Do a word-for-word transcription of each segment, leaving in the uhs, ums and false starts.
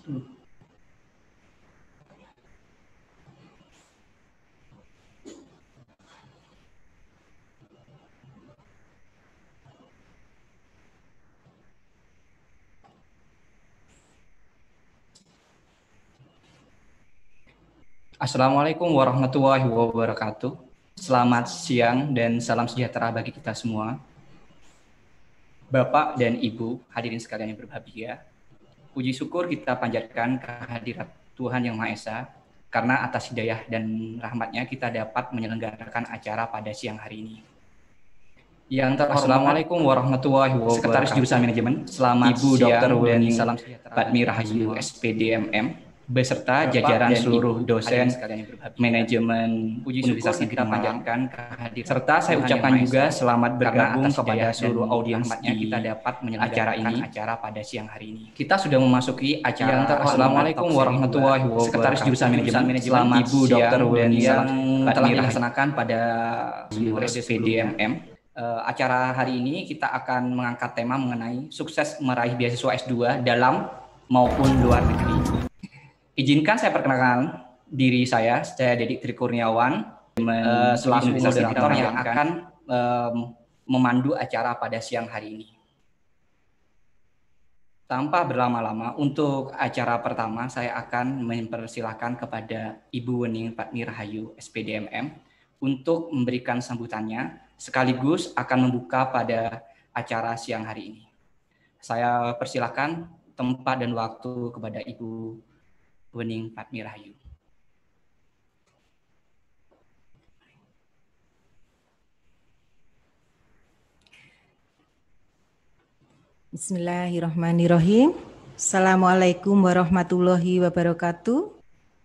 Assalamualaikum warahmatullahi wabarakatuh. Selamat siang dan salam sejahtera bagi kita semua. Bapak dan Ibu, hadirin sekalian yang berbahagia, puji syukur kita panjatkan kehadirat Tuhan Yang Maha Esa, karena atas hidayah dan rahmatnya kita dapat menyelenggarakan acara pada siang hari ini. Yang terhormat, Assalamualaikum warahmatullahi wabarakatuh. Sekretaris Jurusan Manajemen, selamat Ibu Dokter dan salam sejahtera Patmi Rahayu S P D M M, beserta Bapak jajaran seluruh dosen manajemen Universitas Negeri Malang, serta saya ucapkan juga selamat bergabung kepada seluruh audiens di kita dapat acara ini acara pada siang hari ini. Kita sudah memasuki acara. Assalamualaikum warahmatullahi wabarakatuh. Sekretaris Jurusan Manajemen, selamat Ibu Dokter dan yang telah dilaksanakan pada S P D M M. Uh, acara hari ini kita akan mengangkat tema mengenai sukses meraih beasiswa S dua dalam maupun luar negeri. Izinkan saya perkenalkan diri saya, saya Dedik Tri Kurniawan, uh, selaku moderator yang akan um, memandu acara pada siang hari ini. Tanpa berlama-lama, untuk acara pertama saya akan mempersilahkan kepada Ibu Wening Patmi Rahayu S P D M M untuk memberikan sambutannya, sekaligus akan membuka pada acara siang hari ini. Saya persilahkan tempat dan waktu kepada Ibu Wening Patmi Rahayu. Bismillahirrahmanirrahim. Assalamualaikum warahmatullahi wabarakatuh.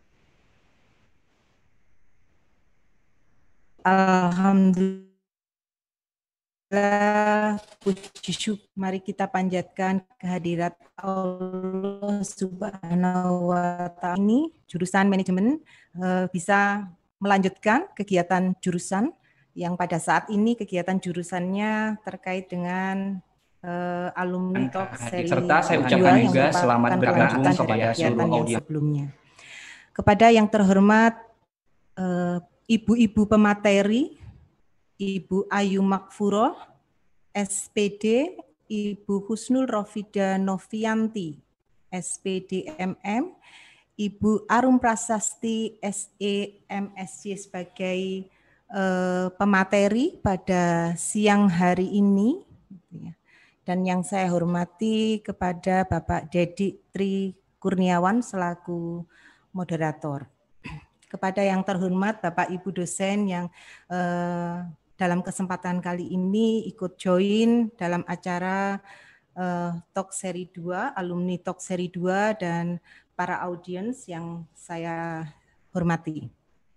Alhamdulillah, puji syukur, mari kita panjatkan kehadirat Allah Subhanahu wa Ta'ala. Ini jurusan manajemen eh, bisa melanjutkan kegiatan jurusan yang pada saat ini kegiatan jurusannya terkait dengan eh, alumni talk seri serta saya ucapkan juga selamat bergabung kepada seluruh audiens sebelumnya. Kepada yang terhormat eh, Ibu-ibu pemateri, Ibu Ayu Makfuroh, S P D, Ibu Husnul Rofida Novianti, S P D M M, Ibu Arum Prasasti, S E M S C sebagai eh, pemateri pada siang hari ini. Dan yang saya hormati kepada Bapak Dedik Tri Kurniawan selaku moderator. Kepada yang terhormat Bapak Ibu dosen yang eh, dalam kesempatan kali ini ikut join dalam acara eh, Talk Seri dua, alumni Talk Seri dua dan para audiens yang saya hormati.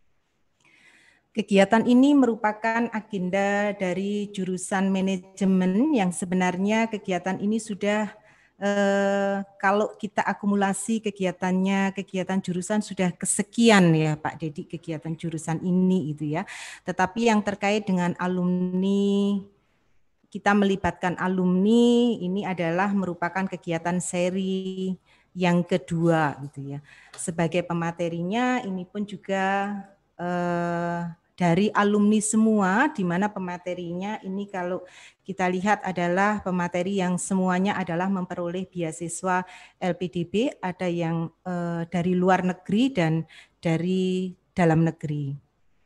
Kegiatan ini merupakan agenda dari jurusan manajemen yang sebenarnya kegiatan ini sudah Eh, kalau kita akumulasi kegiatannya, kegiatan jurusan sudah kesekian ya Pak Dedi, kegiatan jurusan ini itu ya. Tetapi yang terkait dengan alumni, kita melibatkan alumni, ini adalah merupakan kegiatan seri yang kedua gitu ya. Sebagai pematerinya ini pun juga eh, dari alumni semua, di mana pematerinya ini kalau kita lihat adalah pemateri yang semuanya adalah memperoleh beasiswa L P D B, ada yang eh, dari luar negeri dan dari dalam negeri.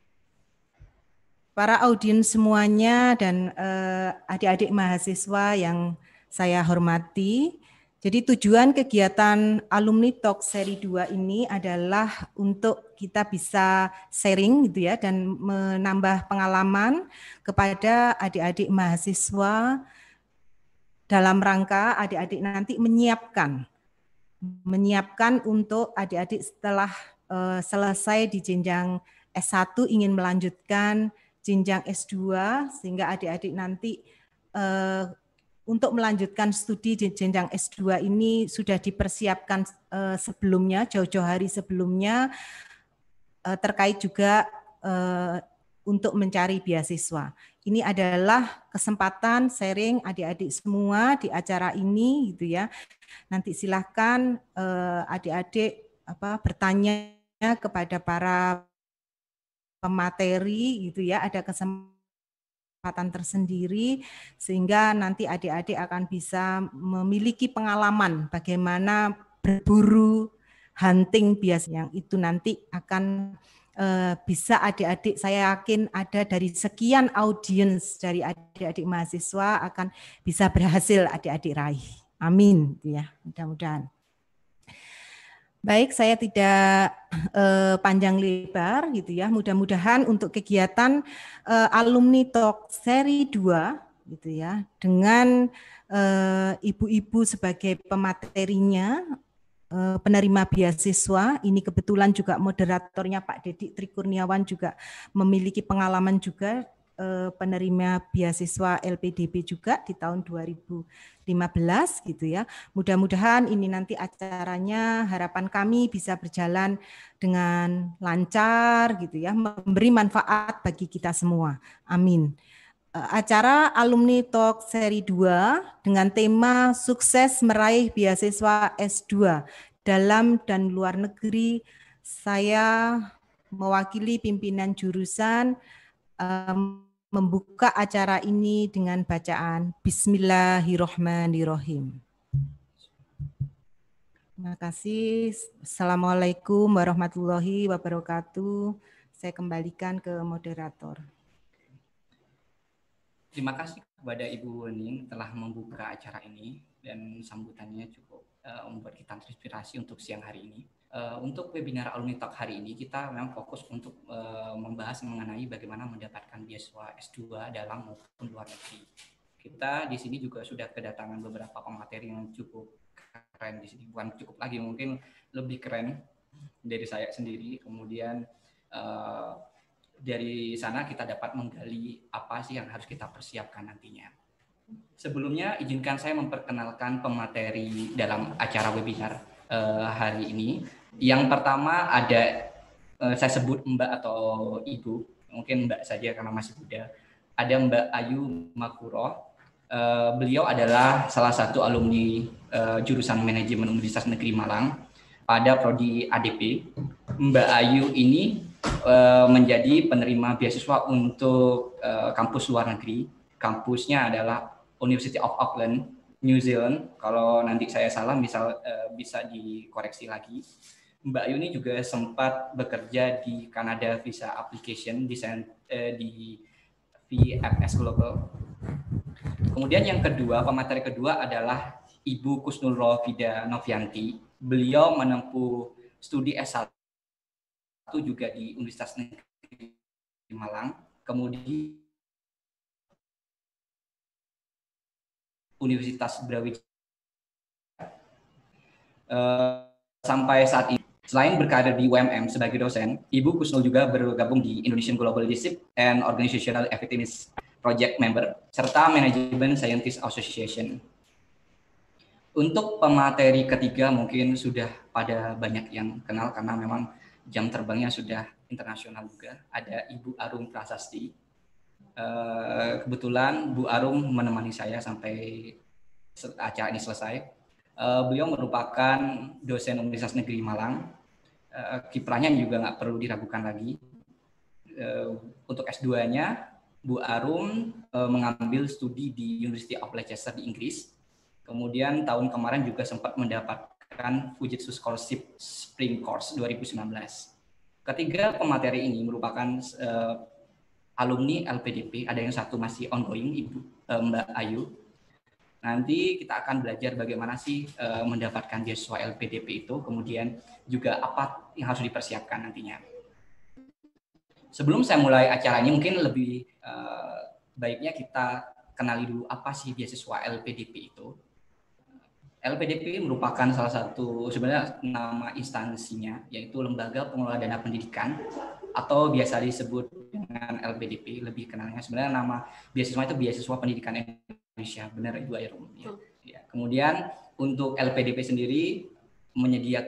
Para audiens semuanya dan eh, adik-adik mahasiswa yang saya hormati, jadi tujuan kegiatan Alumni Talk Seri dua ini adalah untuk kita bisa sharing gitu ya dan menambah pengalaman kepada adik-adik mahasiswa dalam rangka adik-adik nanti menyiapkan menyiapkan untuk adik-adik setelah uh, selesai di jenjang S satu ingin melanjutkan jenjang S dua sehingga adik-adik nanti uh, untuk melanjutkan studi di jenjang S dua ini sudah dipersiapkan uh, sebelumnya, jauh-jauh hari sebelumnya, uh, terkait juga uh, untuk mencari beasiswa. Ini adalah kesempatan sharing adik-adik semua di acara ini gitu ya. Nanti silahkan eh, adik-adik apa bertanya kepada para pemateri gitu ya, ada kesempatan tersendiri sehingga nanti adik-adik akan bisa memiliki pengalaman bagaimana berburu hunting bias yang itu nanti akan eh, bisa adik-adik, saya yakin ada dari sekian audiens dari adik-adik mahasiswa akan bisa berhasil adik-adik raih. Amin ya, mudah-mudahan. Baik, saya tidak eh, panjang lebar gitu ya. Mudah-mudahan untuk kegiatan eh, alumni talk seri dua gitu ya dengan eh, ibu-ibu sebagai pematerinya, eh, penerima beasiswa. Ini kebetulan juga moderatornya Pak Dedik Trikurniawan juga memiliki pengalaman juga eh, penerima beasiswa L P D P juga di tahun dua ribu lima belas gitu ya. Mudah-mudahan ini nanti acaranya harapan kami bisa berjalan dengan lancar gitu ya, memberi manfaat bagi kita semua. Amin. Acara Alumni Talk seri dua dengan tema sukses meraih beasiswa S dua dalam dan luar negeri. Saya mewakili pimpinan jurusan um, membuka acara ini dengan bacaan Bismillahirrohmanirrohim. Terima kasih. Assalamualaikum warahmatullahi wabarakatuh. Saya kembalikan ke moderator. Terima kasih kepada Ibu Wening telah membuka acara ini dan sambutannya cukup uh, membuat kita terinspirasi untuk siang hari ini. Uh, untuk webinar Alumni Talk hari ini kita memang fokus untuk uh, membahas mengenai bagaimana mendapatkan beasiswa S dua dalam maupun luar negeri. Kita di sini juga sudah kedatangan beberapa pemateri yang cukup keren di sini, bukan cukup lagi, mungkin lebih keren dari saya sendiri. Kemudian uh, dari sana kita dapat menggali apa sih yang harus kita persiapkan nantinya. Sebelumnya izinkan saya memperkenalkan pemateri dalam acara webinar uh, hari ini. Yang pertama ada, uh, saya sebut Mbak atau Ibu, mungkin Mbak saja karena masih muda. Ada Mbak Ayu Makfuroh. Uh, beliau adalah salah satu alumni uh, jurusan manajemen Universitas Negeri Malang pada prodi A D P. Mbak Ayu ini uh, menjadi penerima beasiswa untuk uh, kampus luar negeri. Kampusnya adalah University of Auckland, New Zealand. Kalau nanti saya salah, misal uh, bisa dikoreksi lagi. Mbak Ayu ini juga sempat bekerja di Canada Visa Application di, uh, di V F S Global. Kemudian yang kedua, pemateri kedua adalah Ibu Kusnul Rofida Novianti. Beliau menempuh studi S satu juga di Universitas Negeri Malang. Kemudian Universitas Brawijaya. Uh, sampai saat ini, selain berkarir di U M M sebagai dosen, Ibu Kusnul juga bergabung di Indonesian Global Leadership and Organizational Effectiveness Project Member, serta Management Scientist Association. Untuk pemateri ketiga mungkin sudah pada banyak yang kenal karena memang jam terbangnya sudah internasional juga. Ada Ibu Arum Prasasti. Uh, kebetulan Bu Arum menemani saya sampai acara ini selesai. Uh, beliau merupakan dosen Universitas Negeri Malang. Uh, kiprahnya juga nggak perlu diragukan lagi. Uh, untuk S dua-nya, Bu Arum uh, mengambil studi di University of Leicester di Inggris. Kemudian tahun kemarin juga sempat mendapatkan Fujitsu Scholarship Spring Course dua ribu sembilan belas. Ketiga pemateri ini merupakan uh, alumni L P D P. Ada yang satu masih ongoing, Ibu uh, Mbak Ayu. Nanti kita akan belajar bagaimana sih uh, mendapatkan beasiswa L P D P itu, kemudian juga apa yang harus dipersiapkan nantinya. Sebelum saya mulai acara ini, mungkin lebih uh, baiknya kita kenali dulu apa sih beasiswa L P D P itu. L P D P merupakan salah satu sebenarnya nama instansinya, yaitu Lembaga Pengelola Dana Pendidikan atau biasa disebut dengan L P D P, lebih kenalnya sebenarnya nama beasiswa itu Beasiswa Pendidikan Indonesia, benar Ibu Airum. Ya. Ya. Kemudian untuk L P D P sendiri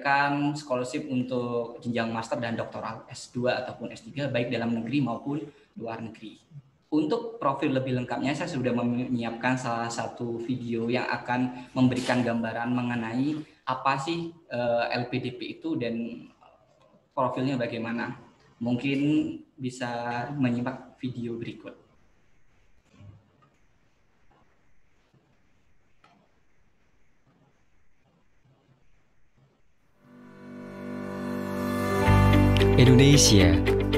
menyediakan scholarship untuk jenjang master dan doktoral S dua ataupun S tiga baik dalam negeri maupun luar negeri. Untuk profil lebih lengkapnya saya sudah menyiapkan salah satu video yang akan memberikan gambaran mengenai apa sih uh, L P D P itu dan profilnya bagaimana. Mungkin bisa menyimak video berikut. Indonesia,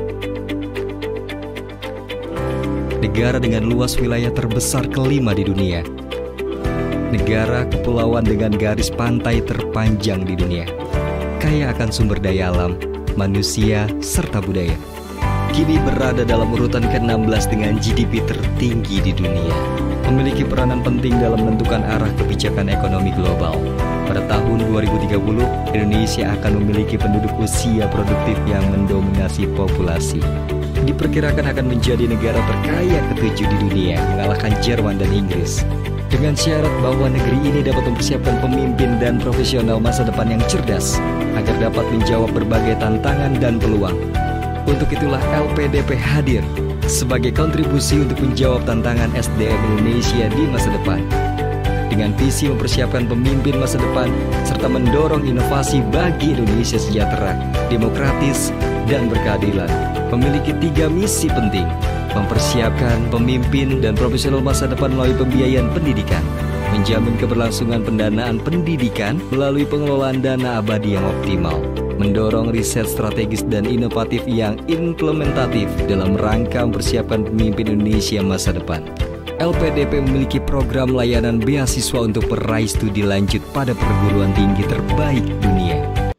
negara dengan luas wilayah terbesar kelima di dunia, negara kepulauan dengan garis pantai terpanjang di dunia, kaya akan sumber daya alam, manusia, serta budaya. Kini berada dalam urutan ke enam belas dengan G D P tertinggi di dunia, memiliki peranan penting dalam menentukan arah kebijakan ekonomi global. Pada tahun dua ribu tiga puluh, Indonesia akan memiliki penduduk usia produktif yang mendominasi populasi. Diperkirakan akan menjadi negara terkaya ketujuh di dunia, mengalahkan Jerman dan Inggris. Dengan syarat bahwa negeri ini dapat mempersiapkan pemimpin dan profesional masa depan yang cerdas, agar dapat menjawab berbagai tantangan dan peluang. Untuk itulah L P D P hadir sebagai kontribusi untuk menjawab tantangan S D M Indonesia di masa depan. Dengan visi mempersiapkan pemimpin masa depan, serta mendorong inovasi bagi Indonesia sejahtera, demokratis, dan berkeadilan, memiliki tiga misi penting: mempersiapkan pemimpin dan profesional masa depan melalui pembiayaan pendidikan, menjamin keberlangsungan pendanaan pendidikan melalui pengelolaan dana abadi yang optimal, mendorong riset strategis dan inovatif yang implementatif dalam rangka mempersiapkan pemimpin Indonesia masa depan. L P D P memiliki program layanan beasiswa untuk peraih studi lanjut pada perguruan tinggi terbaik dunia.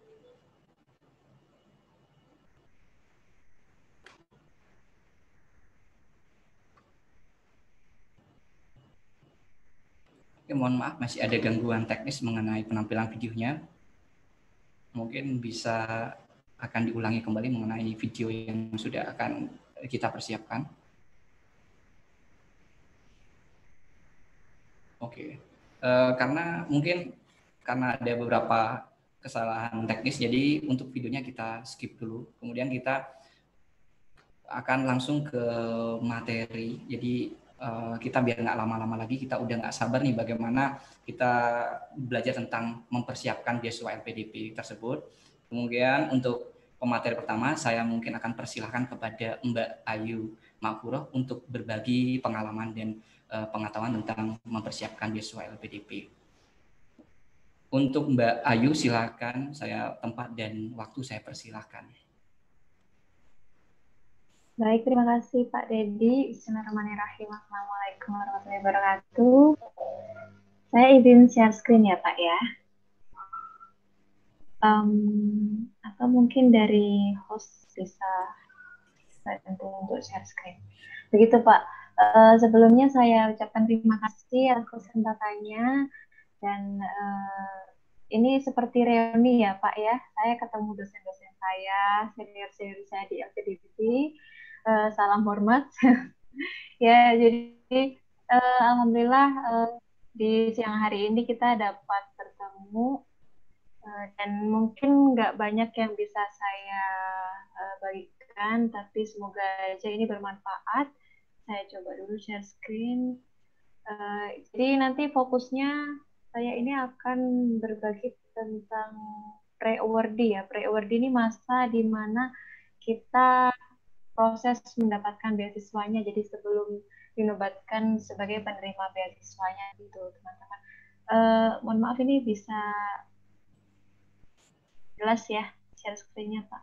Oke, mohon maaf masih ada gangguan teknis mengenai penampilan videonya. Mungkin bisa akan diulangi kembali mengenai video yang sudah akan kita persiapkan. Oke, uh, karena mungkin karena ada beberapa kesalahan teknis, jadi untuk videonya kita skip dulu. Kemudian kita akan langsung ke materi. Jadi uh, kita biar nggak lama-lama lagi, kita udah nggak sabar nih bagaimana kita belajar tentang mempersiapkan beasiswa L P D P tersebut. Kemudian untuk pemateri pertama, saya mungkin akan persilahkan kepada Mbak Ayu Makfuroh untuk berbagi pengalaman dan pengetahuan tentang mempersiapkan beasiswa L P D P. Untuk Mbak Ayu, silakan, saya tempat dan waktu saya persilahkan. Baik, terima kasih Pak Dedi. Bismillahirrahmanirrahim. Assalamualaikum warahmatullahi wabarakatuh. Saya izin share screen ya Pak ya. Um, atau mungkin dari host bisa bantu untuk share screen. Begitu Pak. Uh, sebelumnya saya ucapkan terima kasih atas kesempatannya, dan uh, ini seperti reuni ya Pak ya. Saya ketemu dosen-dosen saya, senior-senior saya di L P D P. Uh, salam hormat. Ya, jadi uh, alhamdulillah uh, di siang hari ini kita dapat bertemu, uh, dan mungkin nggak banyak yang bisa saya uh, bagikan, tapi semoga aja ini bermanfaat. Saya coba dulu share screen. Uh, jadi nanti fokusnya saya ini akan berbagi tentang pre-awardee ya. Pre-awardee ini masa di mana kita proses mendapatkan beasiswanya. Jadi sebelum dinobatkan sebagai penerima beasiswanya gitu teman-teman. Uh, mohon maaf ini bisa jelas ya share screen-nya Pak.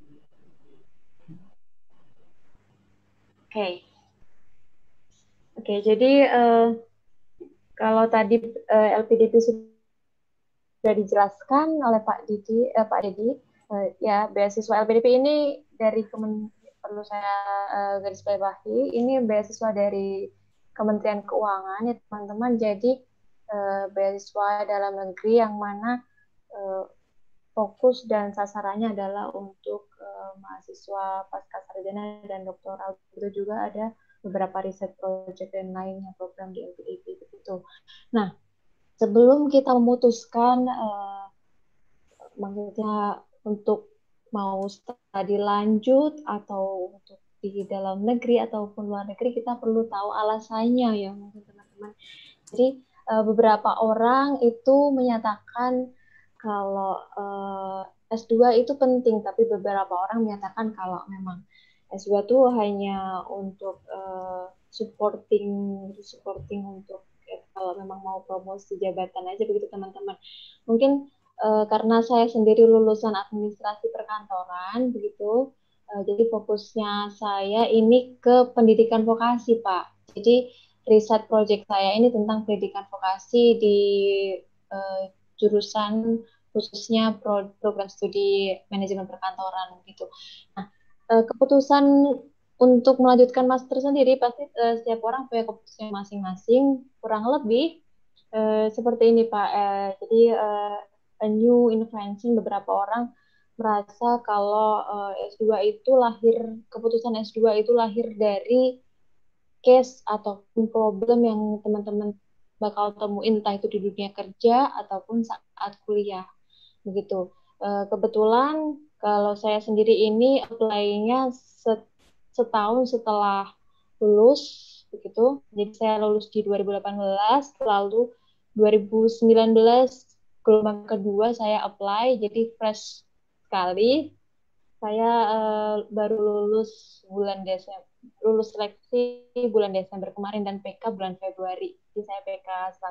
Oke. Okay. Oke, jadi uh, kalau tadi uh, L P D P sudah dijelaskan oleh Pak Didi, uh, Pak Dedi, uh, ya beasiswa L P D P ini dari Kemen, perlu saya uh, garis bawahi, ini beasiswa dari Kementerian Keuangan ya teman-teman. Jadi uh, beasiswa dalam negeri yang mana uh, fokus dan sasarannya adalah untuk uh, mahasiswa pasca sarjana dan doktoral. Itu juga ada beberapa riset project dan lainnya program di L P D P begitu. Nah, sebelum kita memutuskan uh, maksudnya untuk mau studi lanjut atau untuk di dalam negeri ataupun luar negeri, kita perlu tahu alasannya ya mungkin teman-teman. Jadi uh, beberapa orang itu menyatakan kalau uh, S dua itu penting, tapi beberapa orang menyatakan kalau memang S dua itu hanya untuk uh, supporting supporting untuk eh, kalau memang mau promosi jabatan aja begitu teman-teman. Mungkin uh, karena saya sendiri lulusan administrasi perkantoran begitu, uh, jadi fokusnya saya ini ke pendidikan vokasi, Pak. Jadi riset project saya ini tentang pendidikan vokasi di uh, jurusan khususnya pro, program studi manajemen perkantoran gitu. Nah, uh, keputusan untuk melanjutkan master sendiri pasti uh, setiap orang punya keputusan masing-masing. Kurang lebih uh, seperti ini Pak. Uh, jadi uh, a new invention, beberapa orang merasa kalau uh, S dua itu lahir, keputusan S dua itu lahir dari case ataupun problem yang teman-teman bakal temuin entah itu di dunia kerja ataupun saat kuliah begitu. Uh, kebetulan kalau saya sendiri ini apply-nya setahun setelah lulus begitu. Jadi saya lulus di dua ribu delapan belas, lalu dua ribu sembilan belas gelombang kedua saya apply, jadi fresh sekali. Saya uh, baru lulus bulan Desember, lulus seleksi bulan Desember kemarin dan P K bulan Februari. Jadi saya P K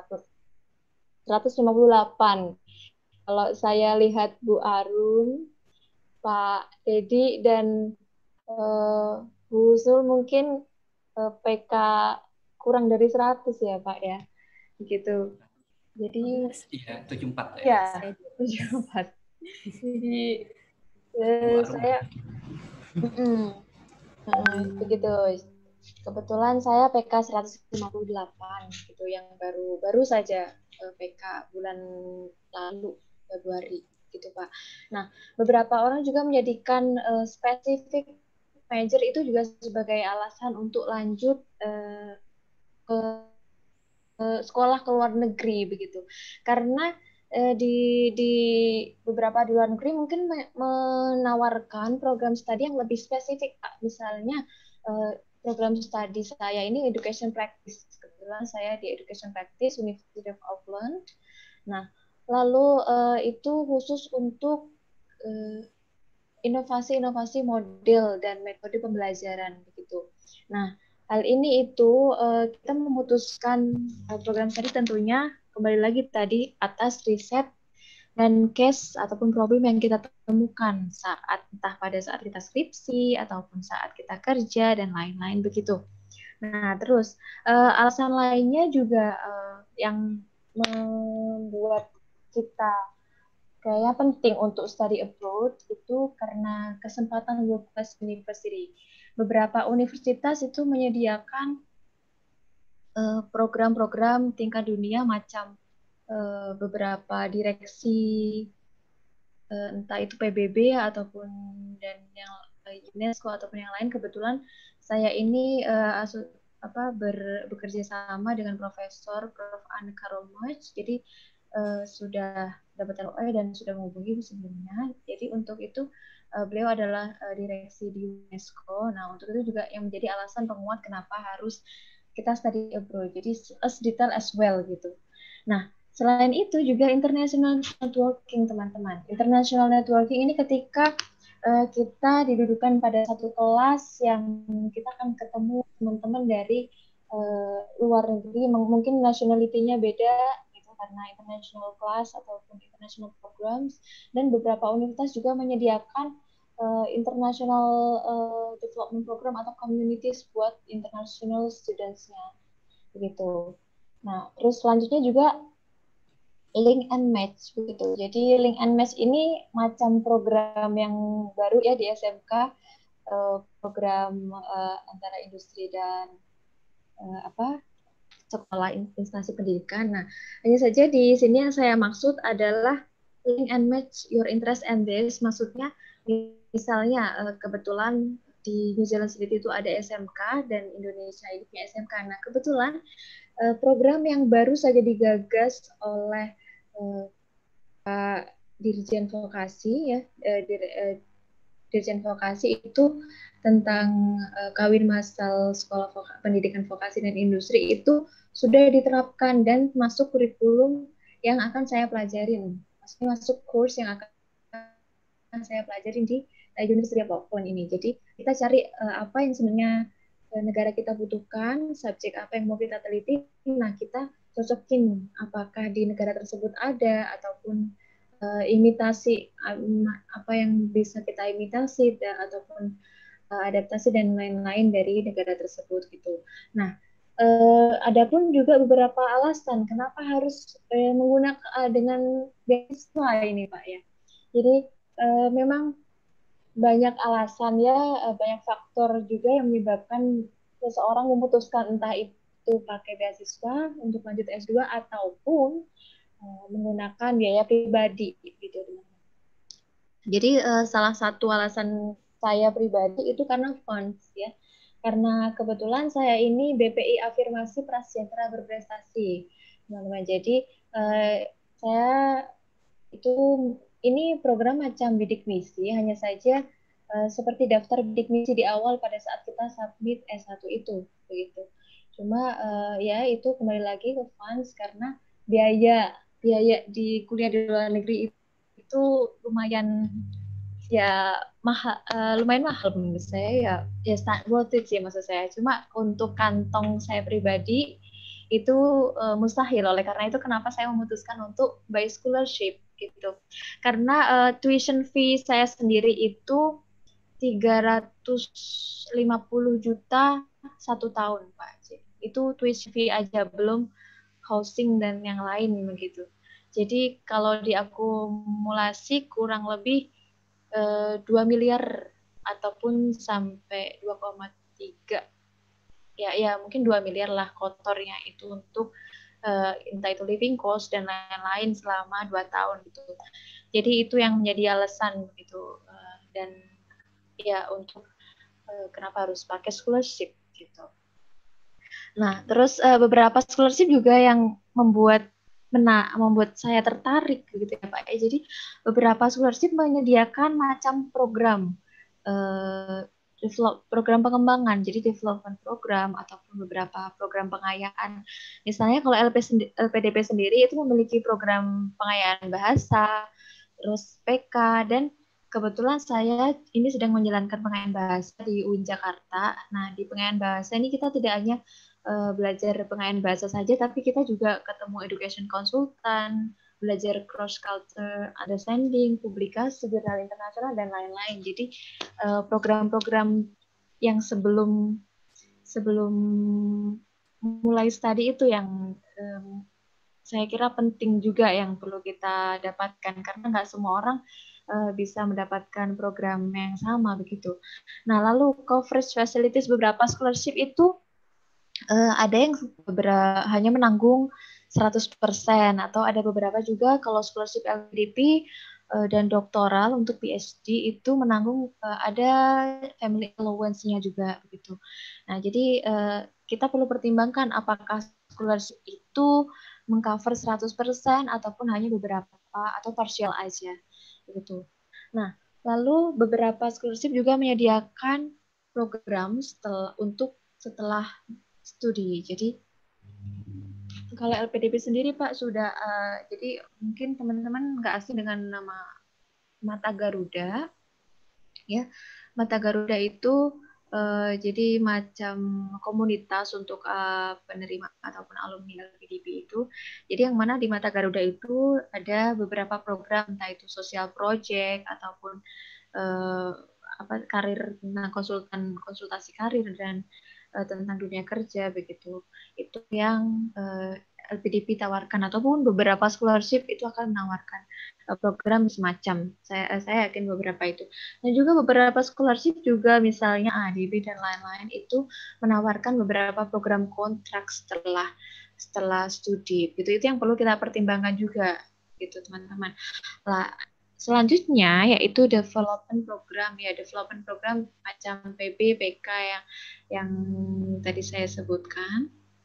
seratus lima puluh delapan. Kalau saya lihat Bu Arun, Pak Dedi, dan uh, Bu Usul mungkin uh, P K kurang dari seratus ya Pak ya, gitu. Jadi iya tujuh puluh empat ya. Ya, tujuh puluh empat. Jadi uh, saya uh, uh, begitu. Kebetulan saya P K seratus lima puluh delapan gitu, yang baru baru saja uh, P K bulan lalu Februari gitu Pak. Nah, beberapa orang juga menjadikan uh, spesifik major itu juga sebagai alasan untuk lanjut uh, ke, ke sekolah ke luar negeri begitu. Karena uh, di di beberapa di luar negeri mungkin menawarkan program studi yang lebih spesifik Pak. Misalnya uh, program studi saya ini education practice. Kebetulan saya di education practice University of Auckland. Nah, lalu uh, itu khusus untuk uh, inovasi-inovasi model dan metode pembelajaran begitu. Nah, hal ini itu uh, kita memutuskan uh, program tadi tentunya kembali lagi tadi atas riset dan case ataupun problem yang kita temukan saat entah pada saat kita skripsi ataupun saat kita kerja dan lain-lain begitu. Nah, terus uh, alasan lainnya juga uh, yang membuat kita kayaknya penting untuk study abroad itu karena kesempatan world class university. Beberapa universitas itu menyediakan uh, program-program tingkat dunia macam uh, beberapa direksi uh, entah itu P B B ataupun dan yang uh, UNESCO ataupun yang lain. Kebetulan saya ini uh, asu, apa ber, bekerja sama dengan Profesor Prof Anne Karolmach. Jadi Uh, sudah dapat L O E dan sudah menghubungi sebelumnya. Jadi untuk itu uh, beliau adalah uh, direksi di UNESCO. Nah, untuk itu juga yang menjadi alasan penguat kenapa harus kita study abroad. Jadi as detail as well gitu. Nah, selain itu juga international networking teman-teman. International networking ini ketika uh, kita didudukan pada satu kelas yang kita akan ketemu teman-teman dari uh, luar negeri, mungkin nationality-nya beda karena international class ataupun international programs, dan beberapa universitas juga menyediakan uh, international uh, development program atau communities buat international students-nya begitu. Nah, terus selanjutnya juga link and match begitu. Jadi link and match ini macam program yang baru ya di S M K, uh, program uh, antara industri dan uh, apa sekolah instansi pendidikan. Nah, hanya saja di sini yang saya maksud adalah link and match your interest and this. Maksudnya, misalnya kebetulan di New Zealand sendiri itu ada S M K dan Indonesia ini punya S M K. Nah, kebetulan program yang baru saja digagas oleh Pak Dirjen Vokasi ya, Dirjen Vokasi itu tentang uh, kawin massal sekolah voka, pendidikan vokasi dan industri itu sudah diterapkan dan masuk kurikulum yang akan saya pelajarin, maksudnya masuk course yang akan saya pelajarin di uh, University of Auckland ini. Jadi kita cari uh, apa yang sebenarnya uh, negara kita butuhkan, subjek apa yang mau kita teliti, nah kita cocokin apakah di negara tersebut ada ataupun uh, imitasi um, apa yang bisa kita imitasi dan, ataupun uh, adaptasi dan lain-lain dari negara tersebut gitu. Nah, Uh, ada pun juga beberapa alasan kenapa harus uh, menggunakan uh, dengan beasiswa ini Pak ya. Jadi uh, memang banyak alasan ya, uh, banyak faktor juga yang menyebabkan seseorang memutuskan entah itu pakai beasiswa untuk lanjut S dua ataupun uh, menggunakan biaya pribadi gitu. Jadi uh, salah satu alasan saya pribadi itu karena funds ya. Karena kebetulan saya ini B P I Afirmasi Prasejahtera Berprestasi, teman-teman. Jadi eh, saya itu ini program macam bidik misi, hanya saja eh, seperti daftar bidik misi di awal pada saat kita submit S satu itu, begitu. Cuma eh, ya itu kembali lagi ke funds karena biaya biaya di kuliah di luar negeri itu, itu lumayan ya mahal, uh, lumayan mahal menurut saya ya, ya worth it sih maksud saya. Cuma untuk kantong saya pribadi itu uh, mustahil. Oleh karena itu kenapa saya memutuskan untuk buy scholarship gitu. Karena uh, tuition fee saya sendiri itu tiga ratus lima puluh juta satu tahun Pak. Itu tuition fee aja, belum housing dan yang lain begitu. Jadi kalau diakumulasi kurang lebih dua miliar ataupun sampai dua koma tiga ya ya mungkin dua miliar lah kotornya itu untuk uh, entah itu living cost dan lain-lain selama dua tahun gitu. Jadi itu yang menjadi alasan gitu uh, dan ya untuk uh, kenapa harus pakai scholarship gitu. Nah, terus uh, beberapa scholarship juga yang membuat Mena, membuat saya tertarik gitu ya Pak. Jadi beberapa scholarship menyediakan macam program uh, develop, program pengembangan, jadi development program ataupun beberapa program pengayaan. Misalnya kalau L P D P sendiri itu memiliki program pengayaan bahasa, terus P K, dan kebetulan saya ini sedang menjalankan pengayaan bahasa di U I N Jakarta. Nah, di pengayaan bahasa ini kita tidak hanya Uh, belajar pengayaan bahasa saja, tapi kita juga ketemu education consultant, belajar cross culture understanding, publikasi, jurnal internasional dan lain-lain. Jadi uh, program-program yang sebelum sebelum mulai studi itu yang um, saya kira penting juga yang perlu kita dapatkan karena nggak semua orang uh, bisa mendapatkan program yang sama begitu. Nah, lalu coverage facilities beberapa scholarship itu Uh, ada yang beberapa hanya menanggung seratus persen atau ada beberapa juga kalau scholarship L P D P uh, dan doktoral untuk P H D itu menanggung uh, ada family allowance-nya juga begitu. Nah, jadi uh, kita perlu pertimbangkan apakah scholarship itu mengcover seratus persen ataupun hanya beberapa atau partial aja begitu. Nah, lalu beberapa scholarship juga menyediakan program setelah untuk setelah studi. Jadi kalau L P D P sendiri Pak sudah uh, jadi mungkin teman-teman nggak asing dengan nama Mata Garuda ya. Mata Garuda itu uh, jadi macam komunitas untuk uh, penerima ataupun alumni L P D P itu. Jadi yang mana di Mata Garuda itu ada beberapa program entah itu social project ataupun uh, apa karir tentang konsultan konsultasi karir dan uh, tentang dunia kerja begitu. Itu yang uh, L P D P tawarkan ataupun beberapa scholarship itu akan menawarkan uh, program semacam. Saya uh, saya yakin beberapa itu. Dan juga beberapa scholarship juga misalnya A D B dan lain-lain itu menawarkan beberapa program kontrak setelah setelah studi. Gitu itu yang perlu kita pertimbangkan juga gitu teman-teman. Lah selanjutnya yaitu development program ya development program macam P B, P K yang yang tadi saya sebutkan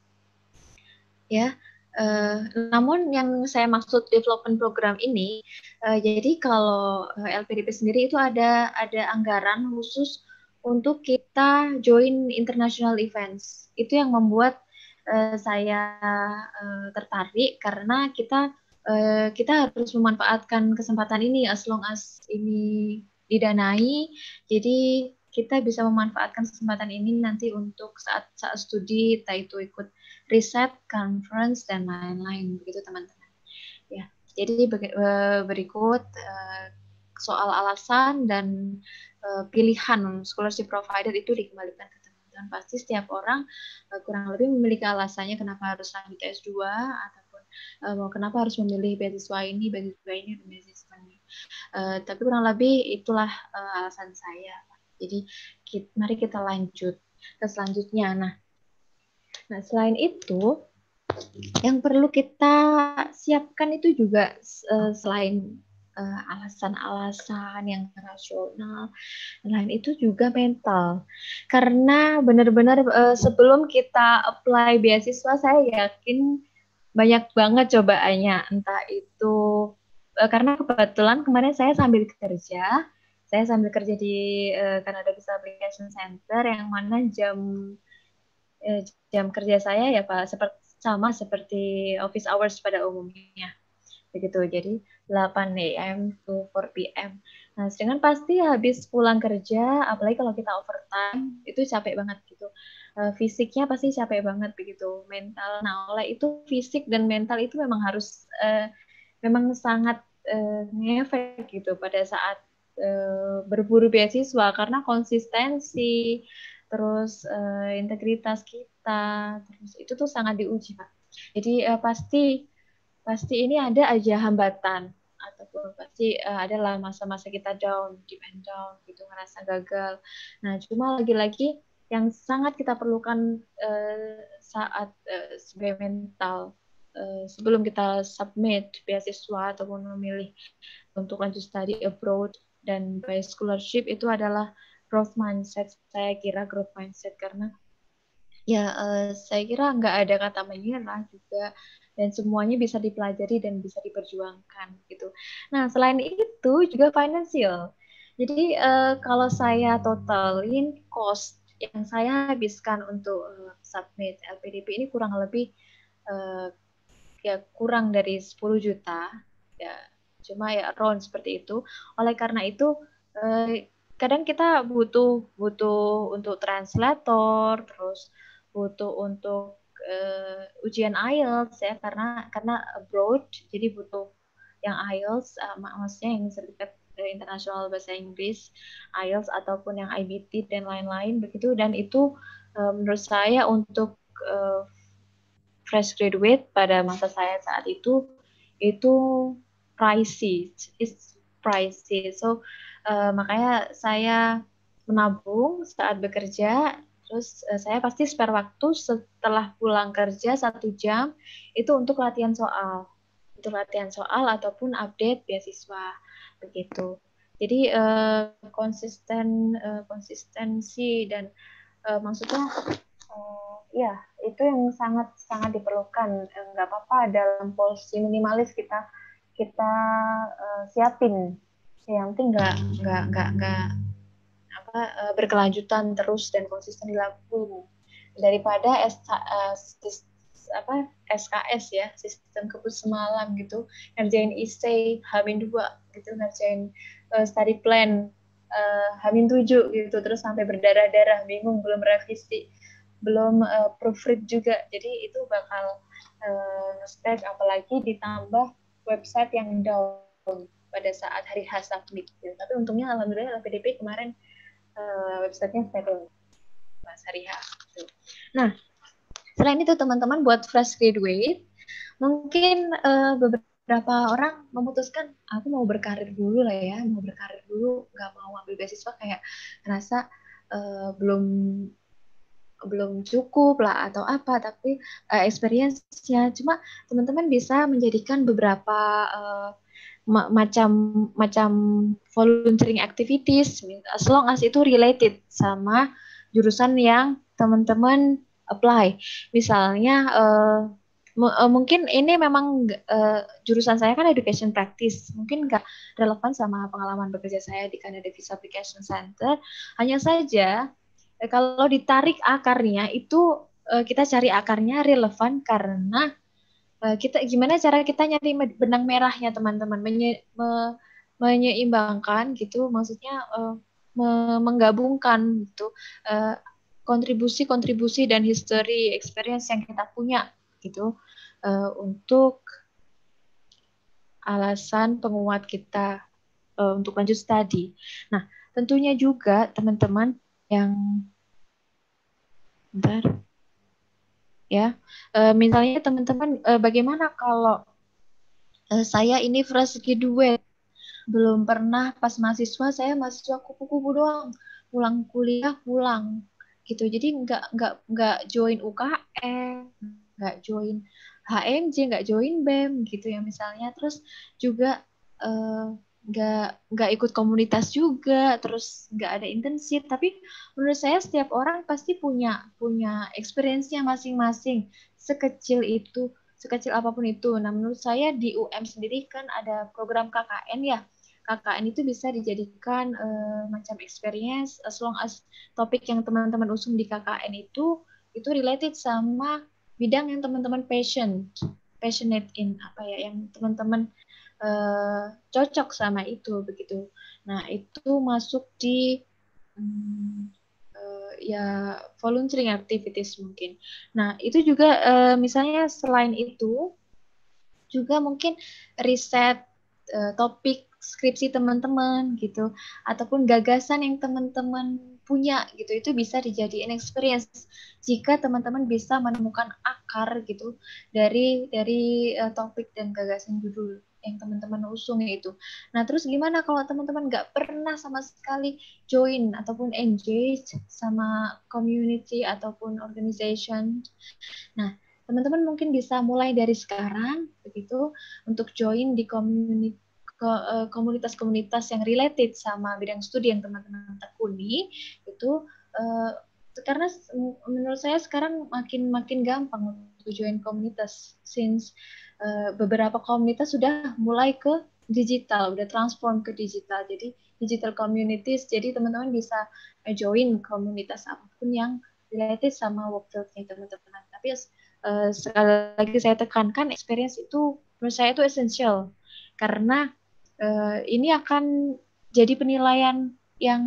ya. Uh, namun yang saya maksud development program ini uh, jadi kalau L P D P sendiri itu ada ada anggaran khusus untuk kita join international events. Itu yang membuat uh, saya uh, tertarik karena kita uh, kita harus memanfaatkan kesempatan ini as long as ini didanai. Jadi kita bisa memanfaatkan kesempatan ini nanti untuk saat saat studi, entah itu ikut riset, conference dan lain-lain, begitu teman-teman. Ya, jadi berikut uh, soal alasan dan uh, pilihan scholarship provider itu dikembalikan ke teman-teman. Pasti setiap orang uh, kurang lebih memiliki alasannya kenapa harus lanjut S dua ataupun uh, kenapa harus memilih beasiswa ini, beasiswa ini, dan beasiswa ini. Uh, tapi kurang lebih itulah uh, alasan saya. Jadi kita, mari kita lanjut ke selanjutnya. Nah, nah selain itu yang perlu kita siapkan itu juga uh, selain uh, alasan-alasan yang rasional, lain itu juga mental. Karena benar-benar uh, sebelum kita apply beasiswa, saya yakin banyak banget cobaannya. Entah itu uh, karena kebetulan kemarin saya sambil kerja. Saya sambil kerja di uh, Canada Visa Application Center yang mana jam uh, jam kerja saya ya Pak seperti sama seperti office hours pada umumnya. Begitu. Jadi delapan A M to four P M. Nah, sedangkan pasti habis pulang kerja, apalagi kalau kita overtime, itu capek banget gitu. Uh, fisiknya pasti capek banget begitu. Mental. Nah, oleh itu fisik dan mental itu memang harus uh, memang sangat uh, ngefek gitu pada saat berburu beasiswa karena konsistensi terus uh, integritas kita terus itu tuh sangat diuji Pak. Jadi uh, pasti pasti ini ada aja hambatan ataupun pasti uh, adalah masa-masa kita down, deep and down gitu, ngerasa gagal. Nah, cuma lagi-lagi yang sangat kita perlukan uh, saat uh, sebagai mental uh, sebelum kita submit beasiswa ataupun memilih untuk lanjut study abroad dan by scholarship itu adalah growth mindset. Saya kira growth mindset karena ya uh, saya kira nggak ada kata menyerah juga dan semuanya bisa dipelajari dan bisa diperjuangkan gitu. Nah selain itu juga financial. Jadi uh, kalau saya totalin cost yang saya habiskan untuk uh, submit L P D P ini kurang lebih uh, ya kurang dari sepuluh juta ya. Cuma ya around seperti itu. Oleh karena itu eh, kadang kita butuh butuh untuk translator, terus butuh untuk uh, ujian I E L T S ya karena karena abroad jadi butuh yang I E L T S uh, maksudnya yang sertifikat uh, internasional bahasa Inggris, I E L T S ataupun yang I B T dan lain-lain begitu dan itu uh, menurut saya untuk uh, fresh graduate pada masa saya saat itu itu pricey, it's pricey. So uh, makanya saya menabung saat bekerja. Terus uh, saya pasti spare waktu setelah pulang kerja satu jam itu untuk latihan soal, untuk latihan soal ataupun update beasiswa begitu. Jadi uh, konsisten, uh, konsistensi dan uh, maksudnya uh, ya itu yang sangat sangat diperlukan. Nggak apa-apa dalam posisi minimalis kita kita uh, siapin, yang penting nggak nggak nggak nggak apa uh, berkelanjutan terus dan konsisten dilakukan daripada S, uh, sis, apa S K S ya sistem kebus semalam gitu ngerjain essay Hamin dua gitu ngerjain uh, study plan uh, Hamin tujuh gitu terus sampai berdarah-darah bingung belum revisi belum uh, proofread juga jadi itu bakal uh, nge-stack apalagi ditambah website yang down pada saat hari H submit. Gitu. Tapi untungnya alhamdulillah L P D P kemarin uh, websitenya stable pas hari H. Gitu. Nah, selain itu teman-teman buat fresh graduate, mungkin uh, beberapa orang memutuskan aku mau berkarir dulu lah ya, mau berkarir dulu, nggak mau ambil beasiswa kayak ngerasa uh, belum belum cukup lah atau apa tapi uh, experience-nya cuma teman-teman bisa menjadikan beberapa uh, ma- macam macam volunteering activities as long as itu related sama jurusan yang teman-teman apply misalnya uh, mungkin ini memang uh, jurusan saya kan education practice, mungkin nggak relevan sama pengalaman bekerja saya di Canada Visa Application Center. Hanya saja eh, kalau ditarik akarnya itu uh, kita cari akarnya relevan karena uh, kita gimana cara kita nyari benang merahnya teman-teman, menye, me, menyeimbangkan gitu, maksudnya uh, me, menggabungkan gitu uh, kontribusi-kontribusi dan history experience yang kita punya gitu uh, untuk alasan penguat kita uh, untuk lanjut studi. Nah, tentunya juga teman-teman yang bentar ya, uh, misalnya teman-teman uh, bagaimana kalau uh, saya ini fresh graduate, belum pernah pas mahasiswa, saya mahasiswa kupu-kupu doang, pulang kuliah pulang gitu, jadi nggak nggak nggak join U K M, nggak join H M J, nggak join B E M gitu ya misalnya, terus juga uh, nggak nggak ikut komunitas juga, terus nggak ada internship. Tapi menurut saya setiap orang pasti punya punya experience-nya masing-masing, sekecil itu, sekecil apapun itu. Nah menurut saya di U M sendiri kan ada program K K N ya. K K N itu bisa dijadikan uh, macam experience as long as topik yang teman-teman usung di K K N itu itu related sama bidang yang teman-teman passion passionate in, apa ya, yang teman-teman uh, cocok sama itu begitu. Nah itu masuk di um, uh, ya volunteering activities mungkin. Nah itu juga uh, misalnya selain itu juga mungkin riset uh, topik skripsi teman-teman gitu, ataupun gagasan yang teman-teman punya gitu, itu bisa dijadiin experience jika teman-teman bisa menemukan akar gitu dari dari uh, topik dan gagasan judul yang teman-teman usung itu. Nah terus gimana kalau teman-teman nggak pernah sama sekali join ataupun engage sama community ataupun organization? Nah teman-teman mungkin bisa mulai dari sekarang begitu untuk join di community komunitas-komunitas yang related sama bidang studi yang teman-teman tekuni itu, uh, karena menurut saya sekarang makin makin gampang untuk join komunitas since uh, beberapa komunitas sudah mulai ke digital, udah transform ke digital, jadi digital communities, jadi teman-teman bisa join komunitas apapun yang related sama work field-nya teman-teman. Tapi uh, sekali lagi saya tekankan, experience itu menurut saya itu essential karena Uh, ini akan jadi penilaian yang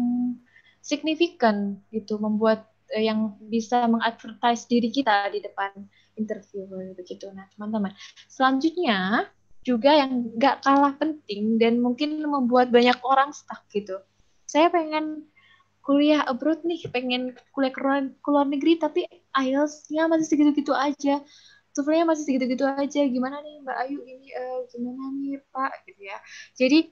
signifikan gitu, membuat uh, yang bisa mengadvertise diri kita di depan interviewer begitu. Nah teman-teman, selanjutnya juga yang nggak kalah penting dan mungkin membuat banyak orang stuck gitu. Saya pengen kuliah abroad nih, pengen kuliah ke luar, ke luar negeri, tapi I E L T S-nya masih segitu-gitu aja. TOEFL-nya masih segitu-gitu aja, gimana nih Mbak Ayu ini, uh, gimana nih Pak, gitu ya. Jadi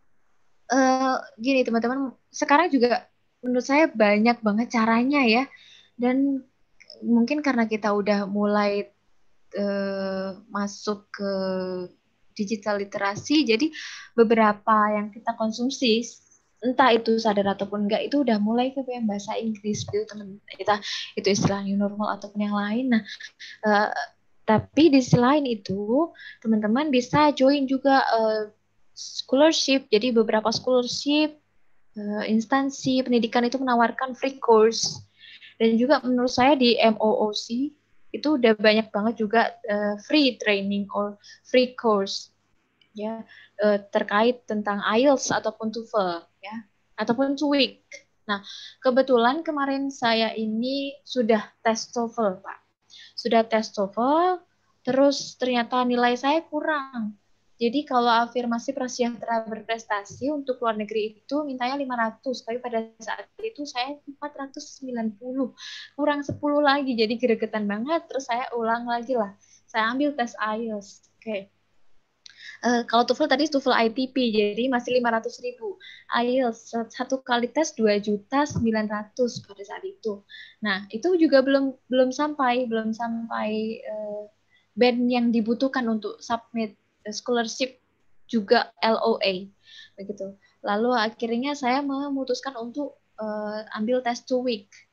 uh, gini teman-teman, sekarang juga menurut saya banyak banget caranya ya, dan mungkin karena kita udah mulai uh, masuk ke digital literasi, jadi beberapa yang kita konsumsi, entah itu sadar ataupun enggak, itu udah mulai ke yang bahasa Inggris gitu teman, kita itu istilah new normal ataupun yang lain. Nah uh, tapi di selain itu, teman-teman bisa join juga uh, scholarship. Jadi beberapa scholarship, uh, instansi pendidikan itu menawarkan free course. Dan juga menurut saya di M O O C itu udah banyak banget juga uh, free training or free course ya, uh, terkait tentang I E L T S ataupun TOEFL ya, ataupun TOEIC. Nah, kebetulan kemarin saya ini sudah tes TOEFL, Pak. Sudah tes TOEFL, terus ternyata nilai saya kurang. Jadi kalau afirmasi prasejahtera berprestasi untuk luar negeri itu mintanya lima ratus, tapi pada saat itu saya empat ratus sembilan puluh, kurang sepuluh lagi, jadi gregetan banget. Terus saya ulang lagi lah, saya ambil tes I E L T S. Oke. Okay. Uh, kalau TOEFL tadi TOEFL I T P, jadi masih lima ratus ribu. I E L T S satu kali tes dua juta sembilan ratus pada saat itu. Nah, itu juga belum belum sampai belum sampai uh, band yang dibutuhkan untuk submit scholarship juga L O A begitu. Lalu akhirnya saya memutuskan untuk uh, ambil tes TOEIC.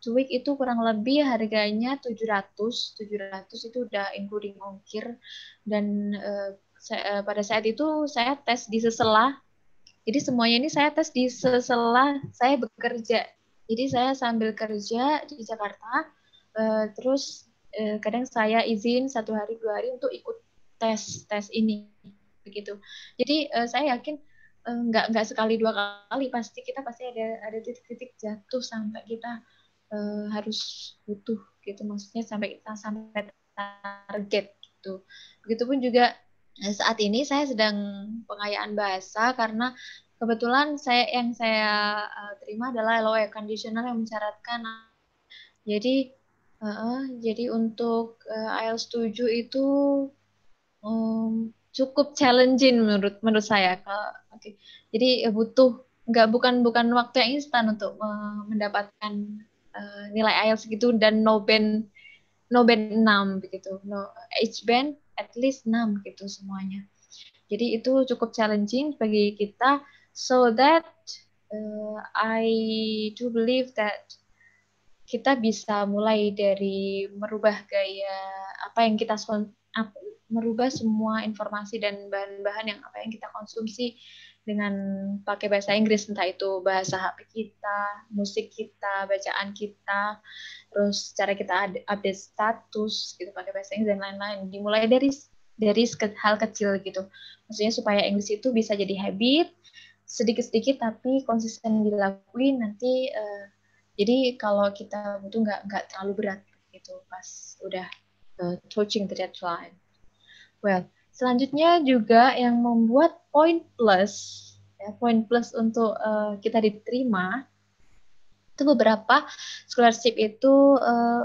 Tweak itu kurang lebih harganya tujuh ratus, tujuh ratus itu udah including ongkir, dan uh, saya, uh, pada saat itu saya tes di sela. Jadi semuanya ini saya tes di sela saya bekerja. Jadi saya sambil kerja di Jakarta, uh, terus uh, kadang saya izin satu hari dua hari untuk ikut tes tes ini begitu. Jadi uh, saya yakin uh, nggak nggak sekali dua kali, pasti kita pasti ada ada titik-titik jatuh sampai kita uh, harus butuh gitu, maksudnya sampai kita sampai target gitu. Begitupun juga saat ini saya sedang pengayaan bahasa karena kebetulan saya yang saya uh, terima adalah L O E conditional yang mensyaratkan. Jadi uh, jadi untuk uh, I E L T S tujuh itu um, cukup challenging menurut menurut saya. Oke, okay. Jadi uh, butuh nggak bukan bukan waktu yang instan untuk uh, mendapatkan uh, nilai I E L T S gitu, dan no band no band enam begitu, no H band at least enam gitu semuanya. Jadi itu cukup challenging bagi kita, so that uh, I do believe that kita bisa mulai dari merubah gaya apa yang kita apa, merubah semua informasi dan bahan-bahan yang apa yang kita konsumsi dengan pakai bahasa Inggris, entah itu bahasa H P kita, musik kita, bacaan kita, terus cara kita update status gitu pakai bahasa Inggris dan lain-lain. Dimulai dari dari hal kecil gitu. Maksudnya supaya Inggris itu bisa jadi habit, sedikit-sedikit tapi konsisten dilakuin, nanti uh, jadi kalau kita butuh nggak nggak terlalu berat gitu pas udah uh, touching the deadline. Well, selanjutnya juga yang membuat poin plus, ya, poin plus untuk uh, kita diterima itu beberapa scholarship itu uh,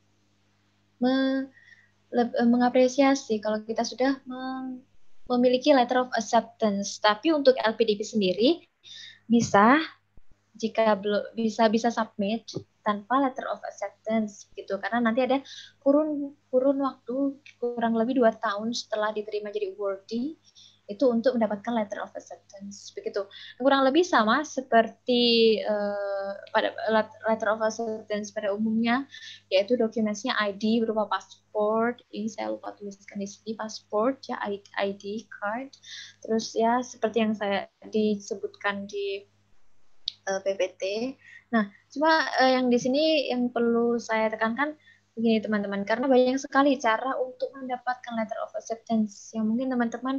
me, le, mengapresiasi kalau kita sudah mem, memiliki letter of acceptance. Tapi untuk L P D P sendiri bisa jika belum bisa bisa submit tanpa letter of acceptance gitu, karena nanti ada kurun kurun waktu kurang lebih dua tahun setelah diterima jadi awardee itu untuk mendapatkan letter of acceptance begitu. Kurang lebih sama seperti uh, pada letter of acceptance pada umumnya, yaitu dokumennya I D berupa paspor, ini saya lupa tuliskan di sini, paspor ya, I D card, terus ya seperti yang saya disebutkan di P P T. Nah, cuma uh, yang di sini yang perlu saya tekankan begini teman-teman, karena banyak sekali cara untuk mendapatkan letter of acceptance yang mungkin teman-teman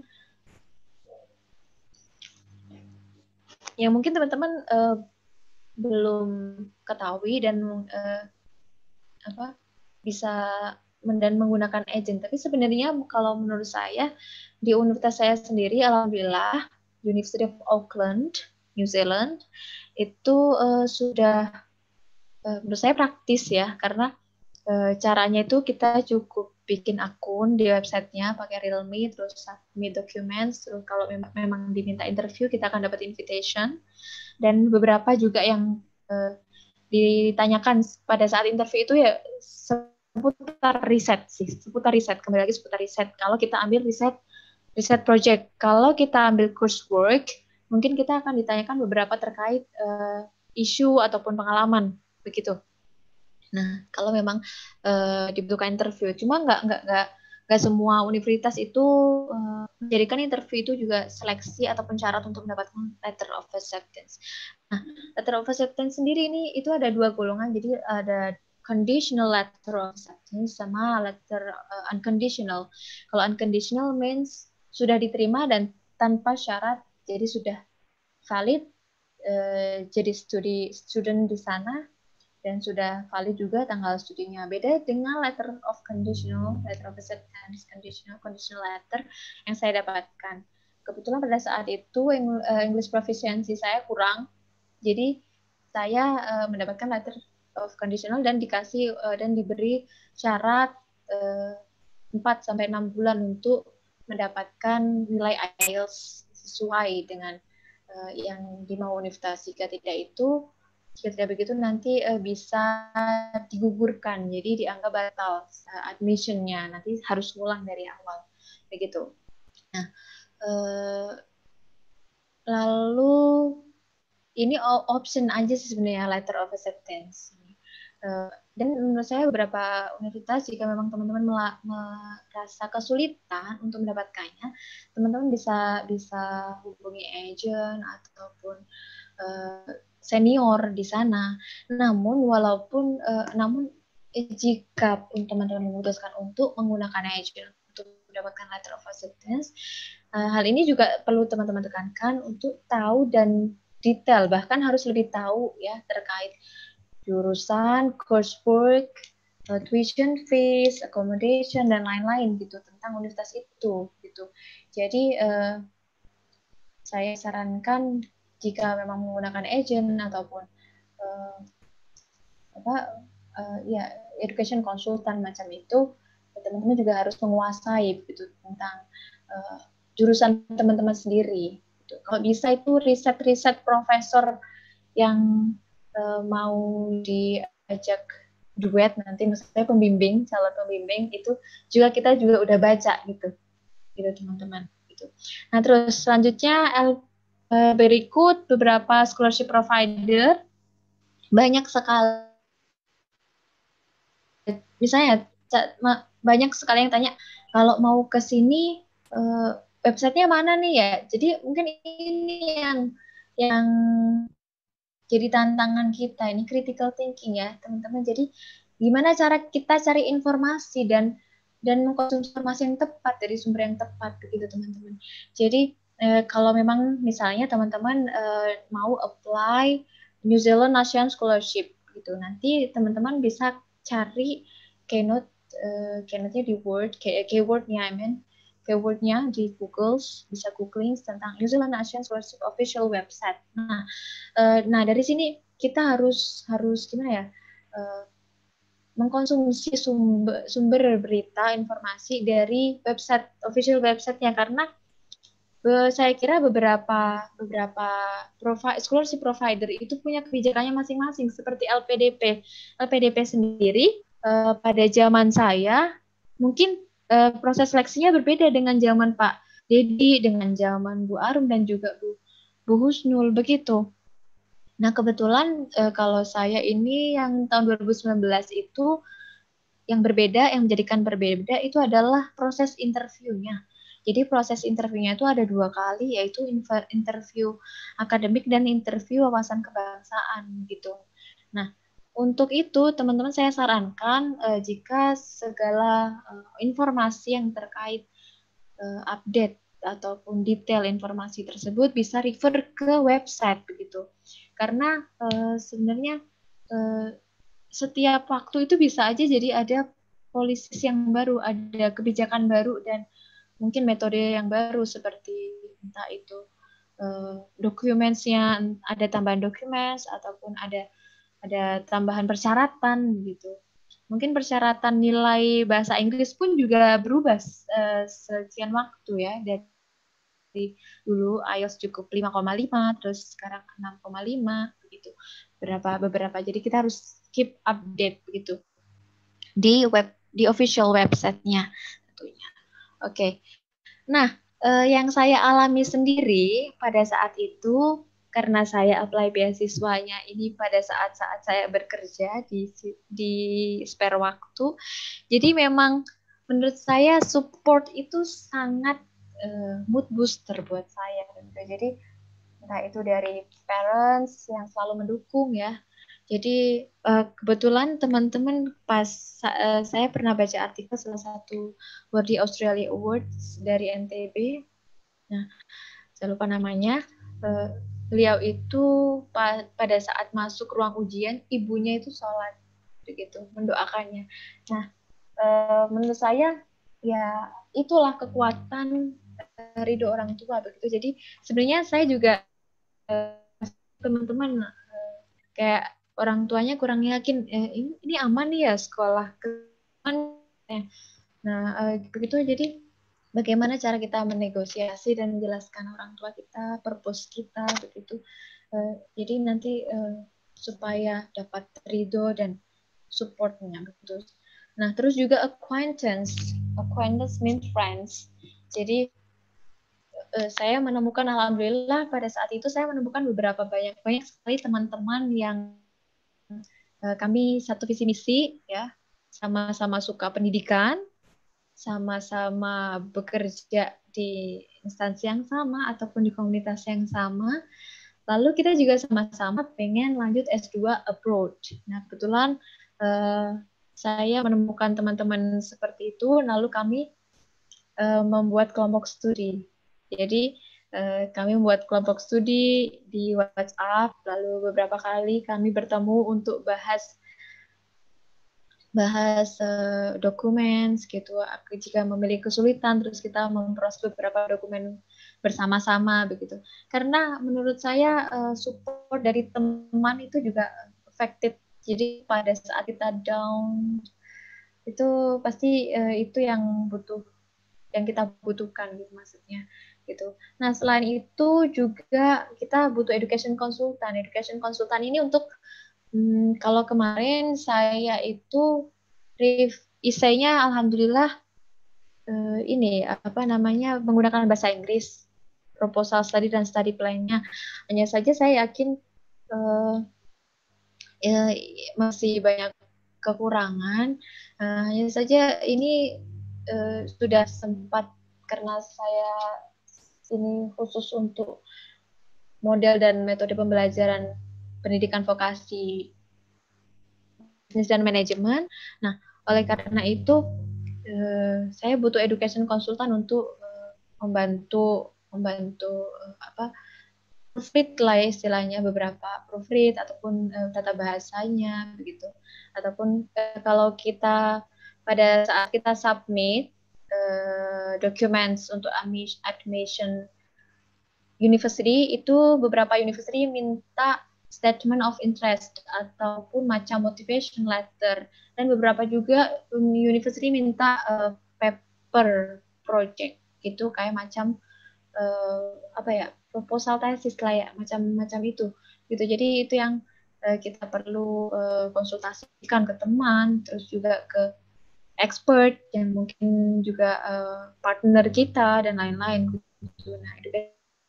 yang mungkin teman-teman uh, belum ketahui dan uh, apa bisa dan menggunakan agent. Tapi sebenarnya kalau menurut saya di universitas saya sendiri, alhamdulillah, University of Auckland, New Zealand, itu uh, sudah uh, menurut saya praktis ya, karena uh, caranya itu kita cukup bikin akun di websitenya pakai Realme, terus submit documents, terus kalau memang, memang diminta interview kita akan dapat invitation, dan beberapa juga yang uh, ditanyakan pada saat interview itu ya seputar riset sih, seputar riset, kembali lagi seputar riset. Kalau kita ambil riset riset project, kalau kita ambil coursework, mungkin kita akan ditanyakan beberapa terkait uh, isu ataupun pengalaman begitu. Nah, kalau memang uh, dibutuhkan interview, cuma nggak nggak nggak nggak semua universitas itu uh, menjadikan interview itu juga seleksi ataupun syarat untuk mendapatkan letter of acceptance. Nah, letter of acceptance sendiri ini itu ada dua golongan, jadi ada conditional letter of acceptance sama letter uh, unconditional. Kalau unconditional means sudah diterima dan tanpa syarat, jadi sudah valid uh, jadi studi student di sana dan sudah valid juga tanggal studinya. Beda dengan letter of conditional, letter of acceptance, conditional, conditional letter yang saya dapatkan. Kebetulan pada saat itu English proficiency saya kurang, jadi saya uh, mendapatkan letter of conditional dan dikasih uh, dan diberi syarat uh, empat sampai enam bulan untuk mendapatkan nilai I E L T S sesuai dengan uh, yang dimau universitas. Jika tidak itu Jika tidak begitu nanti uh, bisa digugurkan, jadi dianggap batal uh, admission-nya, nanti harus ngulang dari awal, begitu. Nah, uh, lalu ini option aja sih sebenarnya letter of acceptance. Uh, dan menurut saya beberapa universitas jika memang teman-teman merasa kesulitan untuk mendapatkannya, teman-teman bisa bisa hubungi agent ataupun uh, senior di sana. Namun walaupun uh, namun eh, jika teman-teman memutuskan untuk menggunakan agent untuk mendapatkan letter of acceptance, uh, hal ini juga perlu teman-teman tekankan untuk tahu dan detail, bahkan harus lebih tahu ya terkait jurusan, coursework, uh, tuition fees, accommodation dan lain-lain gitu tentang universitas itu gitu. Jadi uh, saya sarankan jika memang menggunakan agent ataupun uh, apa uh, ya education consultant macam itu, teman-teman juga harus menguasai gitu tentang uh, jurusan teman-teman sendiri. Gitu. Kalau bisa itu riset-riset profesor yang uh, mau diajak duet nanti, misalnya pembimbing, calon pembimbing itu juga kita juga udah baca gitu, gitu teman-teman. Gitu. Nah terus selanjutnya uh, berikut beberapa scholarship provider, banyak sekali, misalnya banyak sekali yang tanya kalau mau ke sini uh, websitenya mana nih ya. Jadi mungkin ini yang yang jadi tantangan kita, ini critical thinking ya teman-teman. Jadi gimana cara kita cari informasi dan dan mengkonsumsi informasi yang tepat dari sumber yang tepat begitu teman-teman. Jadi eh, kalau memang misalnya teman-teman eh, mau apply New Zealand National Scholarship gitu, nanti teman-teman bisa cari keynote eh, keynote-nya di Word, keyword-nya I mean keyword-nya di Google, bisa googling tentang New Zealand National Scholarship official website. Nah, uh, nah dari sini kita harus harus gimana ya? Uh, mengkonsumsi sumber sumber berita informasi dari website official website-nya, karena uh, saya kira beberapa beberapa provi- scholarship provider itu punya kebijakannya masing-masing seperti L P D P. L P D P sendiri uh, pada zaman saya mungkin Uh, proses seleksinya berbeda dengan zaman Pak Dedi, dengan zaman Bu Arum dan juga Bu, Bu Husnul begitu. Nah kebetulan uh, kalau saya ini yang tahun dua ribu sembilan belas itu yang berbeda, yang menjadikan berbeda itu adalah proses interviewnya. Jadi proses interviewnya itu ada dua kali, yaitu interview akademik dan interview wawasan kebangsaan gitu. Nah untuk itu, teman-teman saya sarankan uh, jika segala uh, informasi yang terkait uh, update ataupun detail informasi tersebut bisa refer ke website begitu. Karena uh, sebenarnya uh, setiap waktu itu bisa aja jadi ada policy yang baru, ada kebijakan baru dan mungkin metode yang baru seperti entah itu uh, dokumennya ada tambahan dokumen ataupun ada ada tambahan persyaratan gitu. Mungkin persyaratan nilai bahasa Inggris pun juga berubah uh, sekian waktu ya. Dari dulu I E L T S cukup lima koma lima, terus sekarang enam koma lima begitu. Beberapa beberapa. Jadi kita harus keep update begitu di web di official website-nya tentunya. Oke. Okay. Nah, uh, yang saya alami sendiri pada saat itu, karena saya apply beasiswanya ini pada saat-saat saya bekerja di di spare waktu. Jadi memang menurut saya support itu sangat uh, mood booster buat saya. Jadi entah itu dari parents yang selalu mendukung ya. Jadi uh, kebetulan teman-teman pas uh, saya pernah baca artikel salah satu Worthy Australia Awards dari N T B. Nah, saya lupa namanya. Uh, beliau itu pa pada saat masuk ruang ujian, ibunya itu sholat, begitu, mendoakannya. Nah, uh, menurut saya ya itulah kekuatan uh, ridho orang tua, begitu. Jadi sebenarnya saya juga uh, teman-teman uh, kayak orang tuanya kurang yakin, eh, ini, ini aman nih ya sekolah. Nah, uh, begitu. Jadi bagaimana cara kita menegosiasi dan menjelaskan orang tua kita, purpose kita, begitu. Uh, jadi nanti uh, supaya dapat ridho dan supportnya, begitu. Nah, terus juga acquaintance, acquaintance means friends. Jadi uh, saya menemukan, alhamdulillah pada saat itu saya menemukan beberapa banyak banyak sekali teman-teman yang uh, kami satu visi misi ya, sama-sama suka pendidikan, sama-sama bekerja di instansi yang sama ataupun di komunitas yang sama. Lalu kita juga sama-sama pengen lanjut S dua abroad. Nah, kebetulan uh, saya menemukan teman-teman seperti itu, lalu kami uh, membuat kelompok studi. Jadi uh, kami membuat kelompok studi di WhatsApp, lalu beberapa kali kami bertemu untuk bahas bahas uh, dokumen gitu. Jika memiliki kesulitan, terus kita memproses beberapa dokumen bersama-sama begitu. Karena menurut saya uh, support dari teman itu juga effective. Jadi pada saat kita down itu pasti uh, itu yang butuh, yang kita butuhkan gitu maksudnya gitu. Nah, selain itu juga kita butuh education consultant. Education consultant ini untuk Hmm, kalau kemarin saya itu isainya alhamdulillah eh, ini apa namanya menggunakan bahasa Inggris, proposal study dan study plan-nya. Hanya saja saya yakin eh, eh, masih banyak kekurangan. Eh, hanya saja ini eh, sudah sempat karena saya ini khusus untuk model dan metode pembelajaran pendidikan vokasi bisnis dan manajemen. Nah, oleh karena itu eh, saya butuh education consultant untuk eh, membantu membantu eh, apa proofread lah ya istilahnya, beberapa proofread ataupun eh, tata bahasanya begitu. Ataupun eh, kalau kita pada saat kita submit eh, documents untuk admission university, itu beberapa university minta statement of interest ataupun macam motivation letter, dan beberapa juga university minta uh, paper project gitu, kayak macam uh, apa ya proposal tesis lah ya, macam-macam itu gitu. Jadi itu yang uh, kita perlu uh, konsultasikan ke teman, terus juga ke expert yang mungkin juga uh, partner kita dan lain-lain gitu. Nah, itu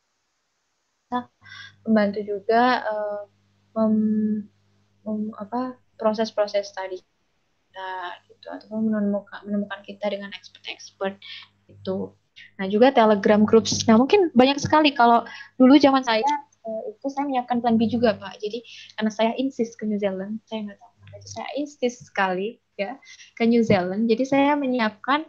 kita membantu juga uh, mem, mem, apa proses-proses tadi kita gitu, ataupun menemukan menemukan kita dengan expert-expert itu. Nah, juga Telegram groups. Nah, mungkin banyak sekali. Kalau dulu zaman saya uh, itu saya menyiapkan plan B juga, Pak. Jadi karena saya insist ke New Zealand, saya nggak tahu kenapa, saya insist sekali ya ke New Zealand. Jadi saya menyiapkan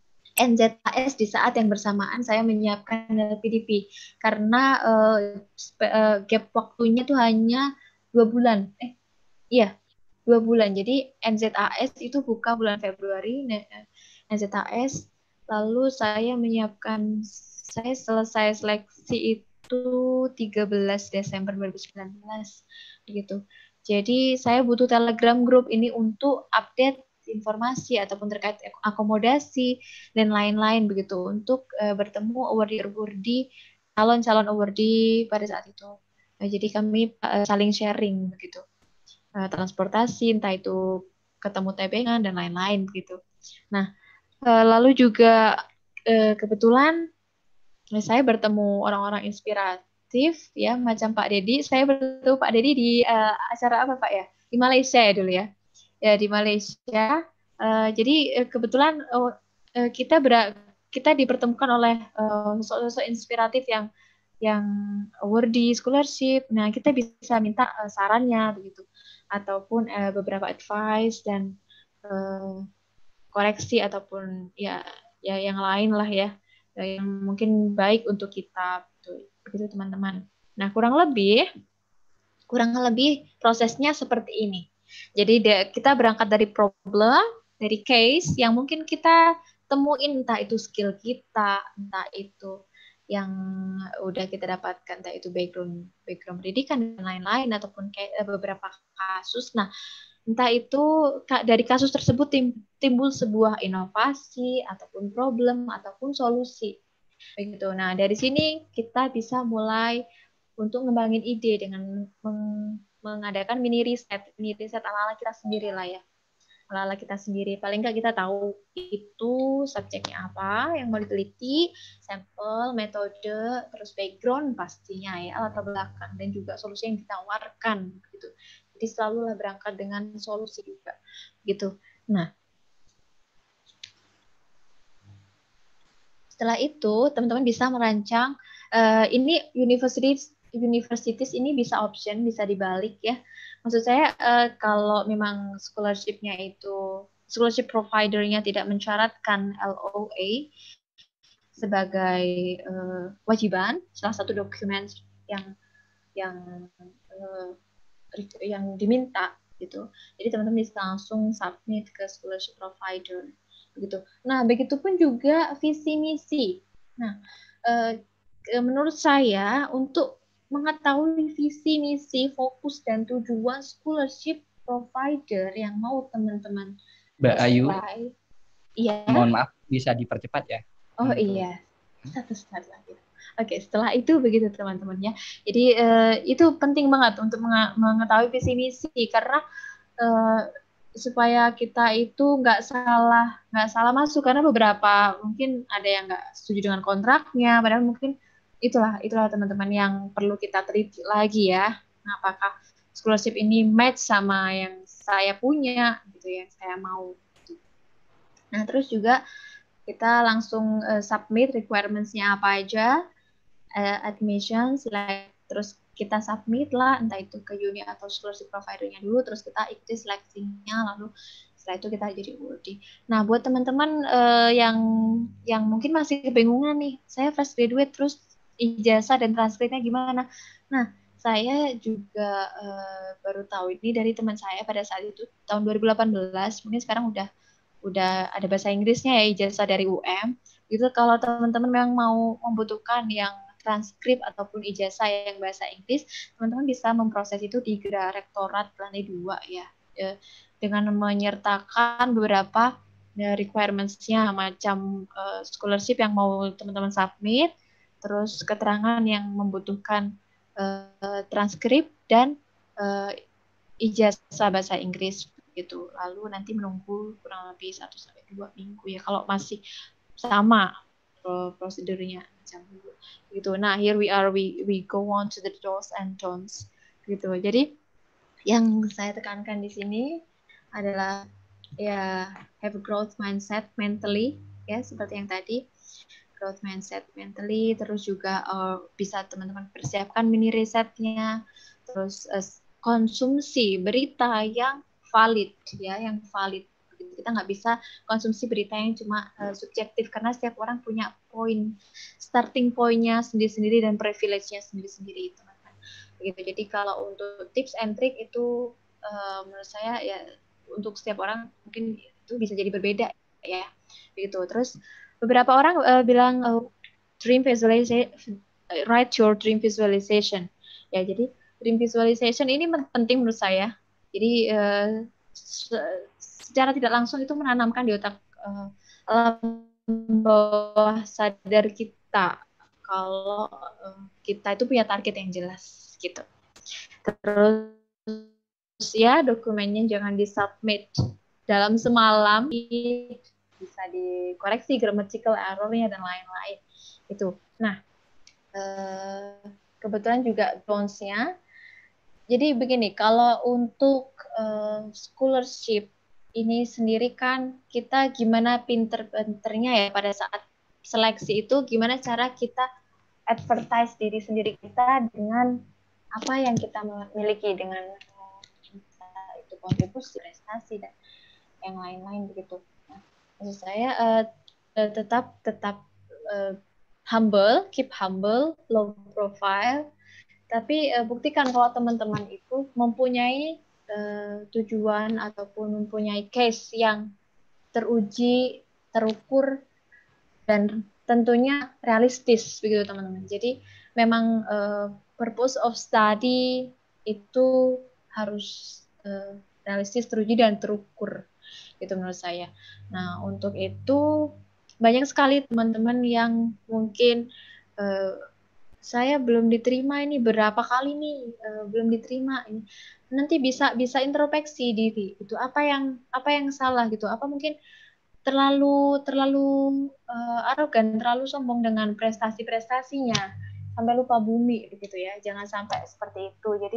N Z A S di saat yang bersamaan saya menyiapkan L P D P, karena uh, uh, gap waktunya tuh hanya dua bulan. Eh, iya, dua bulan. Jadi N Z A S itu buka bulan Februari, N Z A S. Lalu saya menyiapkan, saya selesai seleksi itu tiga belas Desember dua ribu sembilan belas, begitu. Jadi saya butuh Telegram group ini untuk update informasi ataupun terkait akomodasi dan lain-lain begitu, untuk uh, bertemu awardee-awardee, calon-calon awardee pada saat itu. Nah, jadi kami uh, saling sharing begitu, uh, transportasi, entah itu ketemu tebengan dan lain-lain begitu. Nah, uh, lalu juga uh, kebetulan uh, saya bertemu orang-orang inspiratif ya, macam Pak Dedi. Saya bertemu Pak Dedi di uh, acara apa Pak ya? Di Malaysia ya dulu ya. Ya di Malaysia. Uh, jadi uh, kebetulan uh, uh, kita ber kita dipertemukan oleh uh, sosok-sosok inspiratif yang yang awardee scholarship. Nah, kita bisa minta uh, sarannya begitu, ataupun uh, beberapa advice dan uh, koreksi ataupun ya ya yang lain lah ya, yang mungkin baik untuk kita begitu teman-teman. Nah, kurang lebih kurang lebih prosesnya seperti ini. Jadi kita berangkat dari problem, dari case yang mungkin kita temuin, entah itu skill kita, entah itu yang udah kita dapatkan, entah itu background background pendidikan dan lain-lain, ataupun kayak beberapa kasus. Nah, entah itu dari kasus tersebut timbul sebuah inovasi ataupun problem ataupun solusi. Begitu. Nah, dari sini kita bisa mulai untuk ngembangin ide dengan meng- mengadakan mini riset, mini riset ala-ala kita sendiri lah ya, ala-ala kita sendiri. Paling nggak kita tahu itu subjeknya apa yang mau diteliti, sampel, metode, terus background pastinya ya, latar belakang, dan juga solusi yang ditawarkan gitu. Jadi selalulah berangkat dengan solusi juga, gitu. Nah, setelah itu teman-teman bisa merancang uh, ini universities universities ini bisa option, bisa dibalik ya. Maksud saya uh, kalau memang scholarship-nya itu scholarship provider-nya tidak mensyaratkan L O A sebagai uh, wajiban, salah satu dokumen yang yang uh, yang diminta gitu. Jadi teman-teman bisa langsung submit ke scholarship provider begitu. Nah, begitupun juga visi misi. Nah, uh, menurut saya untuk mengetahui visi misi, fokus dan tujuan scholarship provider yang mau teman-teman Mbak Ayu, iya. Mohon maaf, bisa dipercepat ya? Oh untuk... iya, satu start lagi. Oke, setelah itu begitu teman-teman ya. Jadi uh, itu penting banget untuk mengetahui visi misi karena uh, supaya kita itu nggak salah nggak salah masuk, karena beberapa mungkin ada yang nggak setuju dengan kontraknya, padahal mungkin itulah itulah teman-teman yang perlu kita teliti lagi ya. Nah, apakah scholarship ini match sama yang saya punya gitu, yang saya mau. Nah, terus juga kita langsung uh, submit requirements-nya apa aja, uh, admission, select, terus kita submit lah, entah itu ke uni atau scholarship provider-nya dulu, terus kita ikuti seleksinya, lalu setelah itu kita jadi awardee. Nah, buat teman-teman uh, yang yang mungkin masih kebingungan nih, saya fresh graduate, terus ijazah dan transkripnya gimana? Nah, saya juga uh, baru tahu ini dari teman saya pada saat itu, tahun dua ribu delapan belas, mungkin sekarang udah udah ada bahasa Inggrisnya ya, ijazah dari U M. Gitu kalau teman-teman yang mau membutuhkan yang transkrip ataupun ijazah yang bahasa Inggris, teman-teman bisa memproses itu di Rektorat Lantai dua ya. ya dengan menyertakan beberapa ya, requirements-nya, macam uh, scholarship yang mau teman-teman submit, terus keterangan yang membutuhkan uh, transkrip dan uh, ijazah bahasa Inggris gitu. Lalu nanti menunggu kurang lebih satu sampai dua minggu ya kalau masih sama prosedurnya macam gitu. Nah, here we are, we we go on to the do's and don'ts gitu. Jadi yang saya tekankan di sini adalah ya have a growth mindset mentally ya, seperti yang tadi, growth mindset mentally, terus juga uh, bisa teman-teman persiapkan mini risetnya, terus uh, konsumsi berita yang valid ya, yang valid. Kita nggak bisa konsumsi berita yang cuma uh, subjektif, karena setiap orang punya poin starting pointnya sendiri-sendiri dan privilege-nya sendiri-sendiri, teman-teman. Begitu. Jadi kalau untuk tips and trick itu uh, menurut saya ya untuk setiap orang mungkin itu bisa jadi berbeda ya. Begitu. Terus beberapa orang uh, bilang uh, dream visualization, write your dream visualization. Ya, jadi dream visualization ini penting menurut saya. Jadi uh, secara tidak langsung itu menanamkan di otak uh, alam bawah sadar kita kalau uh, kita itu punya target yang jelas gitu. Terus ya dokumennya jangan disubmit dalam semalam, bisa dikoreksi grammatical error-nya dan lain-lain itu. Nah, uh, kebetulan juga don'ts-nya. Jadi begini, kalau untuk uh, scholarship ini sendiri kan kita gimana pinter-pinternya ya pada saat seleksi itu, gimana cara kita advertise diri sendiri kita dengan apa yang kita miliki, dengan uh, itu kontribusi, prestasi dan yang lain-lain begitu. Nah, maksud saya uh, tetap tetap uh, humble, keep humble, low profile. Tapi uh, buktikan kalau teman-teman itu mempunyai uh, tujuan ataupun mempunyai case yang teruji, terukur, dan tentunya realistis begitu teman-teman. Jadi memang uh, purpose of study itu harus uh, realistis, teruji, dan terukur. Itu menurut saya. Nah, untuk itu banyak sekali teman-teman yang mungkin uh, saya belum diterima ini berapa kali nih uh, belum diterima ini, nanti bisa bisa introspeksi diri itu apa yang apa yang salah gitu, apa mungkin terlalu terlalu uh, arogan, terlalu sombong dengan prestasi-prestasinya sampai lupa bumi gitu ya, jangan sampai seperti itu. Jadi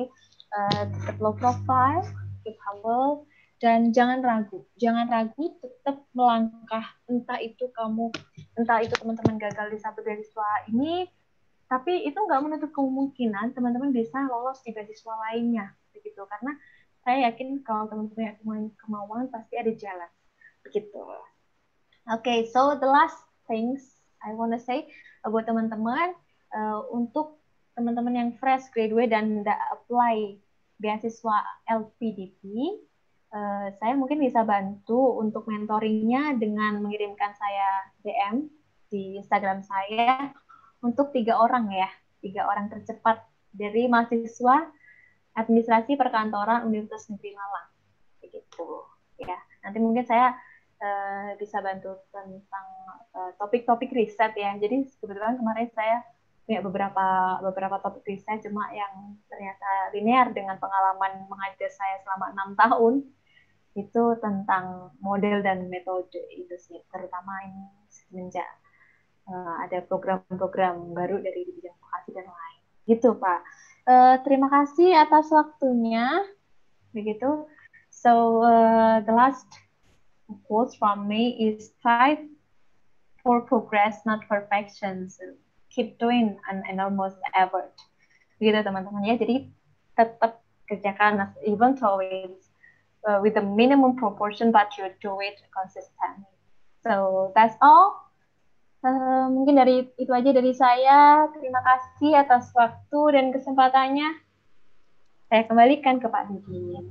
uh, tetap low profile, keep humble, dan jangan ragu, jangan ragu, tetap melangkah. Entah itu kamu, entah itu teman-teman gagal di satu beasiswa ini, tapi itu nggak menutup kemungkinan teman-teman bisa lolos di beasiswa lainnya, begitu. Karena saya yakin kalau teman-teman punya kemauan pasti ada jalan, begitu. Oke, okay, so the last things I wanna say buat teman-teman, uh, untuk teman-teman yang fresh graduate dan nggak apply beasiswa L P D P, uh, saya mungkin bisa bantu untuk mentoringnya dengan mengirimkan saya D M di Instagram saya untuk tiga orang ya, tiga orang tercepat dari mahasiswa administrasi perkantoran Universitas Negeri Malang, begitu ya. Nanti mungkin saya uh, bisa bantu tentang uh, topik-topik riset ya. Jadi kebetulan kemarin saya punya beberapa beberapa topik riset, cuma yang ternyata linear dengan pengalaman mengajar saya selama enam tahun itu tentang model dan metode itu sih, terutama ini semenjak uh, ada program-program baru dari bidang vokasi dan lain. Gitu Pak. Uh, terima kasih atas waktunya. Begitu. So uh, the last quote from me is strive for progress, not perfection. So, keep doing an enormous effort. Begitu teman-teman ya. Jadi tetap kerjakan even though it's uh, with a minimum proportion, but you do it consistently. So that's all. Uh, mungkin dari itu aja dari saya. Terima kasih atas waktu dan kesempatannya. Saya kembalikan ke Pak Didin.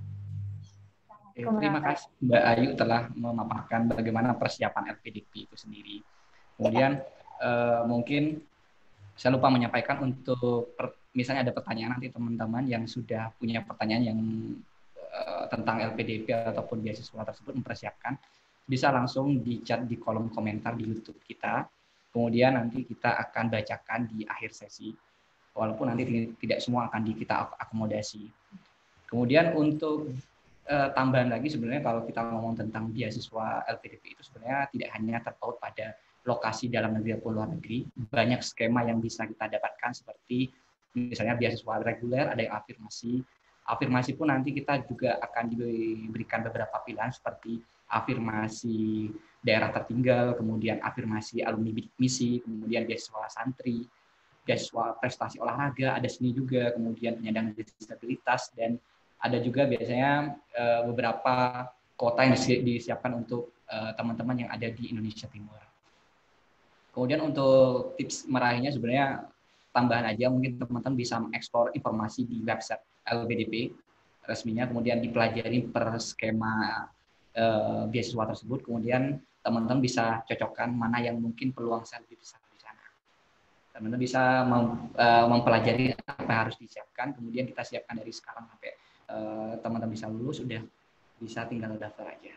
Eh, terima kasih Mbak Ayu telah memaparkan bagaimana persiapan L P D P itu sendiri. Kemudian ya. uh, mungkin saya lupa menyampaikan untuk per, misalnya ada pertanyaan nanti teman-teman yang sudah punya pertanyaan yang uh, tentang L P D P ataupun beasiswa tersebut mempersiapkan, bisa langsung di chat di kolom komentar di YouTube kita. Kemudian nanti kita akan bacakan di akhir sesi, walaupun nanti tidak semua akan di kita akomodasi. Kemudian untuk Uh, tambahan lagi sebenarnya kalau kita ngomong tentang beasiswa L P D P itu sebenarnya tidak hanya terpaut pada lokasi dalam negeri atau luar negeri, banyak skema yang bisa kita dapatkan seperti misalnya beasiswa reguler, ada yang afirmasi. Afirmasi pun nanti kita juga akan diberikan beberapa pilihan seperti afirmasi daerah tertinggal, kemudian afirmasi alumni bidik misi, kemudian beasiswa santri, beasiswa prestasi olahraga, ada seni juga, kemudian penyandang disabilitas, dan ada juga biasanya uh, beberapa kota yang disiapkan untuk teman-teman uh, yang ada di Indonesia Timur. Kemudian untuk tips meraihnya sebenarnya tambahan aja, mungkin teman-teman bisa mengeksplor informasi di website L P D P resminya, kemudian dipelajari per skema uh, beasiswa tersebut, kemudian teman-teman bisa cocokkan mana yang mungkin peluang saya lebih besar di sana. Teman-teman bisa mem, uh, mempelajari apa yang harus disiapkan, kemudian kita siapkan dari sekarang sampai teman-teman uh, bisa lulus, sudah bisa tinggal daftar aja.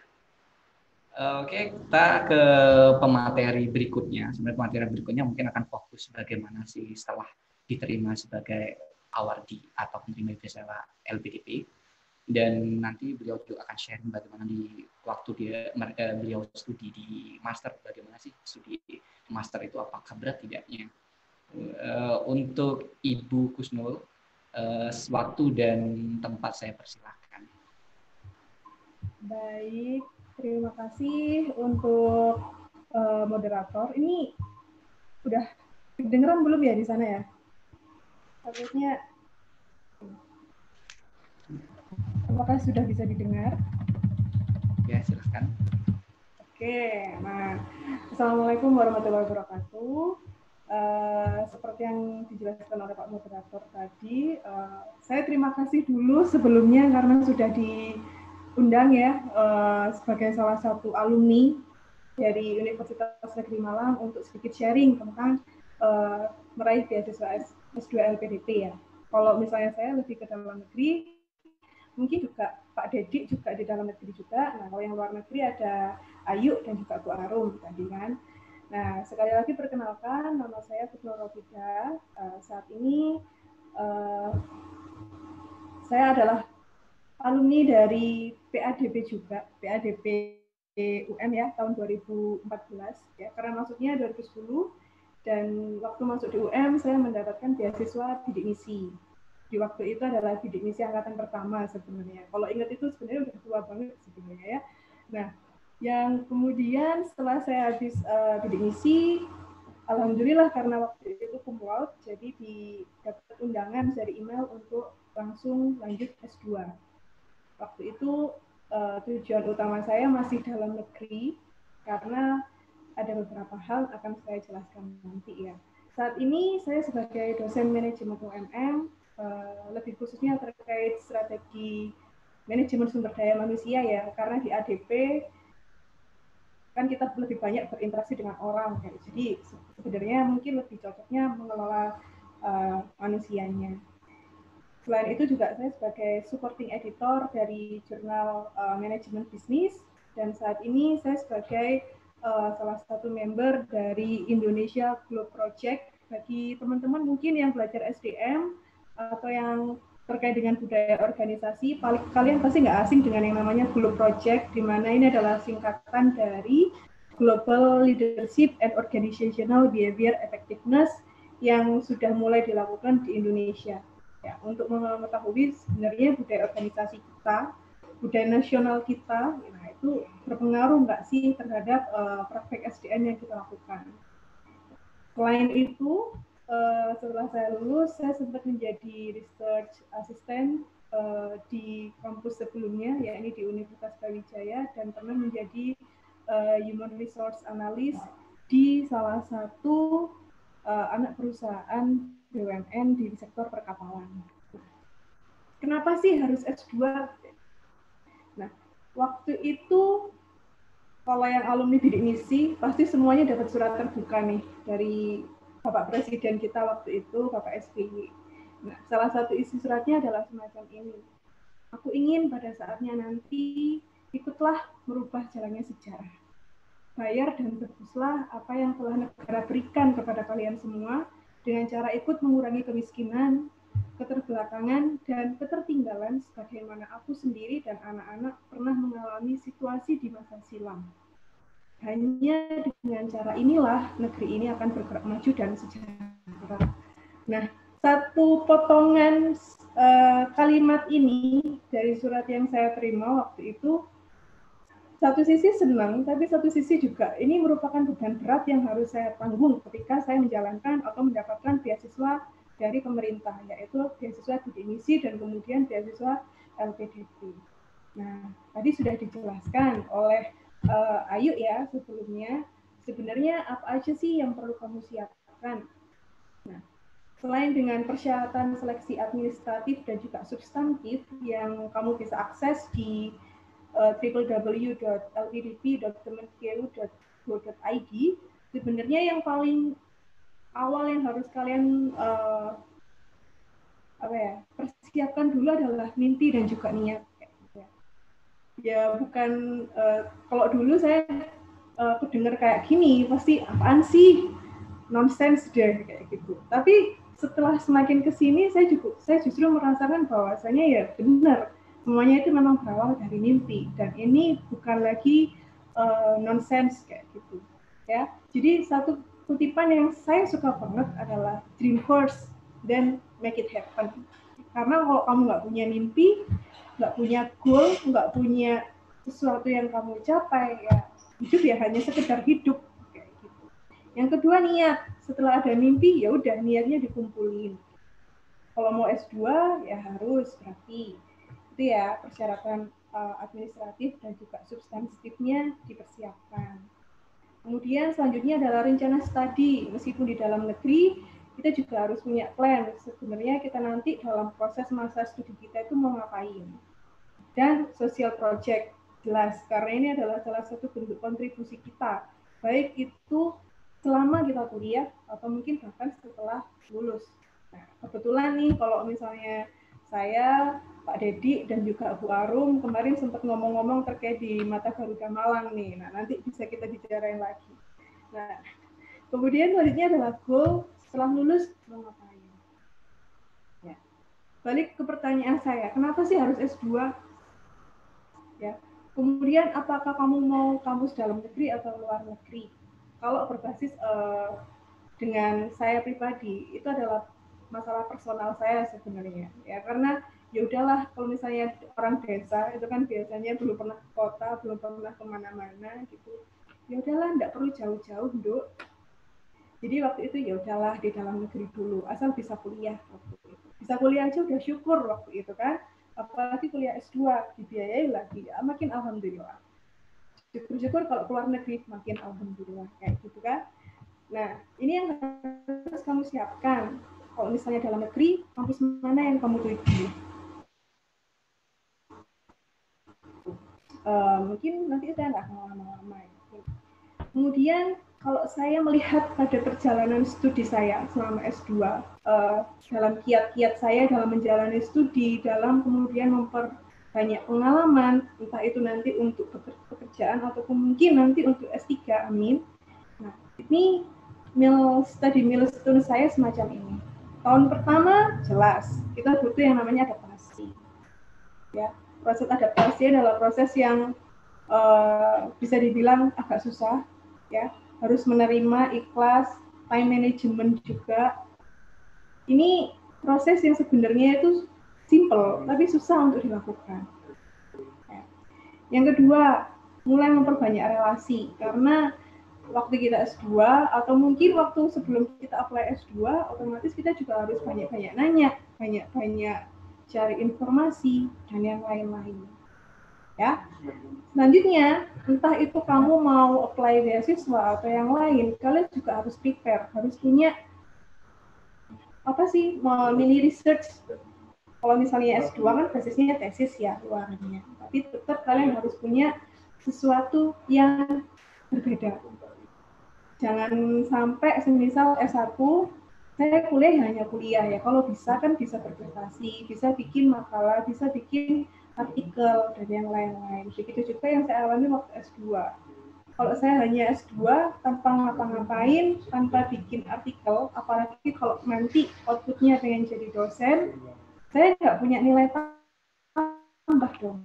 Uh, Oke, okay, kita ke pemateri berikutnya. Sebenarnya pemateri berikutnya mungkin akan fokus bagaimana sih setelah diterima sebagai awardee atau penerima beasiswa L P D P, dan nanti beliau juga akan sharing bagaimana di waktu dia uh, beliau studi di master, bagaimana sih studi master itu, apakah berat tidaknya. Uh, untuk Ibu Kusnul, Uh, waktu dan tempat saya persilahkan. Baik, terima kasih untuk uh, moderator. Ini udah kedengeran belum ya di sana ya? Takutnya apakah sudah bisa didengar? Ya, silakan. Oke, nah, Assalamualaikum warahmatullahi wabarakatuh. Uh, seperti yang dijelaskan oleh Pak Moderator tadi, uh, saya terima kasih dulu sebelumnya karena sudah diundang ya uh, sebagai salah satu alumni dari Universitas Negeri Malang untuk sedikit sharing tentang uh, meraih beasiswa S dua L P D P ya. Kalau misalnya saya lebih ke dalam negeri, mungkin juga Pak Dedik juga di dalam negeri juga. Nah, kalau yang luar negeri ada Ayu dan juga Bu Arum tadi kan. Nah, sekali lagi perkenalkan, nama saya Kusnul Rofida. Uh, saat ini uh, saya adalah alumni dari P A D P juga, P A D P U M ya, tahun dua ribu empat belas. Ya, karena masuknya dua ribu sepuluh, dan waktu masuk di U M saya mendapatkan beasiswa bidik misi. di waktu itu adalah bidik misi angkatan pertama sebenarnya. Kalau ingat itu sebenarnya udah tua banget sebenarnya ya. Nah, yang kemudian setelah saya habis uh, bidik misi, alhamdulillah karena waktu itu cum laude, jadi didapat undangan dari email untuk langsung lanjut S dua. Waktu itu uh, tujuan utama saya masih dalam negeri karena ada beberapa hal akan saya jelaskan nanti ya. Saat ini saya sebagai dosen manajemen U M M, uh, lebih khususnya terkait strategi manajemen sumber daya manusia ya, karena di A D P kan kita lebih banyak berinteraksi dengan orang, kayak jadi sebenarnya mungkin lebih cocoknya mengelola uh, manusianya. Selain itu juga saya sebagai supporting editor dari jurnal uh, manajemen bisnis, dan saat ini saya sebagai uh, salah satu member dari Indonesia Globe Project. Bagi teman-teman mungkin yang belajar S D M atau yang terkait dengan budaya organisasi, kalian pasti nggak asing dengan yang namanya Globe Project, di mana ini adalah singkatan dari Global Leadership and Organizational Behavior Effectiveness yang sudah mulai dilakukan di Indonesia. Ya, untuk mengetahui sebenarnya budaya organisasi kita, budaya nasional kita, nah itu berpengaruh nggak sih terhadap uh, praktek S D M yang kita lakukan. Selain itu, Uh, setelah saya lulus, saya sempat menjadi research assistant uh, di kampus sebelumnya, yakni di Universitas Brawijaya, dan pernah menjadi uh, human resource analyst di salah satu uh, anak perusahaan B U M N di sektor perkapalan. Kenapa sih harus S dua? Nah, waktu itu kalau yang alumni bidik misi, pasti semuanya dapat surat terbuka nih dari Bapak Presiden kita waktu itu, Bapak S B Y. Nah, salah satu isi suratnya adalah semacam ini. Aku ingin pada saatnya nanti ikutlah merubah jalannya sejarah. Bayar dan tebuslah apa yang telah negara berikan kepada kalian semua dengan cara ikut mengurangi kemiskinan, keterbelakangan, dan ketertinggalan sebagaimana aku sendiri dan anak-anak pernah mengalami situasi di masa silam. Hanya dengan cara inilah negeri ini akan bergerak maju dan sejahtera. Nah, satu potongan uh, kalimat ini dari surat yang saya terima waktu itu, satu sisi senang, tapi satu sisi juga ini merupakan beban berat yang harus saya tanggung ketika saya menjalankan atau mendapatkan beasiswa dari pemerintah, yaitu beasiswa bidik misi dan kemudian beasiswa L P D P. Nah, tadi sudah dijelaskan oleh Uh, Ayu ya sebelumnya, sebenarnya apa aja sih yang perlu kamu siapkan? Nah, selain dengan persyaratan seleksi administratif dan juga substantif yang kamu bisa akses di uh, w w w dot l p d p dot kemenkeu dot go dot i d, sebenarnya yang paling awal yang harus kalian uh, apa ya persiapkan dulu adalah mimpi dan juga niat. Ya bukan, uh, kalau dulu saya uh, dengar kayak gini, pasti apaan sih, nonsense deh, kayak gitu. Tapi setelah semakin kesini, saya juga saya justru merasakan bahwasanya ya benar, semuanya itu memang berawal dari mimpi, dan ini bukan lagi uh, nonsense kayak gitu. Ya, jadi satu kutipan yang saya suka banget adalah dream first, then make it happen. Karena kalau kamu nggak punya mimpi, nggak punya goal, nggak punya sesuatu yang kamu capai, ya hidup ya hanya sekedar hidup kayak gitu. Yang kedua niat, setelah ada mimpi ya udah niatnya dikumpulin. Kalau mau S dua ya harus berarti itu ya persyaratan uh, administratif dan juga substantifnya dipersiapkan. Kemudian selanjutnya adalah rencana studi, meskipun di dalam negeri kita juga harus punya plan. Sebenarnya kita nanti dalam proses masa studi kita itu mau ngapain. Dan social project, jelas, karena ini adalah salah satu bentuk kontribusi kita, baik itu selama kita kuliah atau mungkin bahkan setelah lulus. Nah, kebetulan nih kalau misalnya saya, Pak Dedi, dan juga Bu Arum kemarin sempat ngomong-ngomong terkait di Mata Garuda Malang nih, nah nanti bisa kita bicarain lagi. Nah, kemudian selanjutnya adalah goal setelah lulus mau ngapain. Ya. Balik ke pertanyaan saya, kenapa sih harus S dua? Ya. Kemudian apakah kamu mau kampus dalam negeri atau luar negeri? Kalau berbasis uh, dengan saya pribadi, itu adalah masalah personal saya sebenarnya ya, karena ya udahlah kalau misalnya orang desa itu kan biasanya belum pernah ke kota, belum pernah kemana-mana gitu, ya udahlah nggak perlu jauh-jauh Dok. Jadi waktu itu ya udahlah di dalam negeri dulu, asal bisa kuliah waktu itu. Bisa kuliah aja udah syukur waktu itu kan, apalagi kuliah S dua dibiayai lagi, ya makin alhamdulillah. Syukur-syukur kalau keluar negeri makin alhamdulillah kayak gitu kan. Nah ini yang harus kamu siapkan. Kalau misalnya dalam negeri, kampus mana yang kamu tuju? Uh, mungkin nanti saya nggak akan lama-lama. Kemudian kalau saya melihat pada perjalanan studi saya selama S dua, uh, dalam kiat-kiat saya dalam menjalani studi, dalam kemudian memperbanyak pengalaman, entah itu nanti untuk pekerjaan ataupun mungkin nanti untuk S tiga, amin. Nah, ini mil study milestone saya semacam ini. Tahun pertama jelas kita butuh yang namanya adaptasi. Ya, proses adaptasi adalah proses yang uh, bisa dibilang agak susah, ya. Harus menerima, ikhlas, time management juga. Ini proses yang sebenarnya itu simple, tapi susah untuk dilakukan. Ya. Yang kedua, mulai memperbanyak relasi, karena waktu kita S dua atau mungkin waktu sebelum kita apply S dua, otomatis kita juga harus banyak-banyak nanya, banyak-banyak cari informasi, dan yang lain-lain. Ya. Selanjutnya, entah itu kamu mau apply beasiswa atau yang lain, kalian juga harus prepare, harus punya apa sih, mau mini research. Kalau misalnya S dua kan basisnya tesis ya, luarannya. Tapi tetap kalian harus punya sesuatu yang berbeda. Jangan sampai semisal S satu, saya kuliah hanya kuliah ya. Kalau bisa kan bisa berprestasi, bisa bikin makalah, bisa bikin artikel, dan yang lain-lain. Begitu juga yang saya alami waktu S dua. Kalau saya hanya S dua, tanpa ngapa-ngapain, tanpa bikin artikel, apalagi kalau nanti outputnya pengen jadi dosen, saya nggak punya nilai tambah dong.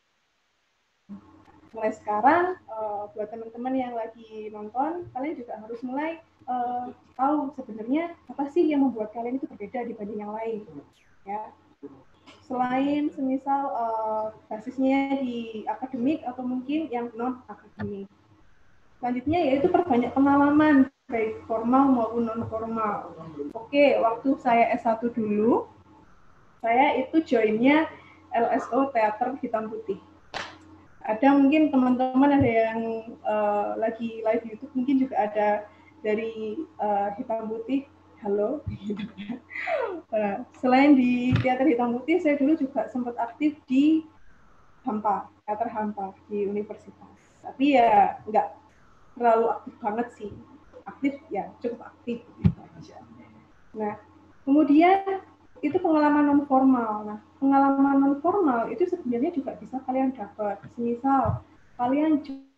Mulai sekarang, uh, buat teman-teman yang lagi nonton, kalian juga harus mulai uh, tahu sebenarnya apa sih yang membuat kalian itu berbeda dibanding yang lain. Ya. Selain semisal uh, basisnya di akademik atau mungkin yang non-akademik. Selanjutnya yaitu perbanyak pengalaman, baik formal maupun non-formal. Oke, waktu saya S satu dulu, saya itu joinnya L S O Teater Hitam Putih. Ada mungkin teman-teman ada yang uh, lagi live YouTube, mungkin juga ada dari uh, Hitam Putih, halo. Nah, selain di Teater Hitam Putih, saya dulu juga sempat aktif di Hampa, Teater Hampa di universitas. Tapi ya nggak terlalu aktif banget sih, aktif ya cukup aktif. Gitu. Nah, kemudian itu pengalaman non formal. Nah, pengalaman non formal itu sebenarnya juga bisa kalian dapat. Misal kalian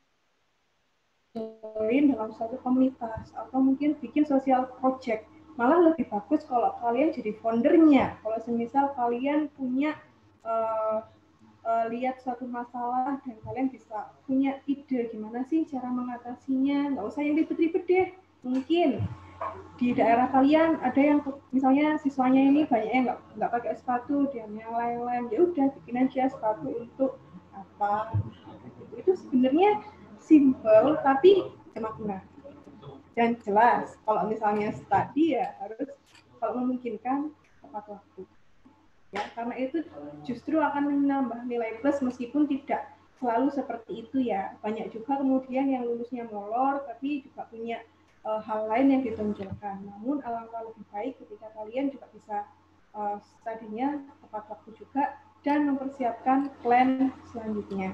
join dalam suatu komunitas atau mungkin bikin social project. Malah lebih bagus kalau kalian jadi foundernya. Kalau semisal kalian punya uh, uh, lihat suatu masalah dan kalian bisa punya ide gimana sih cara mengatasinya. Nggak usah yang ribet-ribet deh. Mungkin di daerah kalian ada yang misalnya siswanya ini banyak yang nggak nggak pakai sepatu dan yang lain-lain, ya udah bikin aja sepatu untuk apa. Itu sebenarnya simple tapi bermakna dan jelas. Kalau misalnya studi ya harus kalau memungkinkan tepat waktu ya, karena itu justru akan menambah nilai plus meskipun tidak selalu seperti itu ya. Banyak juga kemudian yang lulusnya molor tapi juga punya Uh, hal lain yang ditonjolkan. Namun alangkah lebih baik ketika kalian juga bisa uh, studinya tepat waktu juga dan mempersiapkan plan selanjutnya.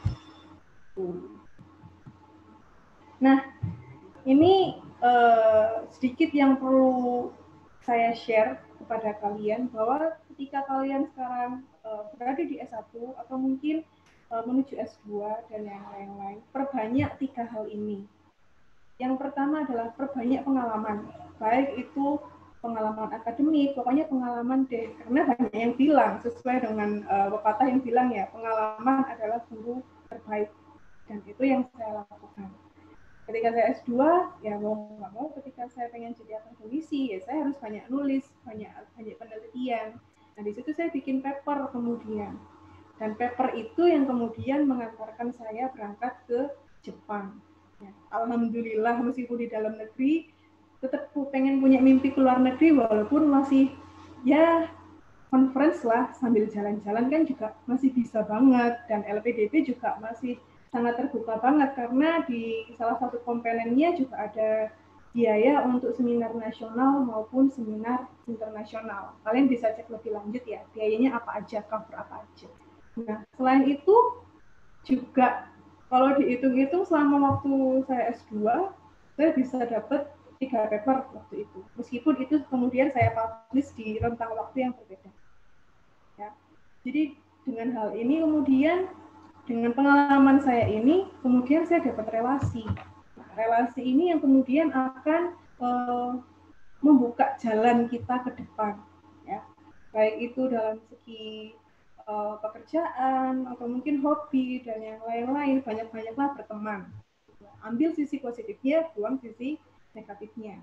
Nah, ini uh, sedikit yang perlu saya share kepada kalian bahwa ketika kalian sekarang uh, berada di S satu atau mungkin uh, menuju S dua dan yang lain-lain, perbanyak tiga hal ini. Yang pertama adalah perbanyak pengalaman, baik itu pengalaman akademik, pokoknya pengalaman deh, karena banyak yang bilang, sesuai dengan uh, pepatah yang bilang ya, pengalaman adalah guru terbaik, dan itu yang saya lakukan. Ketika saya S dua, ya mau nggak mau ketika saya pengen jadi akademisi, ya saya harus banyak nulis, banyak banyak penelitian. Nah, di situ saya bikin paper kemudian. Dan paper itu yang kemudian mengantarkan saya berangkat ke Jepang. Ya, alhamdulillah meskipun di dalam negeri, tetap pengen punya mimpi ke luar negeri walaupun masih ya conference lah sambil jalan-jalan kan juga masih bisa banget, dan L P D B juga masih sangat terbuka banget karena di salah satu komponennya juga ada biaya untuk seminar nasional maupun seminar internasional. Kalian bisa cek lebih lanjut ya, biayanya apa aja, cover apa aja. Nah, selain itu juga kalau dihitung-hitung selama waktu saya S dua, saya bisa dapat tiga paper waktu itu. Meskipun itu kemudian saya publish di rentang waktu yang berbeda. Ya. Jadi dengan hal ini kemudian dengan pengalaman saya ini kemudian saya dapat relasi. Nah, relasi ini yang kemudian akan uh, membuka jalan kita ke depan. Ya. Baik itu dalam segi uh, pekerjaan atau mungkin hobi dan yang lain-lain, banyak-banyaklah berteman. Ambil sisi positifnya, buang sisi negatifnya.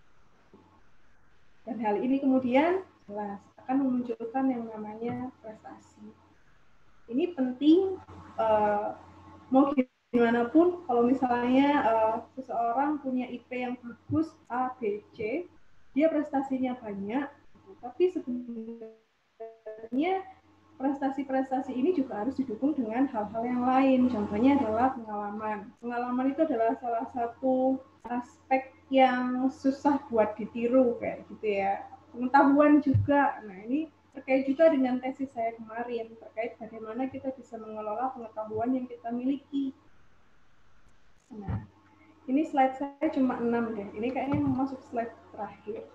Dan hal ini kemudian jelas akan memunculkan yang namanya prestasi. Ini penting, uh, mau gimana pun kalau misalnya uh, seseorang punya I P yang bagus A, B, C, dia prestasinya banyak, tapi sebenarnya prestasi-prestasi ini juga harus didukung dengan hal-hal yang lain. Contohnya adalah pengalaman. Pengalaman itu adalah salah satu aspek yang susah buat ditiru kayak gitu ya. Pengetahuan juga. Nah, ini terkait juga dengan tesis saya kemarin terkait bagaimana kita bisa mengelola pengetahuan yang kita miliki. Nah, ini slide saya cuma enam deh. Ini kayaknya masuk slide terakhir.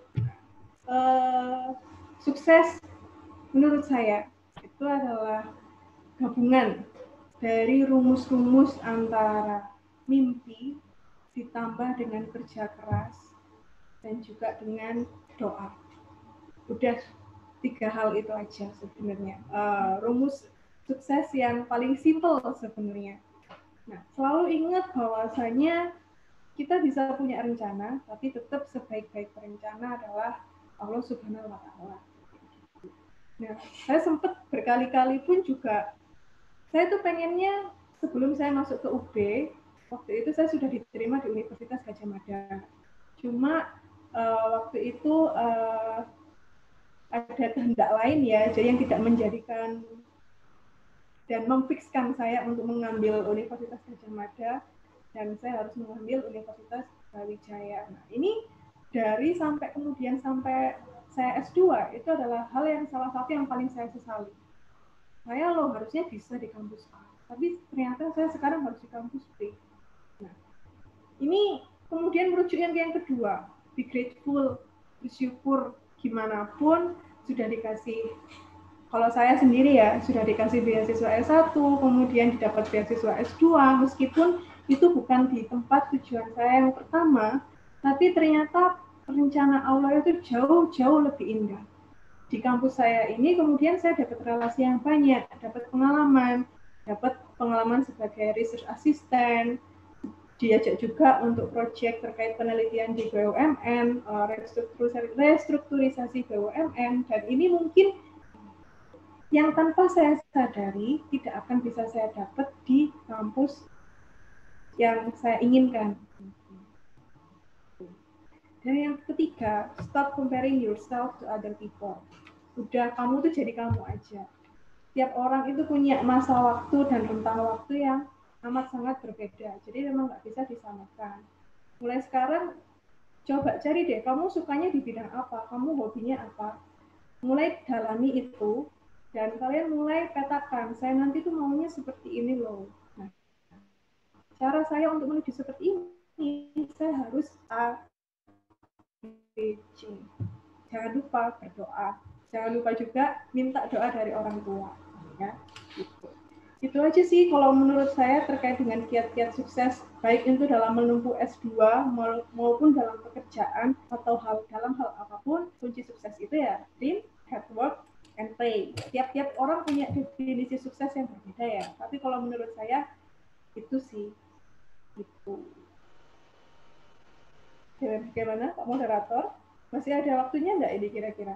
Uh, sukses menurut saya itu adalah gabungan dari rumus-rumus antara mimpi ditambah dengan kerja keras dan juga dengan doa. Udah tiga hal itu aja sebenarnya. Uh, rumus sukses yang paling simpel sebenarnya. Nah, selalu ingat bahwasanya kita bisa punya rencana, tapi tetap sebaik-baik rencana adalah Allah Subhanahu wa Ta'ala. Nah, saya sempat berkali-kali pun juga, saya tuh pengennya sebelum saya masuk ke U B, waktu itu saya sudah diterima di Universitas Gadjah Mada. Cuma uh, waktu itu uh, ada kehendak lain ya, jadi yang tidak menjadikan dan memfikskan saya untuk mengambil Universitas Gadjah Mada, dan saya harus mengambil Universitas Brawijaya. Nah, ini dari sampai kemudian sampai saya S dua, itu adalah hal yang salah satu yang paling saya sesali. Saya loh harusnya bisa di kampus A, tapi ternyata saya sekarang harus di kampus B. Nah, ini kemudian merujuk yang yang kedua, be grateful, bersyukur gimana pun sudah dikasih. Kalau saya sendiri ya, sudah dikasih beasiswa S satu, kemudian didapat beasiswa S dua, meskipun itu bukan di tempat tujuan saya yang pertama, tapi ternyata rencana Allah itu jauh-jauh lebih indah. Di kampus saya ini kemudian saya dapat relasi yang banyak, dapat pengalaman, dapat pengalaman sebagai research assistant, diajak juga untuk proyek terkait penelitian di B U M N, restrukturisasi B U M N, dan ini mungkin yang tanpa saya sadari tidak akan bisa saya dapat di kampus yang saya inginkan. Dan yang ketiga, stop comparing yourself to other people. Udah, kamu tuh jadi kamu aja. Tiap orang itu punya masa waktu dan rentang waktu yang amat sangat berbeda. Jadi memang nggak bisa disamakan. Mulai sekarang, coba cari deh, kamu sukanya di bidang apa? Kamu hobinya apa? Mulai dalami itu, dan kalian mulai petakan, saya nanti tuh maunya seperti ini loh. Nah, cara saya untuk menuju seperti ini, saya harus A, B, C. Jangan lupa berdoa. Jangan lupa juga minta doa dari orang tua. Ya, gitu. Itu aja sih kalau menurut saya terkait dengan kiat-kiat sukses, baik itu dalam menempuh S dua maupun dalam pekerjaan atau hal dalam hal apapun, kunci sukses itu ya team, hard work, and play. Tiap-tiap orang punya definisi sukses yang berbeda ya. Tapi kalau menurut saya itu sih, itu. Bagaimana Pak Moderator? Masih ada waktunya nggak ini kira-kira?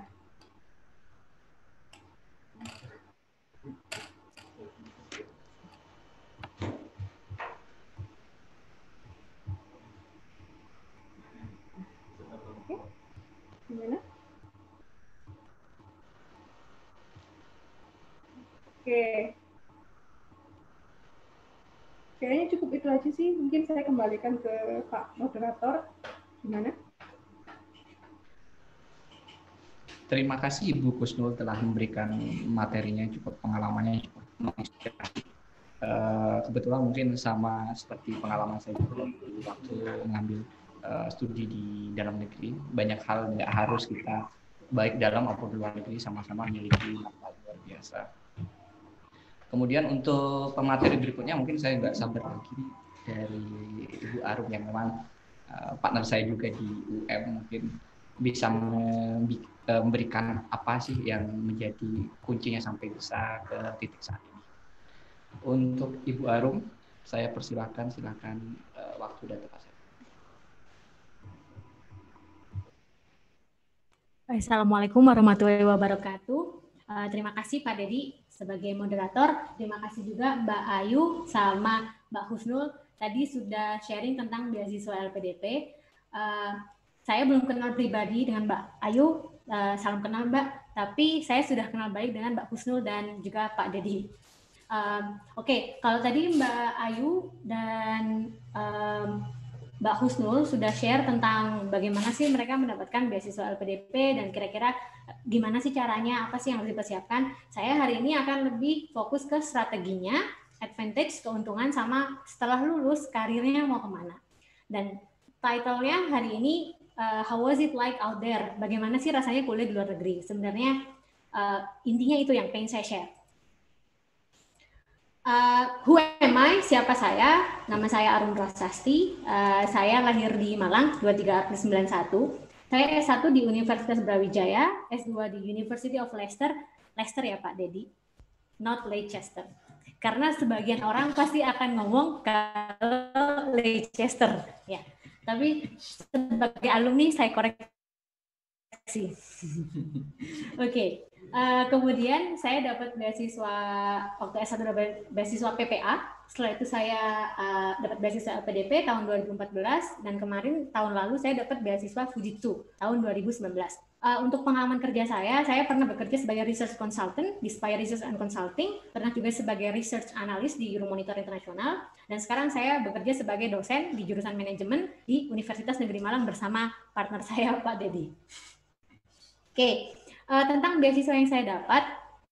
Oke, gimana? Oke. Kayaknya cukup itu aja sih. Mungkin saya kembalikan ke Pak Moderator. Gimana? Terima kasih Ibu Kusnul telah memberikan materinya, cukup pengalamannya cukup menginspirasi. Uh, kebetulan mungkin sama seperti pengalaman saya juga waktu mengambil uh, studi di dalam negeri, banyak hal nggak harus kita baik dalam maupun luar negeri sama-sama memiliki manfaat luar biasa. Kemudian untuk pemateri berikutnya mungkin saya nggak sabar lagi dari Ibu Arum yang memang uh, partner saya juga di U M, mungkin bisa memberikan apa sih yang menjadi kuncinya sampai bisa ke titik saat ini. Untuk Ibu Arum, saya persilahkan, silakan uh, waktu dan tempat saya. Assalamualaikum warahmatullahi wabarakatuh. Uh, terima kasih Pak Dedi sebagai moderator. Terima kasih juga Mbak Ayu sama Mbak Husnul tadi sudah sharing tentang beasiswa L P D P. Uh, saya belum kenal pribadi dengan Mbak Ayu, uh, salam kenal Mbak, tapi saya sudah kenal baik dengan Mbak Husnul dan juga Pak Dedi. Um, Oke, okay. Kalau tadi Mbak Ayu dan um, Mbak Husnul sudah share tentang bagaimana sih mereka mendapatkan beasiswa L P D P dan kira-kira gimana sih caranya, apa sih yang harus dipersiapkan. Saya hari ini akan lebih fokus ke strateginya, advantage, keuntungan, sama setelah lulus karirnya mau kemana. Dan title-nya hari ini uh, How was it like out there? Bagaimana sih rasanya kuliah di luar negeri? Sebenarnya uh, intinya itu yang pengen saya share. Uh, who am I? Siapa saya? Nama saya Arum Prasasti. Uh, saya lahir di Malang dua puluh tiga April sembilan puluh satu. Saya S satu di Universitas Brawijaya, S dua di University of Leicester. Leicester ya Pak Dedi, not Leicester. Karena sebagian orang pasti akan ngomong kalau Leicester, ya. Tapi sebagai alumni saya koreksi. Oke. Okay. Uh, kemudian saya dapat beasiswa waktu S satu dapat beasiswa P P A. Setelah itu saya uh, dapat beasiswa L P D P tahun dua ribu empat belas dan kemarin tahun lalu saya dapat beasiswa Fujitsu tahun dua ribu sembilan belas. Uh, untuk pengalaman kerja saya, saya pernah bekerja sebagai research consultant di Spire Research and Consulting, pernah juga sebagai research analyst di Euromonitor Internasional, dan sekarang saya bekerja sebagai dosen di jurusan manajemen di Universitas Negeri Malang bersama partner saya Pak Dedi. Oke. Okay. Uh, tentang beasiswa yang saya dapat,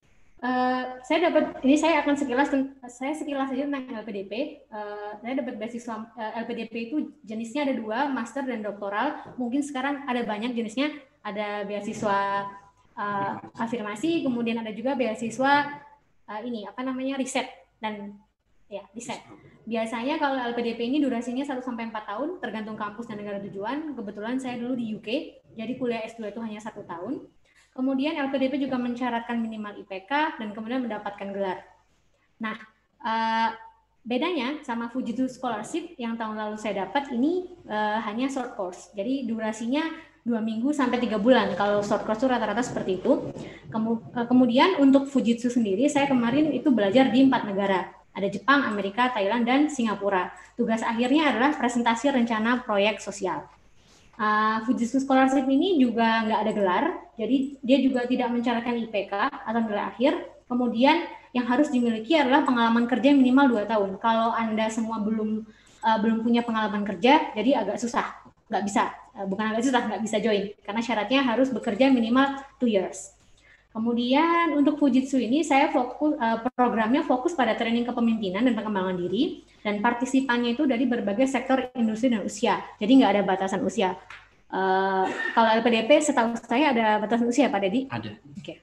uh, saya dapat ini saya akan sekilas saya sekilas saja tentang L P D P. Uh, saya dapat beasiswa uh, L P D P itu jenisnya ada dua, master dan doktoral. Mungkin sekarang ada banyak jenisnya, ada beasiswa uh, afirmasi, kemudian ada juga beasiswa uh, ini apa namanya riset dan ya riset. Biasanya kalau L P D P ini durasinya satu sampai empat tahun, tergantung kampus dan negara tujuan. Kebetulan saya dulu di U K, jadi kuliah S dua itu hanya satu tahun. Kemudian L P D P juga mensyaratkan minimal I P K dan kemudian mendapatkan gelar. Nah, uh, bedanya sama Fujitsu Scholarship yang tahun lalu saya dapat ini uh, hanya short course. Jadi durasinya dua minggu sampai tiga bulan. Kalau short course itu rata-rata seperti itu. Kemu uh, kemudian untuk Fujitsu sendiri, saya kemarin itu belajar di empat negara. Ada Jepang, Amerika, Thailand, dan Singapura. Tugas akhirnya adalah presentasi rencana proyek sosial. Uh, Fujitsu Scholarship ini juga nggak ada gelar, jadi dia juga tidak mensyaratkan I P K atau nilai akhir. Kemudian yang harus dimiliki adalah pengalaman kerja minimal dua tahun. Kalau Anda semua belum uh, belum punya pengalaman kerja, jadi agak susah, nggak bisa, uh, bukan agak susah, nggak bisa join, karena syaratnya harus bekerja minimal two years. Kemudian untuk Fujitsu ini saya fokus uh, programnya fokus pada training kepemimpinan dan pengembangan diri. Dan partisipannya itu dari berbagai sektor industri dan usia. Jadi nggak ada batasan usia. Uh, kalau L P D P setahu saya ada batasan usia, Pak Dedi? Ada. Oke. Okay.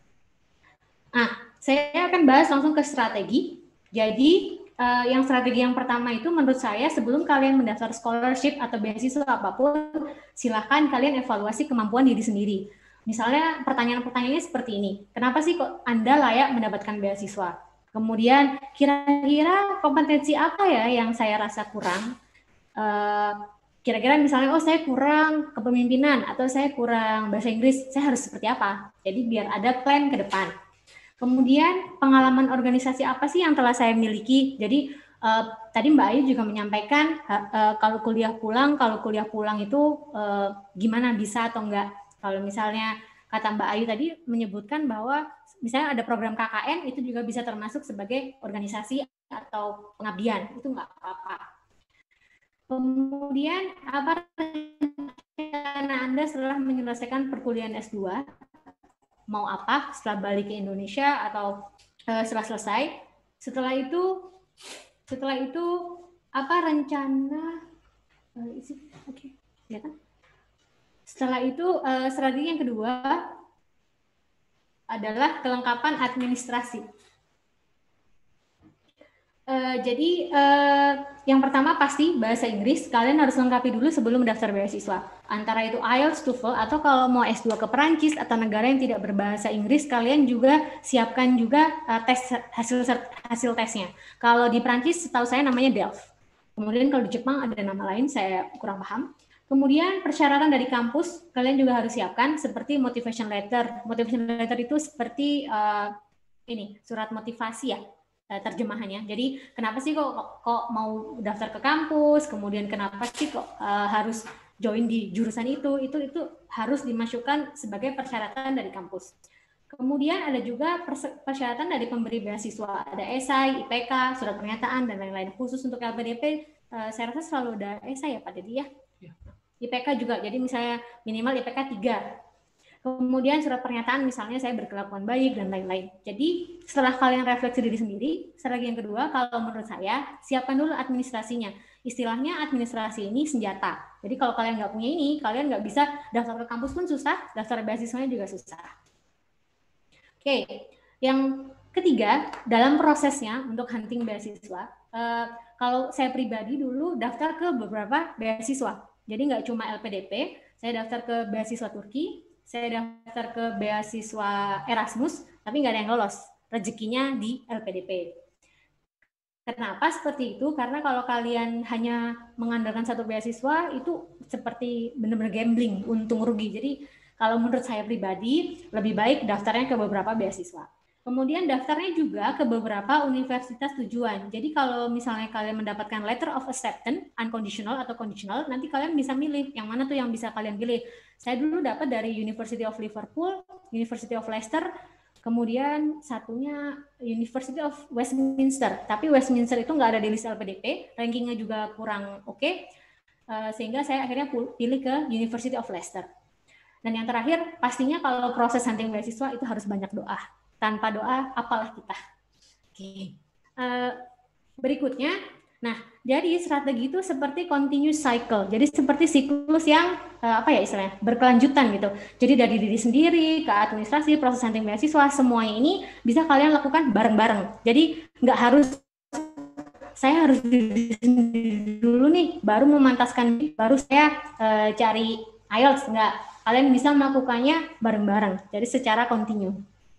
Nah, saya akan bahas langsung ke strategi. Jadi uh, yang strategi yang pertama itu menurut saya sebelum kalian mendaftar scholarship atau beasiswa apapun, silahkan kalian evaluasi kemampuan diri sendiri. Misalnya pertanyaan-pertanyaannya seperti ini. Kenapa sih kok Anda layak mendapatkan beasiswa? Kemudian kira-kira kompetensi apa ya yang saya rasa kurang? Uh, kira-kira misalnya, oh saya kurang kepemimpinan atau saya kurang bahasa Inggris, saya harus seperti apa? Jadi biar ada plan ke depan. Kemudian pengalaman organisasi apa sih yang telah saya miliki? Jadi uh, tadi Mbak Ayu juga menyampaikan uh, kalau kuliah pulang, kalau kuliah pulang itu uh, gimana bisa atau enggak? Kalau misalnya kata Mbak Ayu tadi menyebutkan bahwa misalnya ada program K K N itu juga bisa termasuk sebagai organisasi atau pengabdian, itu enggak apa-apa. Kemudian apa rencana Anda setelah menyelesaikan perkuliahan S dua? Mau apa setelah balik ke Indonesia atau uh, setelah selesai? Setelah itu, setelah itu apa rencana? Uh, Oke, okay. Lihat. Setelah itu uh, strategi yang kedua adalah kelengkapan administrasi. Uh, jadi uh, yang pertama pasti bahasa Inggris kalian harus lengkapi dulu sebelum daftar beasiswa. Antara itu I E L T S, TOEFL, atau kalau mau S dua ke Perancis atau negara yang tidak berbahasa Inggris, kalian juga siapkan juga uh, tes hasil hasil tesnya. Kalau di Perancis setahu saya namanya D E L F. Kemudian kalau di Jepang ada nama lain, saya kurang paham. Kemudian persyaratan dari kampus kalian juga harus siapkan seperti motivation letter. Motivation letter itu seperti uh, ini surat motivasi ya. Terjemahannya. Jadi kenapa sih kok kok mau daftar ke kampus, kemudian kenapa sih kok uh, harus join di jurusan itu, itu itu harus dimasukkan sebagai persyaratan dari kampus. Kemudian ada juga persyaratan dari pemberi beasiswa, ada esai, I P K, surat pernyataan dan lain-lain. Khusus untuk L P D P, uh, saya rasa selalu ada esai ya Pak Dedi ya. ya. I P K juga, jadi misalnya minimal I P K tiga. Kemudian surat pernyataan misalnya saya berkelakuan baik dan lain-lain. Jadi setelah kalian refleksi diri sendiri, strategi yang kedua kalau menurut saya siapkan dulu administrasinya. Istilahnya administrasi ini senjata. Jadi kalau kalian nggak punya ini, kalian nggak bisa daftar ke kampus pun susah, daftar beasiswanya juga susah. Oke, yang ketiga dalam prosesnya untuk hunting beasiswa, eh, kalau saya pribadi dulu daftar ke beberapa beasiswa. Jadi nggak cuma L P D P, saya daftar ke beasiswa Turki, saya daftar ke beasiswa Erasmus, tapi nggak ada yang lolos. Rezekinya di L P D P. Kenapa seperti itu? Karena kalau kalian hanya mengandalkan satu beasiswa, itu seperti benar-benar gambling, untung rugi. Jadi kalau menurut saya pribadi, lebih baik daftarnya ke beberapa beasiswa. Kemudian daftarnya juga ke beberapa universitas tujuan. Jadi kalau misalnya kalian mendapatkan letter of acceptance, unconditional atau conditional, nanti kalian bisa milih yang mana tuh yang bisa kalian pilih. Saya dulu dapat dari University of Liverpool, University of Leicester, kemudian satunya University of Westminster. Tapi Westminster itu nggak ada di list L P D P, rankingnya juga kurang oke, okay, sehingga saya akhirnya pilih ke University of Leicester. Dan yang terakhir, pastinya kalau proses hunting beasiswa itu harus banyak doa. Tanpa doa, apalah kita. Oke. Uh, berikutnya, nah, jadi strategi itu seperti continuous cycle. Jadi seperti siklus yang uh, apa ya istilahnya berkelanjutan gitu. Jadi dari diri sendiri ke administrasi, proses hunting beasiswa, semuanya ini bisa kalian lakukan bareng-bareng. Jadi nggak harus saya harus diri sendiri dulu nih, baru memantaskan, baru saya uh, cari I E L T S. Nggak, kalian bisa melakukannya bareng-bareng. Jadi secara kontinu.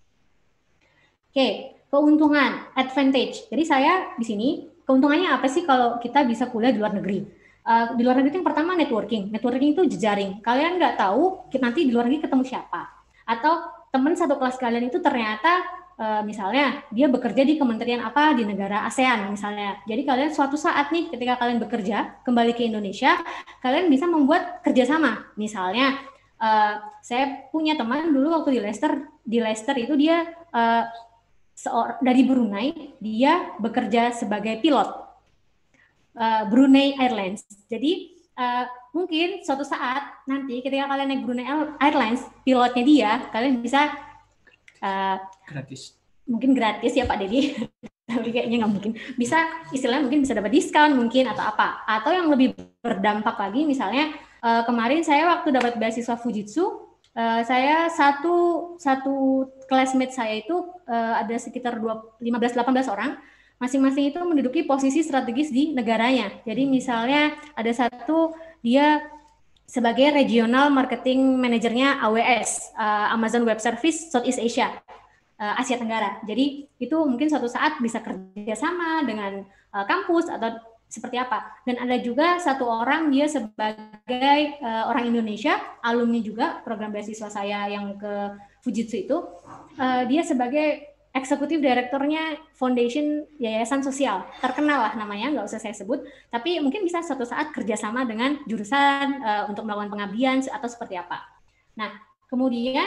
Oke, keuntungan, advantage. Jadi saya di sini, keuntungannya apa sih kalau kita bisa kuliah di luar negeri? Uh, di luar negeri itu yang pertama networking. Networking itu jejaring. Kalian nggak tahu nanti di luar negeri ketemu siapa. Atau teman satu kelas kalian itu ternyata uh, misalnya dia bekerja di kementerian apa di negara ASEAN misalnya. Jadi kalian suatu saat nih ketika kalian bekerja kembali ke Indonesia, kalian bisa membuat kerjasama. Misalnya uh, saya punya teman dulu waktu di Leicester, di Leicester itu dia uh, Seor, dari Brunei, dia bekerja sebagai pilot uh, Brunei Airlines. Jadi uh, mungkin suatu saat nanti ketika kalian naik Brunei Airlines, pilotnya dia, kalian bisa uh, gratis. Mungkin gratis ya Pak Dedi, tapi kayaknya nggak mungkin. Bisa istilahnya mungkin bisa dapat diskon mungkin atau apa. Atau yang lebih berdampak lagi, misalnya uh, kemarin saya waktu dapat beasiswa Fujitsu. Uh, saya satu satu classmate saya itu uh, ada sekitar lima belas delapan belas orang, masing-masing itu menduduki posisi strategis di negaranya. Jadi misalnya ada satu dia sebagai regional marketing manajernya A W S, uh, Amazon Web Service Southeast Asia, uh, Asia Tenggara. Jadi itu mungkin suatu saat bisa kerjasama dengan uh, kampus atau seperti apa. Dan ada juga satu orang dia sebagai uh, orang Indonesia, alumni juga program beasiswa saya yang ke Fujitsu itu, uh, dia sebagai eksekutif direkturnya Foundation Yayasan Sosial, terkenal lah namanya, nggak usah saya sebut, tapi mungkin bisa suatu saat kerjasama dengan jurusan uh, untuk melakukan pengabdian atau seperti apa. Nah, kemudian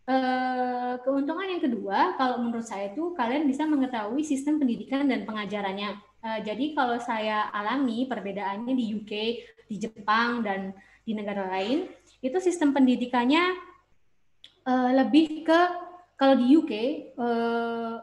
uh, keuntungan yang kedua, kalau menurut saya itu kalian bisa mengetahui sistem pendidikan dan pengajarannya. Uh, jadi kalau saya alami perbedaannya di U K, di Jepang, dan di negara lain, itu sistem pendidikannya uh, lebih ke, kalau di U K, uh,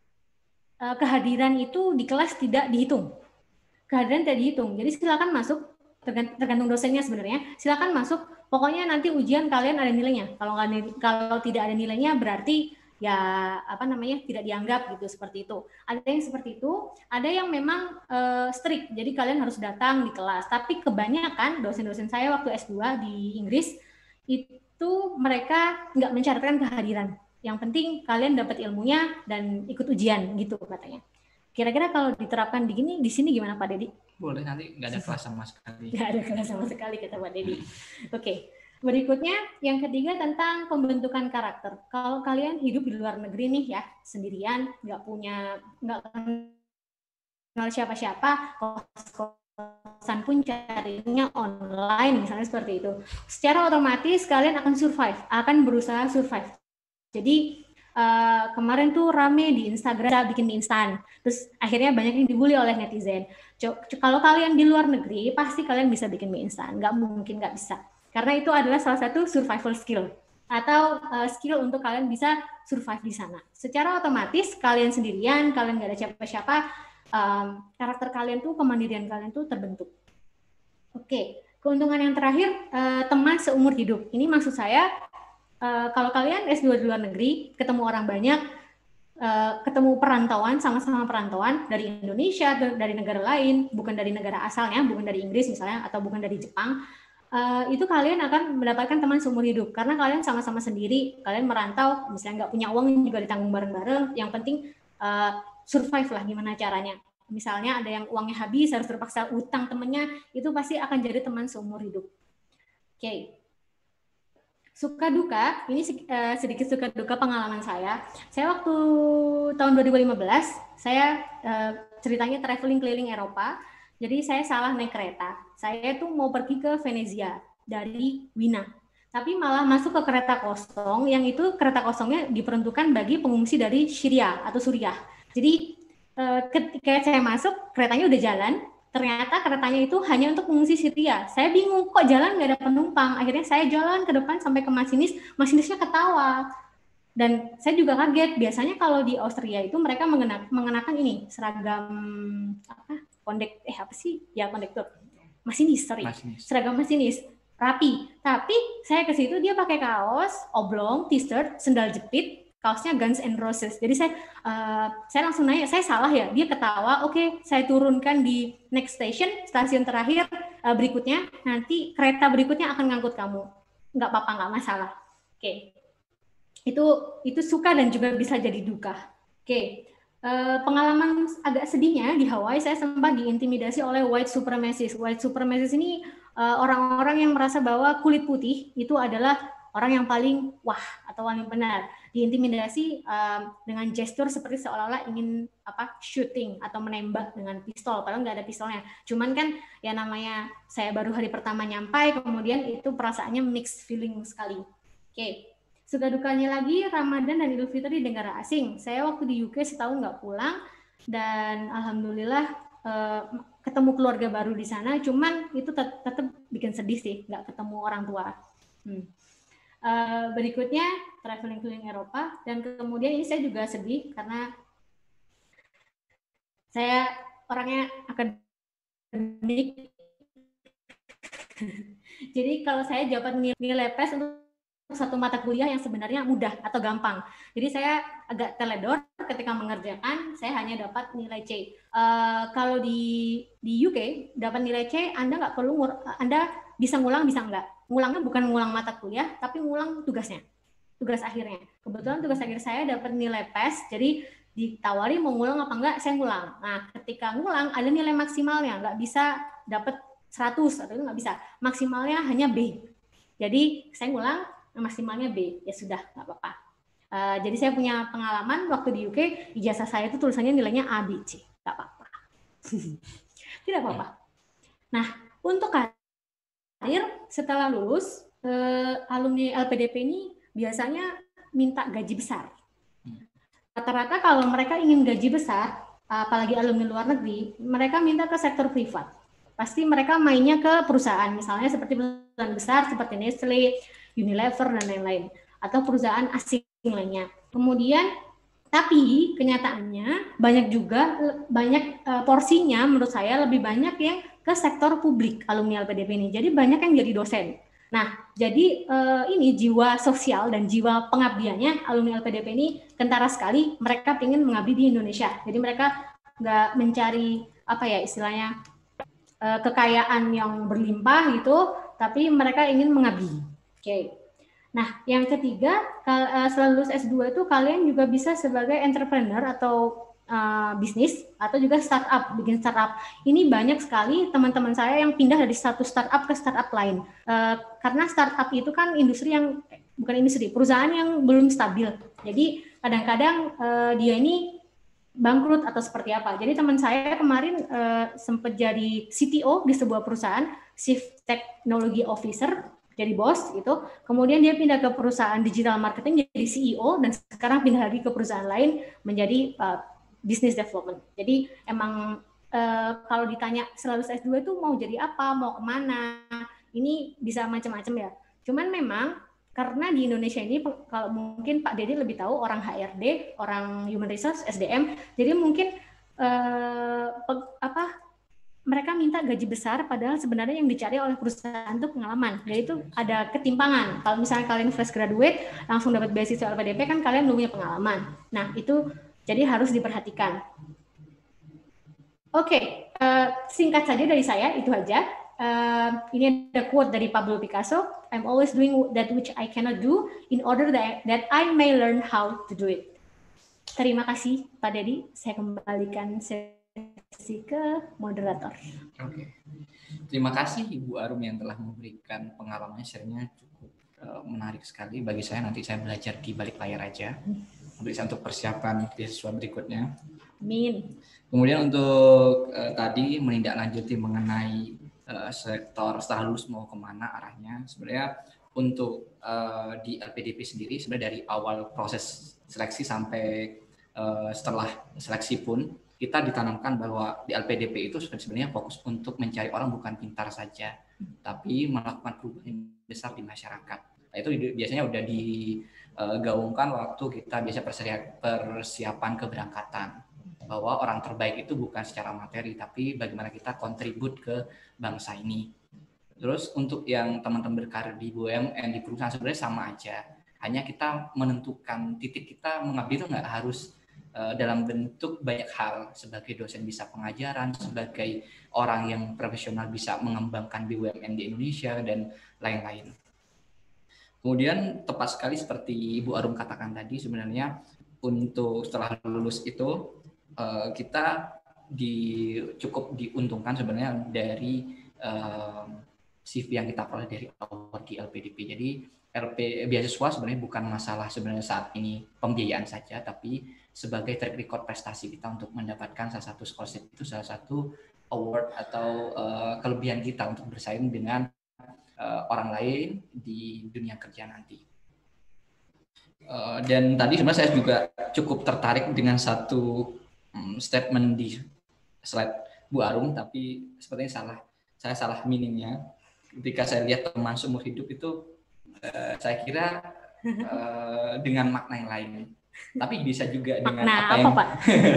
uh, kehadiran itu di kelas tidak dihitung. Kehadiran tidak dihitung. Jadi silakan masuk, tergantung dosennya sebenarnya, silakan masuk, pokoknya nanti ujian kalian ada nilainya. Kalau, kalau tidak ada nilainya berarti ya apa namanya tidak dianggap gitu, seperti itu. Ada yang seperti itu, ada yang memang uh, strict, jadi kalian harus datang di kelas. Tapi kebanyakan dosen-dosen saya waktu S dua di Inggris itu mereka nggak mensyaratkan kehadiran. Yang penting kalian dapat ilmunya dan ikut ujian gitu katanya. Kira-kira kalau diterapkan di gini, di sini gimana Pak Dedi? Boleh, nanti nggak ada kelas sama sekali. Nggak ada kelas sama sekali kata Pak Dedi. Oke. Okay. Berikutnya, yang ketiga tentang pembentukan karakter. Kalau kalian hidup di luar negeri nih ya, sendirian, nggak punya, nggak kenal siapa-siapa, kos-kosan pun carinya online, misalnya seperti itu. Secara otomatis kalian akan survive, akan berusaha survive. Jadi uh, kemarin tuh rame di Instagram bikin mie instan, terus akhirnya banyak yang dibully oleh netizen. Kalau kalian di luar negeri, pasti kalian bisa bikin mie instan, nggak mungkin nggak bisa. Karena itu adalah salah satu survival skill atau uh, skill untuk kalian bisa survive di sana. Secara otomatis kalian sendirian, kalian nggak ada siapa-siapa, um, karakter kalian tuh, kemandirian kalian tuh terbentuk. Oke, keuntungan yang terakhir, uh, teman seumur hidup. Ini maksud saya, uh, kalau kalian S dua di luar negeri, ketemu orang banyak, uh, ketemu perantauan, sama-sama perantauan dari Indonesia, dari negara lain, bukan dari negara asalnya, bukan dari Inggris misalnya, atau bukan dari Jepang. Uh, itu kalian akan mendapatkan teman seumur hidup karena kalian sama-sama sendiri, kalian merantau, misalnya nggak punya uang juga ditanggung bareng-bareng. Yang penting uh, survive lah gimana caranya. Misalnya ada yang uangnya habis harus terpaksa utang temennya, itu pasti akan jadi teman seumur hidup. Oke, okay. Suka duka, ini uh, sedikit suka duka pengalaman saya. Saya waktu tahun dua ribu lima belas, saya uh, ceritanya traveling keliling Eropa. Jadi saya salah naik kereta. Saya tuh mau pergi ke Venezia dari Wina. Tapi malah masuk ke kereta kosong, yang itu kereta kosongnya diperuntukkan bagi pengungsi dari Syria atau Suriah. Jadi ketika saya masuk, keretanya udah jalan, ternyata keretanya itu hanya untuk pengungsi Syria. Saya bingung, kok jalan nggak ada penumpang. Akhirnya saya jalan ke depan sampai ke masinis, masinisnya ketawa. Dan saya juga kaget, biasanya kalau di Austria itu mereka mengenakan, mengenakan ini, seragam apa? Kondek, eh apa sih? Ya kondektur, masinis, sorry, masinis. Seragam masinis, rapi. Tapi saya ke situ dia pakai kaos oblong, t-shirt, sendal jepit, kaosnya Guns N' Roses. Jadi saya, uh, saya langsung nanya, saya salah ya? Dia ketawa, oke, okay, saya turunkan di next station, stasiun terakhir uh, berikutnya, nanti kereta berikutnya akan ngangkut kamu. Nggak apa-apa, nggak masalah. Oke, okay. itu itu suka dan juga bisa jadi duka. Oke. Okay. Uh, pengalaman agak sedihnya di Hawaii, saya sempat diintimidasi oleh white supremacist. White supremacist ini uh, orang-orang yang merasa bahwa kulit putih itu adalah orang yang paling wah atau paling benar. Diintimidasi uh, dengan gestur seperti seolah-olah ingin apa shooting atau menembak dengan pistol, padahal nggak ada pistolnya. Cuman kan ya namanya saya baru hari pertama nyampai, kemudian itu perasaannya mixed feeling sekali. Oke. Okay. Suka dukanya lagi, Ramadan dan Idul Fitri di negara asing. Saya waktu di U K setahun nggak pulang, dan alhamdulillah eh, ketemu keluarga baru di sana. Cuman itu tet tetap bikin sedih sih, nggak ketemu orang tua. Hmm. Eh, berikutnya traveling keliling Eropa, dan kemudian ini saya juga sedih karena saya orangnya akademik. Jadi kalau saya dapat nilai P E S untuk satu mata kuliah yang sebenarnya mudah atau gampang. Jadi saya agak teledor ketika mengerjakan, saya hanya dapat nilai C. Uh, kalau di di U K dapat nilai C, Anda nggak perlu, Anda bisa ngulang, bisa enggak. Ngulangnya bukan ngulang mata kuliah, tapi ngulang tugasnya, tugas akhirnya. Kebetulan tugas akhir saya dapat nilai P E S, jadi ditawari mau ngulang apa enggak, saya ngulang. Nah, ketika ngulang ada nilai maksimalnya, nggak bisa dapat seratus atau itu nggak bisa. Maksimalnya hanya B. Jadi saya ngulang, maksimalnya B. Ya sudah, nggak apa-apa. Uh, jadi saya punya pengalaman waktu di U K, ijazah saya itu tulisannya nilainya A, B, C. Nggak apa-apa. Tidak apa-apa. Nah, untuk karir setelah lulus, uh, alumni L P D P ini biasanya minta gaji besar. Rata-rata kalau mereka ingin gaji besar, apalagi alumni luar negeri, mereka minta ke sektor privat. Pasti mereka mainnya ke perusahaan, misalnya seperti perusahaan besar seperti Nestle, Unilever, dan lain-lain. Atau perusahaan asing lainnya. Kemudian, tapi kenyataannya banyak juga, banyak uh, porsinya menurut saya lebih banyak yang ke sektor publik alumni L P D P ini. Jadi banyak yang jadi dosen. Nah, jadi uh, ini jiwa sosial dan jiwa pengabdiannya alumni L P D P ini kentara sekali. Mereka ingin mengabdi di Indonesia. Jadi mereka nggak mencari apa ya istilahnya uh, kekayaan yang berlimpah gitu, tapi mereka ingin mengabdi. Oke. Okay. Nah, yang ketiga, setelah lulus S dua itu kalian juga bisa sebagai entrepreneur atau uh, bisnis atau juga startup, bikin startup. Ini banyak sekali teman-teman saya yang pindah dari satu startup ke startup lain. Uh, karena startup itu kan industri yang, bukan industri, perusahaan yang belum stabil. Jadi kadang-kadang uh, dia ini bangkrut atau seperti apa. Jadi teman saya kemarin uh, sempat jadi C T O di sebuah perusahaan, Chief Technology Officer, jadi bos gitu, kemudian dia pindah ke perusahaan digital marketing jadi C E O dan sekarang pindah lagi ke perusahaan lain menjadi uh, business development. Jadi emang uh, kalau ditanya selalu S dua itu mau jadi apa, mau kemana, ini bisa macam-macam ya. Cuman memang karena di Indonesia ini kalau mungkin Pak Dedi lebih tahu orang H R D, orang Human Resource, S D M, jadi mungkin uh, apa mereka minta gaji besar, padahal sebenarnya yang dicari oleh perusahaan itu pengalaman. Jadi itu ada ketimpangan. Kalau misalnya kalian fresh graduate, langsung dapat beasiswa L P D P, kan kalian belum punya pengalaman. Nah, itu jadi harus diperhatikan. Oke, okay, uh, singkat saja dari saya, itu aja. Uh, ini ada quote dari Pablo Picasso, I'm always doing that which I cannot do in order that, that I may learn how to do it. Terima kasih, Pak Dedi. Saya kembalikan sesi ke moderator. Oke, terima kasih Ibu Arum yang telah memberikan pengalamannya, share-nya cukup uh, menarik sekali. Bagi saya nanti saya belajar di balik layar aja, bisa untuk persiapan beasiswa berikutnya. Amin. Kemudian untuk uh, tadi menindaklanjuti mengenai uh, sektor setelah lulus mau kemana arahnya, sebenarnya untuk uh, di L P D P sendiri sebenarnya dari awal proses seleksi sampai uh, setelah seleksi pun kita ditanamkan bahwa di L P D P itu sebenarnya fokus untuk mencari orang bukan pintar saja, tapi melakukan perubahan yang besar di masyarakat. Nah, itu biasanya udah digaungkan waktu kita biasa persiapan keberangkatan, bahwa orang terbaik itu bukan secara materi, tapi bagaimana kita kontribut ke bangsa ini. Terus untuk yang teman-teman berkarir di B U M N, di perusahaan sebenarnya sama aja, hanya kita menentukan titik kita mengabdi itu nggak harus dalam bentuk banyak hal, sebagai dosen bisa pengajaran, sebagai orang yang profesional bisa mengembangkan B U M N di Indonesia, dan lain-lain. Kemudian tepat sekali seperti Ibu Arum katakan tadi, sebenarnya untuk setelah lulus itu kita di, cukup diuntungkan sebenarnya dari um, C V yang kita peroleh dari awal di L P D P. Jadi L P beasiswa sebenarnya bukan masalah sebenarnya saat ini pembiayaan saja, tapi sebagai track record prestasi kita untuk mendapatkan salah satu scholarship, itu salah satu award atau uh, kelebihan kita untuk bersaing dengan uh, orang lain di dunia kerja nanti. Uh, dan tadi sebenarnya saya juga cukup tertarik dengan satu um, statement di slide Bu Arum, tapi sepertinya salah, saya salah meaningnya. Ketika saya lihat teman seumur hidup itu, uh, saya kira uh, dengan makna yang lain. Tapi bisa juga dengan makna apa yang apa, Pak?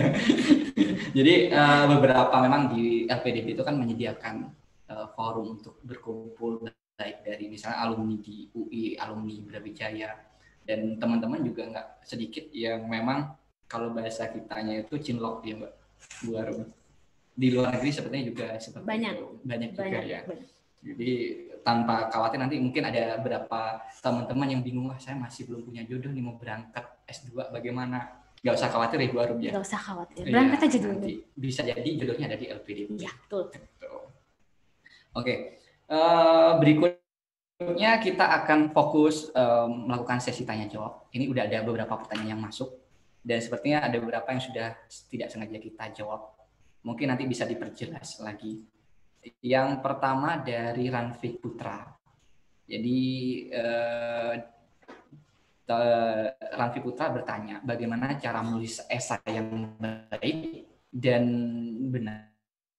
Jadi uh, beberapa memang di L P D P itu kan menyediakan uh, forum untuk berkumpul, baik dari misalnya alumni di U I, alumni Brawijaya, dan teman-teman juga nggak sedikit yang memang kalau bahasa kitanya itu cinlok ya Mbak Bu Arum. Di luar negeri sepertinya juga seperti banyak, itu. banyak juga banyak, ya. banyak. Jadi tanpa khawatir nanti mungkin ada beberapa teman-teman yang bingung, wah saya masih belum punya jodoh nih mau berangkat S dua bagaimana. Nggak usah khawatir Ibu Arum ya. Nggak usah khawatir. Iya, Berangkat aja dulu. nanti bisa jadi jodohnya ada di L P D P. Iya, betul. Gitu. Oke, eh, berikutnya kita akan fokus eh, melakukan sesi tanya jawab. Ini udah ada beberapa pertanyaan yang masuk dan sepertinya ada beberapa yang sudah tidak sengaja kita jawab. Mungkin nanti bisa diperjelas lagi. Yang pertama dari Ranfik Putra. Jadi eh, Ranfi Putra bertanya, bagaimana cara menulis esai yang baik dan benar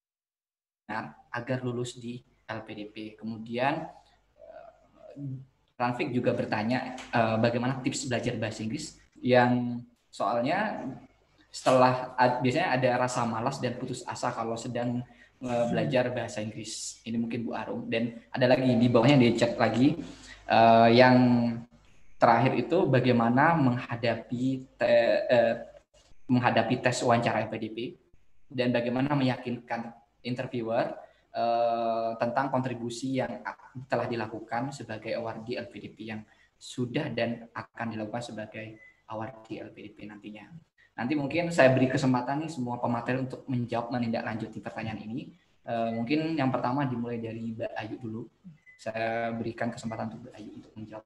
agar lulus di L P D P. Kemudian Ranfik juga bertanya, bagaimana tips belajar bahasa Inggris yang soalnya setelah biasanya ada rasa malas dan putus asa kalau sedang belajar bahasa Inggris. Ini mungkin Bu Arum. Dan ada lagi di bawahnya di chat lagi yang terakhir itu bagaimana menghadapi te, eh, menghadapi tes wawancara L P D P dan bagaimana meyakinkan interviewer eh, tentang kontribusi yang telah dilakukan sebagai awardee L P D P yang sudah dan akan dilakukan sebagai awardee L P D P nantinya. Nanti mungkin saya beri kesempatan nih semua pemateri untuk menjawab menindaklanjuti pertanyaan ini. Eh, mungkin yang pertama dimulai dari Mbak Ayu dulu. Saya berikan kesempatan untuk Mbak Ayu untuk menjawab.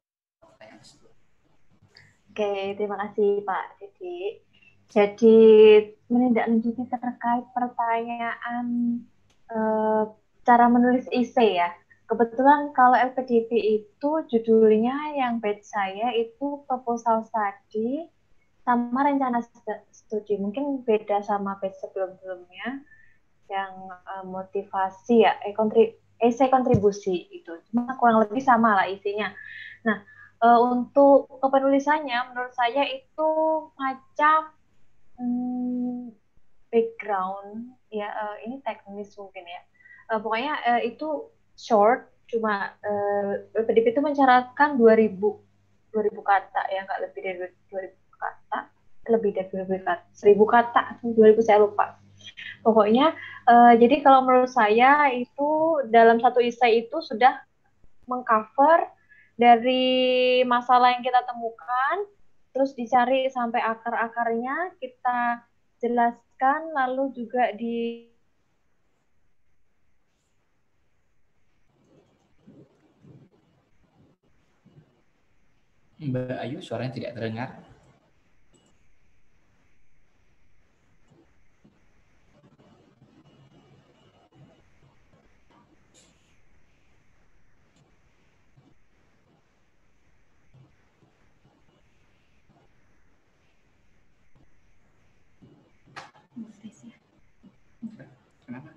Oke, terima kasih Pak Didi. Jadi menindaklanjuti terkait pertanyaan eh, cara menulis esai ya. Kebetulan kalau L P D P itu judulnya yang batch saya itu proposal study sama rencana studi. Mungkin beda sama batch sebelum-sebelumnya yang eh, motivasi ya, eh, kontri, esai kontribusi itu. Cuma kurang lebih sama lah isinya. Nah, Uh, untuk kepenulisannya, menurut saya itu macam hmm, background, ya uh, ini teknis mungkin ya. Uh, pokoknya uh, itu short, cuma uh, L P D P itu mencaratkan dua ribu kata ya, nggak lebih dari dua ribu kata, lebih dari dua ribu kata, seribu kata, dua ribu saya lupa. Pokoknya, uh, jadi kalau menurut saya itu dalam satu esai itu sudah mengcover dari masalah yang kita temukan, terus dicari sampai akar-akarnya, kita jelaskan, lalu juga di Mbak Ayu, suaranya tidak terdengar. Kenapa?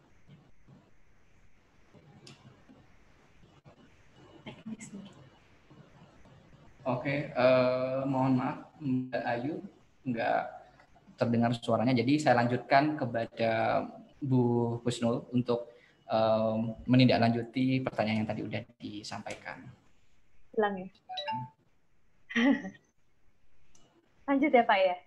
Oke, eh, mohon maaf Mbak Ayu nggak terdengar suaranya. Jadi saya lanjutkan kepada Bu Husnul untuk eh, menindaklanjuti pertanyaan yang tadi udah disampaikan. Hilang ya? Lanjut ya Pak ya?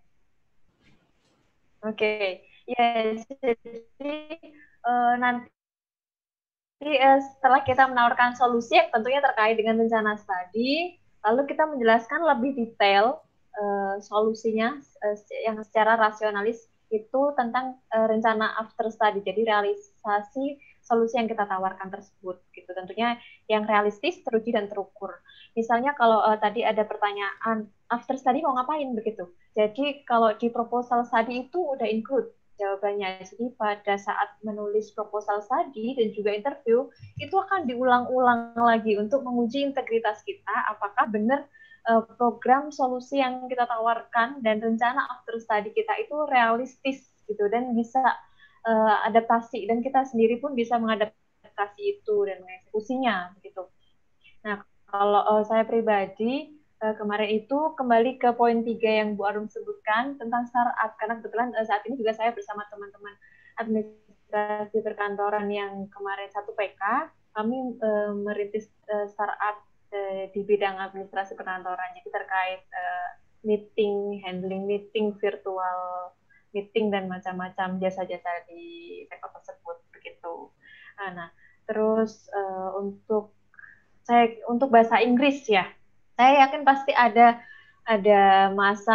Oke, ya jadi uh, nanti uh, setelah kita menawarkan solusi yang tentunya terkait dengan rencana studi, lalu kita menjelaskan lebih detail uh, solusinya uh, yang secara rasionalis itu tentang uh, rencana after study, jadi realisasi solusi yang kita tawarkan tersebut, gitu. Tentunya yang realistis, teruji dan terukur. Misalnya kalau uh, tadi ada pertanyaan after study mau ngapain begitu. Jadi kalau di proposal study itu udah include jawabannya. Jadi pada saat menulis proposal study dan juga interview itu akan diulang-ulang lagi untuk menguji integritas kita apakah benar uh, program solusi yang kita tawarkan dan rencana after study kita itu realistis gitu dan bisa uh, adaptasi dan kita sendiri pun bisa mengadaptasi itu dan mengeksekusinya gitu. Nah, kalau uh, saya pribadi uh, kemarin itu kembali ke poin tiga yang Bu Arum sebutkan tentang startup, karena kebetulan uh, saat ini juga saya bersama teman-teman administrasi perkantoran yang kemarin satu P K, kami uh, merintis uh, startup uh, di bidang administrasi perkantoran, jadi terkait uh, meeting, handling meeting, virtual meeting, dan macam-macam jasa-jasa di sektor tersebut, begitu. Nah, terus uh, untuk saya untuk bahasa Inggris ya, saya yakin pasti ada ada masa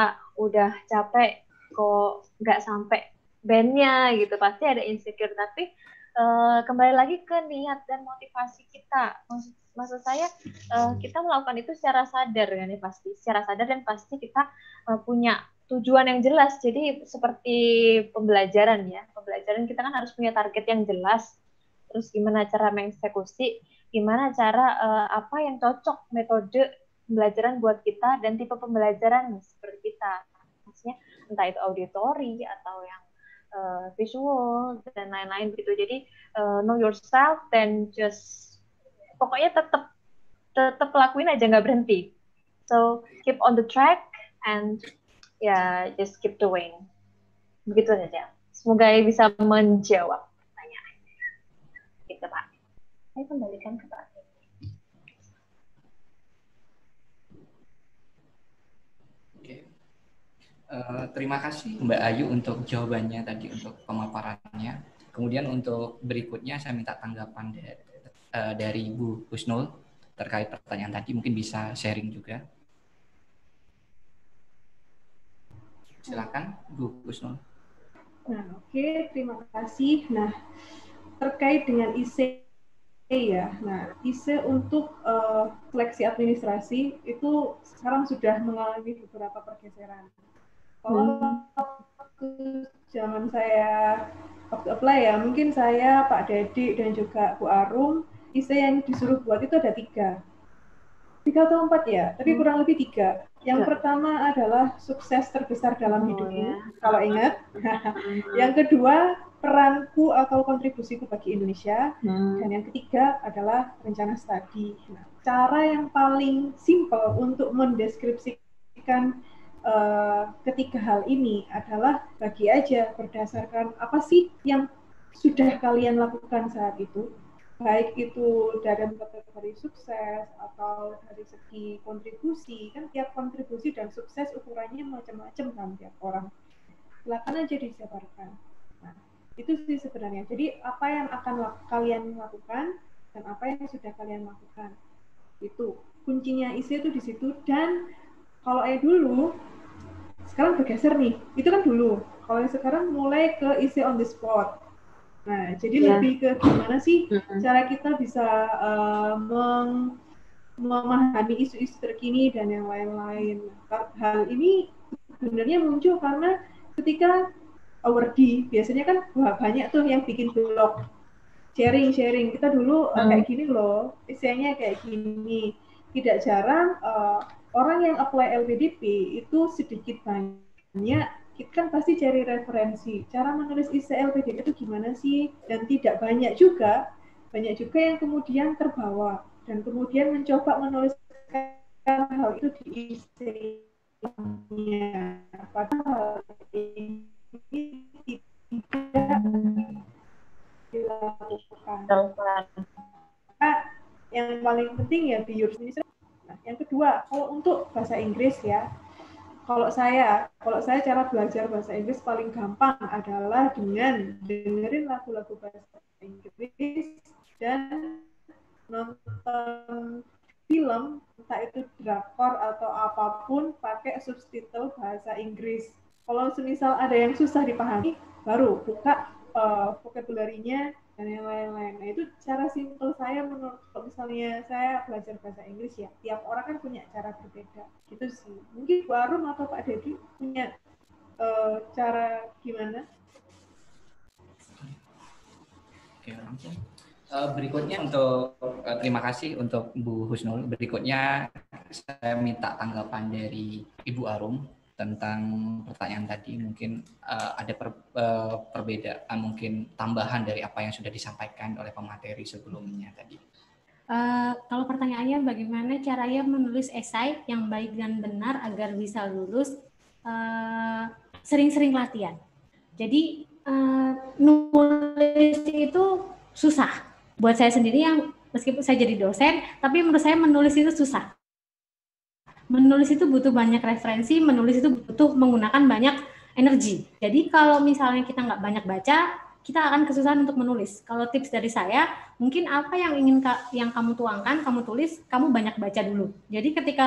udah capek kok nggak sampai bandnya gitu, pasti ada insecure. Tapi uh, kembali lagi ke niat dan motivasi kita. Maksud, maksud saya uh, kita melakukan itu secara sadar kan ya, pasti secara sadar dan pasti kita uh, punya tujuan yang jelas. Jadi seperti pembelajaran ya, pembelajaran kita kan harus punya target yang jelas. Terus gimana cara mengeksekusi, gimana cara uh, apa yang cocok metode pembelajaran buat kita dan tipe pembelajaran seperti kita. Maksudnya entah itu auditori atau yang uh, visual dan lain-lain gitu. Jadi uh, know yourself dan just pokoknya tetap tetap lakuin aja, nggak berhenti. So keep on the track and ya yeah, just keep doing. Begitu saja. Semoga bisa menjawab pertanyaan. Gitu Pak. Saya kembalikan ke Pak. Uh, terima kasih Mbak Ayu untuk jawabannya tadi, untuk pemaparannya. Kemudian untuk berikutnya saya minta tanggapan dari, uh, dari Bu Husnul terkait pertanyaan tadi, mungkin bisa sharing juga. Silakan Bu Husnul. Nah, oke, okay, terima kasih. Nah, terkait dengan I C ya, nah I C untuk uh, seleksi administrasi itu sekarang sudah mengalami beberapa pergeseran. Kalau waktu zaman saya waktu apply ya, mungkin saya, Pak Dedi, dan juga Bu Arum, I C yang disuruh buat itu ada tiga. Tiga atau empat ya, tapi kurang lebih tiga. Yang ya. Pertama adalah sukses terbesar dalam oh, hidupmu, ya. Kalau ingat. Yang kedua, peranku atau kontribusiku bagi Indonesia. Hmm. Dan yang ketiga adalah rencana studi. Nah, cara yang paling simpel untuk mendeskripsikan Uh, ketiga hal ini adalah bagi aja berdasarkan apa sih yang sudah kalian lakukan saat itu, baik itu dari kategori sukses atau dari segi kontribusi. Kan tiap kontribusi dan sukses ukurannya macam-macam kan tiap orang. Silakan aja disebarkan. Nah, itu sih sebenarnya. Jadi apa yang akan lak- kalian lakukan dan apa yang sudah kalian lakukan, itu kuncinya I C itu di situ. Dan kalau eh dulu, sekarang bergeser nih, itu kan dulu. Kalau yang sekarang mulai ke I C on the spot. Nah, jadi yeah. lebih ke gimana sih mm-hmm. cara kita bisa uh, meng- memahami isu-isu terkini dan yang lain-lain. Hal ini sebenarnya muncul karena ketika awardee, biasanya kan wah, banyak tuh yang bikin blog, sharing-sharing. Kita dulu mm. uh, kayak gini loh, isinya kayak gini. Tidak jarang uh, orang yang apply L P D P itu sedikit banyak, kita kan pasti cari referensi. Cara menulis I C L P D P itu gimana sih? Dan tidak banyak juga, banyak juga yang kemudian terbawa dan kemudian mencoba menuliskan hal itu di I C-nya. Padahal ini tidak dilakukan. Nah, yang paling penting ya di Yurus. Nah, yang kedua, kalau untuk bahasa Inggris ya, kalau saya, kalau saya cara belajar bahasa Inggris paling gampang adalah dengan dengerin lagu-lagu bahasa Inggris dan nonton film, entah itu drakor atau apapun, pakai subtitle bahasa Inggris. Kalau semisal ada yang susah dipahami, baru buka uh, vocabulary-nya dan yang lain-lain. Nah, itu cara simpel saya menurut, kalau misalnya saya belajar bahasa Inggris ya, tiap orang kan punya cara berbeda. Gitu sih. Mungkin Bu Arum atau Pak Dedi punya uh, cara gimana? Oke, langsung. Uh, berikutnya untuk uh, terima kasih untuk Bu Husnul. Berikutnya saya minta tanggapan dari Ibu Arum tentang pertanyaan tadi. Mungkin uh, ada per, uh, perbedaan, mungkin tambahan dari apa yang sudah disampaikan oleh pemateri sebelumnya tadi. Uh, kalau pertanyaannya bagaimana caranya menulis esai yang baik dan benar agar bisa lulus, uh, sering-sering latihan. Jadi uh, nulis itu susah. Buat saya sendiri yang meskipun saya jadi dosen, tapi menurut saya menulis itu susah. Menulis itu butuh banyak referensi, menulis itu butuh menggunakan banyak energi. Jadi kalau misalnya kita nggak banyak baca, kita akan kesusahan untuk menulis. Kalau tips dari saya, mungkin apa yang ingin ka, yang kamu tuangkan, kamu tulis, kamu banyak baca dulu. Jadi ketika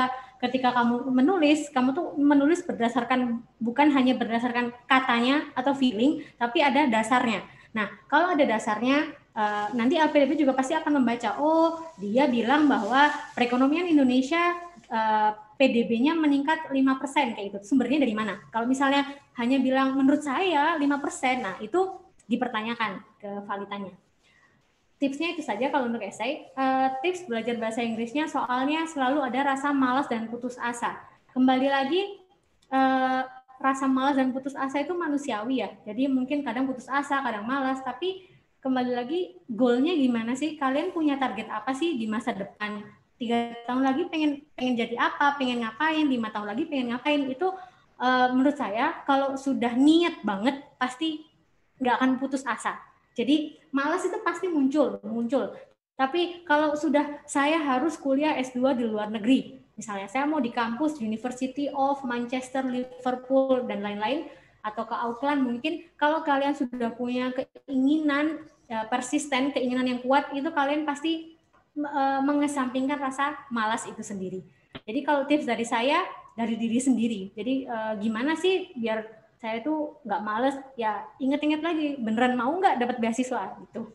ketika kamu menulis, kamu tuh menulis berdasarkan, bukan hanya berdasarkan katanya atau feeling, tapi ada dasarnya. Nah, kalau ada dasarnya, uh, nanti L P D P juga pasti akan membaca, oh dia bilang bahwa perekonomian Indonesia uh, P D B-nya meningkat lima persen kayak gitu. Sumbernya dari mana? Kalau misalnya hanya bilang menurut saya lima persen, nah itu dipertanyakan kevalitannya. Tipsnya itu saja kalau untuk esai. Uh, tips belajar bahasa Inggrisnya soalnya selalu ada rasa malas dan putus asa. Kembali lagi, uh, rasa malas dan putus asa itu manusiawi ya. Jadi mungkin kadang putus asa, kadang malas, tapi kembali lagi goalnya gimana sih? Kalian punya target apa sih di masa depan? Tiga tahun lagi pengen pengen jadi apa? Pengen ngapain? Lima tahun lagi pengen ngapain? Itu uh, menurut saya kalau sudah niat banget pasti nggak akan putus asa. Jadi malas itu pasti muncul, muncul. Tapi kalau sudah saya harus kuliah S dua di luar negeri, misalnya saya mau di kampus University of Manchester, Liverpool, dan lain-lain, atau ke Auckland mungkin, kalau kalian sudah punya keinginan, ya, persisten, keinginan yang kuat, itu kalian pasti uh, mengesampingkan rasa malas itu sendiri. Jadi kalau tips dari saya, dari diri sendiri. Jadi uh, gimana sih biar saya tuh nggak males, ya inget-inget lagi, beneran mau nggak dapat beasiswa gitu.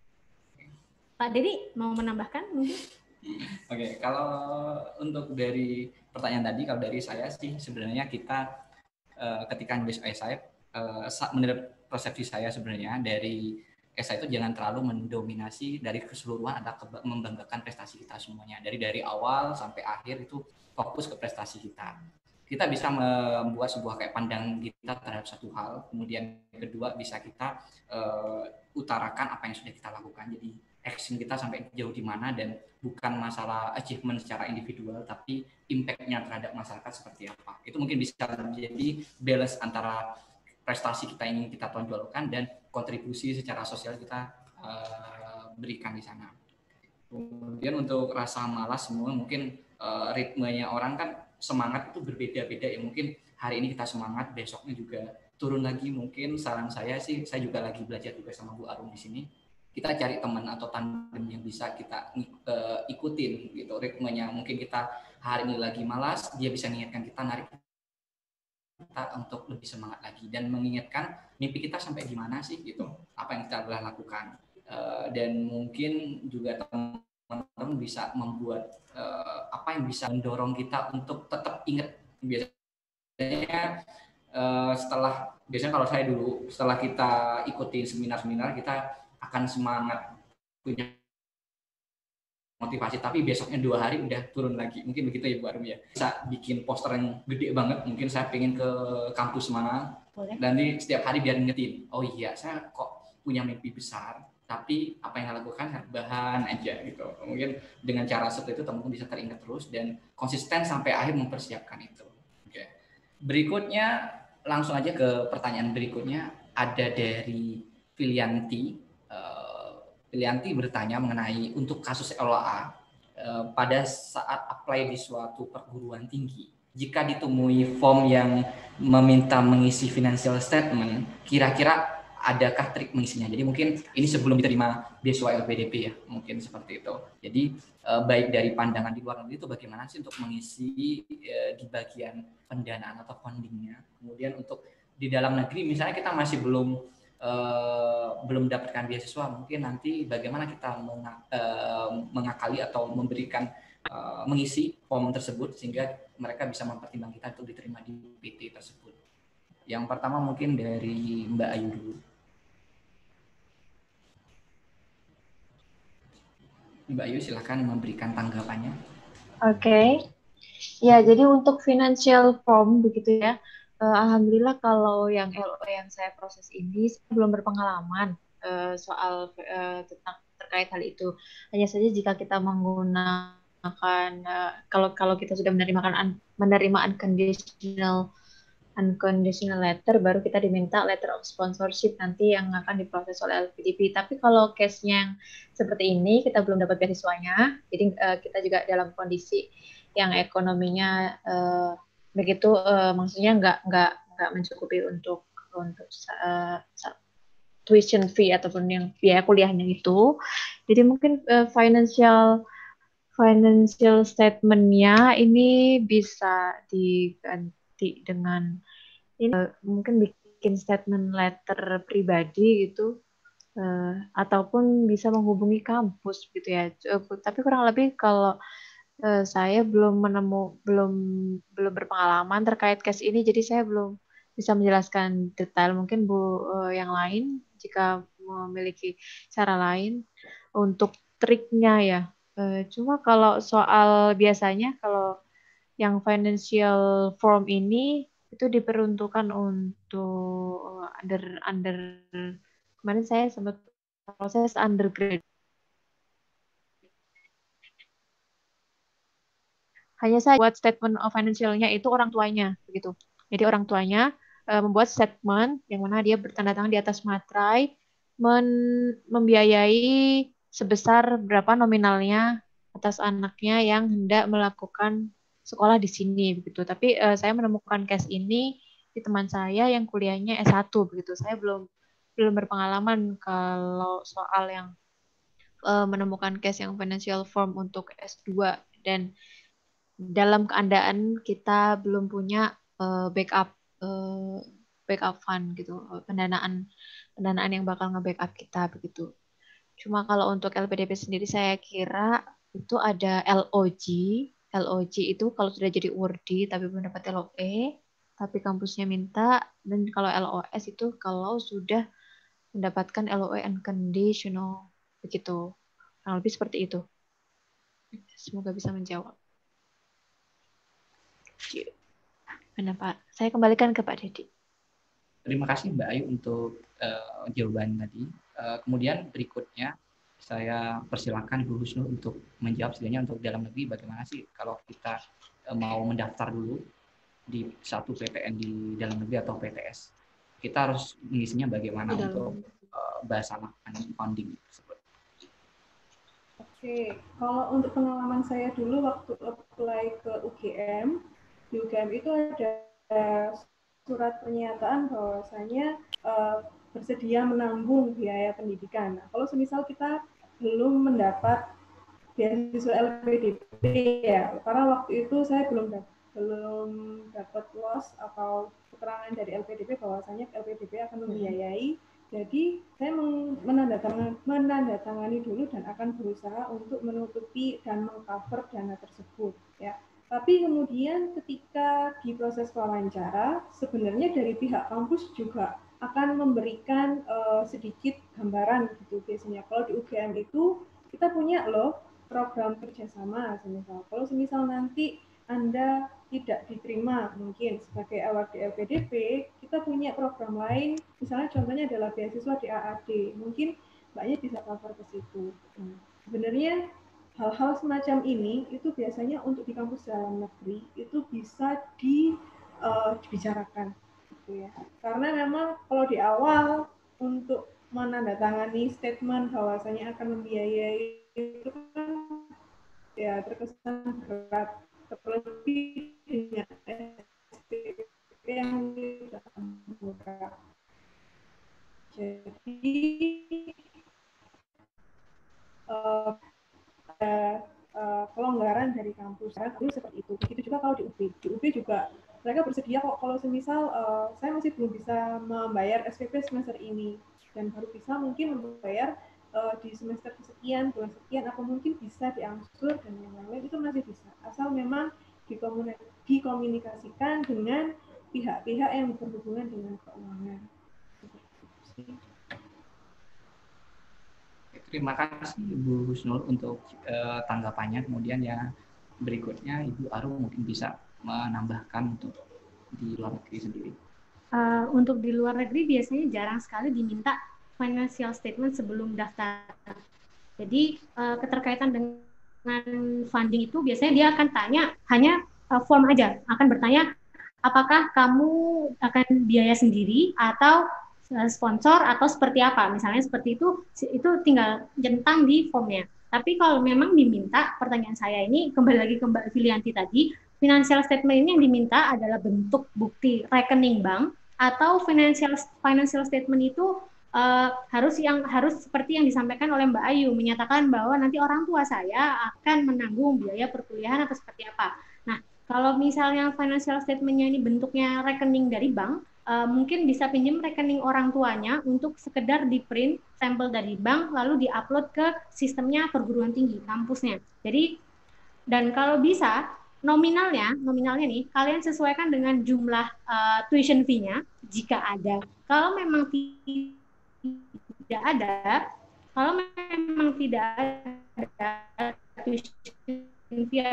Pak Dedi mau menambahkan mungkin? Oke, kalau untuk dari pertanyaan tadi, kalau dari saya sih sebenarnya kita uh, ketika nulis esai, uh, menurut persepsi saya sebenarnya dari esai itu jangan terlalu mendominasi dari keseluruhan, ada membanggakan prestasi kita semuanya. Dari dari awal sampai akhir itu fokus ke prestasi kita. Kita bisa membuat sebuah kayak pandang kita terhadap satu hal, kemudian kedua bisa kita uh, utarakan apa yang sudah kita lakukan. Jadi action kita sampai jauh di mana, dan bukan masalah achievement secara individual, tapi impact-nya terhadap masyarakat seperti apa. Itu mungkin bisa menjadi balance antara prestasi kita ingin kita tonjolkan dan kontribusi secara sosial kita uh, berikan di sana. Kemudian untuk rasa malas semua, mungkin uh, ritmenya orang kan semangat itu berbeda-beda ya, mungkin hari ini kita semangat, besoknya juga turun lagi. Mungkin saran saya sih, saya juga lagi belajar juga sama Bu Arum di sini, kita cari teman atau tandem yang bisa kita uh, ikutin gitu ritmenya. Mungkin kita hari ini lagi malas, dia bisa mengingatkan kita, narik kita untuk lebih semangat lagi dan mengingatkan mimpi kita sampai di mana sih gitu, apa yang kita telah lakukan. Uh, dan mungkin juga teman-teman bisa membuat uh, apa yang bisa mendorong kita untuk tetap ingat. Biasanya uh, setelah biasanya kalau saya dulu setelah kita ikuti seminar-seminar, kita akan semangat, punya motivasi, tapi besoknya dua hari udah turun lagi. Mungkin begitu ya Bu Arum ya. Bisa bikin poster yang gede banget, mungkin saya pengen ke kampus mana, dan di setiap hari biar ngingetin, oh iya saya kok punya mimpi besar, tapi apa yang saya lakukan bahan aja gitu. Mungkin dengan cara seperti itu teman-teman bisa teringat terus dan konsisten sampai akhir mempersiapkan itu. Oke. Berikutnya langsung aja ke pertanyaan berikutnya, ada dari Filianti. Filianti bertanya mengenai untuk kasus L A A eh, pada saat apply di suatu perguruan tinggi, jika ditemui form yang meminta mengisi financial statement, kira-kira adakah trik mengisinya? Jadi mungkin ini sebelum diterima beasiswa L P D P ya, mungkin seperti itu. Jadi eh, baik dari pandangan di luar negeri itu bagaimana sih untuk mengisi eh, di bagian pendanaan atau fundingnya. Kemudian untuk di dalam negeri misalnya kita masih belum Uh, belum mendapatkan beasiswa, mungkin nanti bagaimana kita meng- uh, mengakali atau memberikan uh, mengisi form tersebut sehingga mereka bisa mempertimbangkan kita untuk diterima di P T tersebut. Yang pertama mungkin dari Mbak Ayu dulu. Mbak Ayu silakan memberikan tanggapannya. Oke, okay. Ya jadi untuk financial form begitu ya. Uh, Alhamdulillah kalau yang L O yang saya proses ini saya belum berpengalaman uh, soal uh, tentang terkait hal itu. Hanya saja jika kita menggunakan uh, kalau kalau kita sudah menerima menerima unconditional unconditional letter, baru kita diminta letter of sponsorship nanti yang akan diproses oleh L P D P. Tapi kalau case-nya yang seperti ini kita belum dapat beasiswanya, jadi uh, kita juga dalam kondisi yang ekonominya uh, begitu uh, maksudnya nggak nggak nggak mencukupi untuk untuk uh, tuition fee ataupun yang biaya kuliahnya itu. Jadi mungkin uh, financial financial statement-nya ini bisa diganti dengan ini, uh, mungkin bikin statement letter pribadi gitu, uh, ataupun bisa menghubungi kampus gitu ya. Uh, tapi kurang lebih kalau uh, saya belum menemu belum belum berpengalaman terkait case ini, jadi saya belum bisa menjelaskan detail. Mungkin Bu uh, yang lain jika memiliki cara lain untuk triknya ya. Uh, cuma kalau soal biasanya kalau yang financial form ini itu diperuntukkan untuk under under kemarin saya sempat proses undergrad. Hanya saya buat statement of financial-nya itu orang tuanya begitu. Jadi orang tuanya uh, membuat statement yang mana dia bertanda tangan di atas materai men- membiayai sebesar berapa nominalnya atas anaknya yang hendak melakukan sekolah di sini begitu. Tapi uh, saya menemukan case ini di teman saya yang kuliahnya S satu begitu. Saya belum belum berpengalaman kalau soal yang uh, menemukan case yang financial form untuk S dua, dan dalam keadaan kita belum punya uh, backup uh, backup fund gitu, pendanaan pendanaan yang bakal nge-backup kita begitu. Cuma kalau untuk L P D P sendiri saya kira itu ada L O G. L O G itu kalau sudah jadi Urdi tapi belum dapat L O E, tapi kampusnya minta. Dan kalau L O S itu kalau sudah mendapatkan L O E unconditional begitu. Kurang lebih seperti itu. Semoga bisa menjawab. Mana Pak? Saya kembalikan ke Pak Dedi. Terima kasih Mbak Ayu untuk uh, jawaban tadi. Uh, kemudian berikutnya saya persilakan Bu Husnul untuk menjawab setidaknya untuk dalam negeri bagaimana sih kalau kita uh, mau mendaftar dulu di satu P T N di dalam negeri atau P T S. Kita harus mengisinya bagaimana Dalam. untuk uh, bahasa funding tersebut. Oke, kalau untuk pengalaman saya dulu waktu apply ke U G M, di U G M itu ada surat pernyataan bahwasanya uh, bersedia menanggung biaya pendidikan. Nah, kalau semisal kita belum mendapat beasiswa L P D P ya, karena waktu itu saya belum dapat belum dapat loss atau keterangan dari L P D P bahwasanya L P D P akan membiayai. Jadi saya menandatangani, menandatangani dulu dan akan berusaha untuk menutupi dan mengcover dana tersebut ya. Tapi kemudian ketika di proses wawancara, sebenarnya dari pihak kampus juga akan memberikan uh, sedikit gambaran gitu biasanya. Kalau di U G M itu kita punya loh program kerjasama, semisal. Kalau semisal nanti Anda tidak diterima mungkin sebagai awak di L P D P, kita punya program lain, misalnya contohnya adalah beasiswa di A A D. Mungkin Mbaknya bisa cover ke situ. Nah, sebenarnya hal-hal semacam ini itu biasanya untuk di kampus dalam negeri itu bisa di, uh, dibicarakan gitu ya. Karena memang kalau di awal untuk menandatangani statement bahwasanya akan membiayai itu kan ya terkesan berat, terlebih dengan S P P yang tidak murah. Jadi uh, ada uh, kelonggaran dari kampus itu seperti itu. Begitu juga kalau di U B. Di U B juga mereka bersedia kok kalau semisal uh, saya masih belum bisa membayar S P P semester ini dan baru bisa mungkin membayar uh, di semester kesekian, bulan sekian, atau mungkin bisa diangsur dan yang lain itu masih bisa. Asal memang dikomunikasikan dengan pihak-pihak yang berhubungan dengan keuangan. Terima kasih Ibu Husnul untuk uh, tanggapannya. Kemudian ya berikutnya Ibu Aru mungkin bisa menambahkan untuk di luar negeri sendiri. Uh, untuk di luar negeri biasanya jarang sekali diminta financial statement sebelum daftar. Jadi uh, keterkaitan dengan funding itu biasanya dia akan tanya hanya uh, form aja, akan bertanya apakah kamu akan biaya sendiri atau sponsor atau seperti apa, misalnya seperti itu, itu tinggal jentang di formnya. Tapi kalau memang diminta, pertanyaan saya ini kembali lagi ke Mbak Filianti tadi, financial statement ini yang diminta adalah bentuk bukti rekening bank atau financial financial statement itu uh, harus yang harus seperti yang disampaikan oleh Mbak Ayu, menyatakan bahwa nanti orang tua saya akan menanggung biaya perkuliahan atau seperti apa. Nah, kalau misalnya financial statement-nya ini bentuknya rekening dari bank, uh, mungkin bisa pinjam rekening orang tuanya untuk sekedar di print sampel dari bank lalu diupload ke sistemnya perguruan tinggi kampusnya. Jadi, dan kalau bisa nominalnya, nominalnya nih kalian sesuaikan dengan jumlah uh, tuition fee-nya jika ada. Kalau memang tidak ada, kalau memang tidak ada tuition fee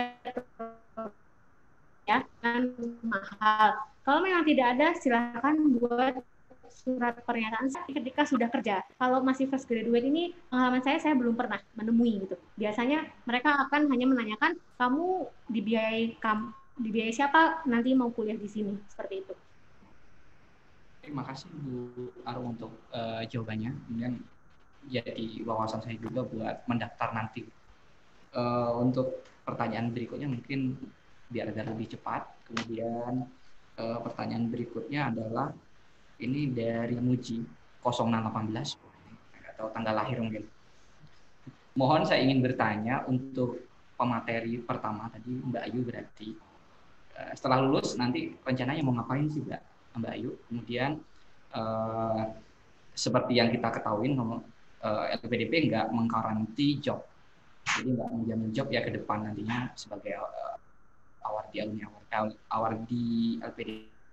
ya kan mahal. Kalau memang tidak ada, silakan buat surat pernyataan ketika sudah kerja. Kalau masih fresh graduate ini, pengalaman saya saya belum pernah menemui gitu. Biasanya mereka akan hanya menanyakan kamu dibiayai kamu dibiayai siapa nanti mau kuliah di sini, seperti itu. Terima kasih Bu Arum untuk uh, jawabannya. Kemudian jadi wawasan saya juga buat mendaftar nanti. Uh, untuk pertanyaan berikutnya mungkin biar agak lebih cepat. Kemudian uh, pertanyaan berikutnya adalah ini dari Muji nol enam satu delapan atau tanggal lahir mungkin. Mohon saya ingin bertanya untuk pemateri pertama tadi Mbak Ayu berarti uh, setelah lulus nanti rencananya mau ngapain sih Mbak Mbak Ayu? Kemudian uh, seperti yang kita ketahui uh, L P D P nggak menggaransi job, jadi nggak menjamin job ya ke depan nantinya sebagai uh, awardi alumni awardi L P D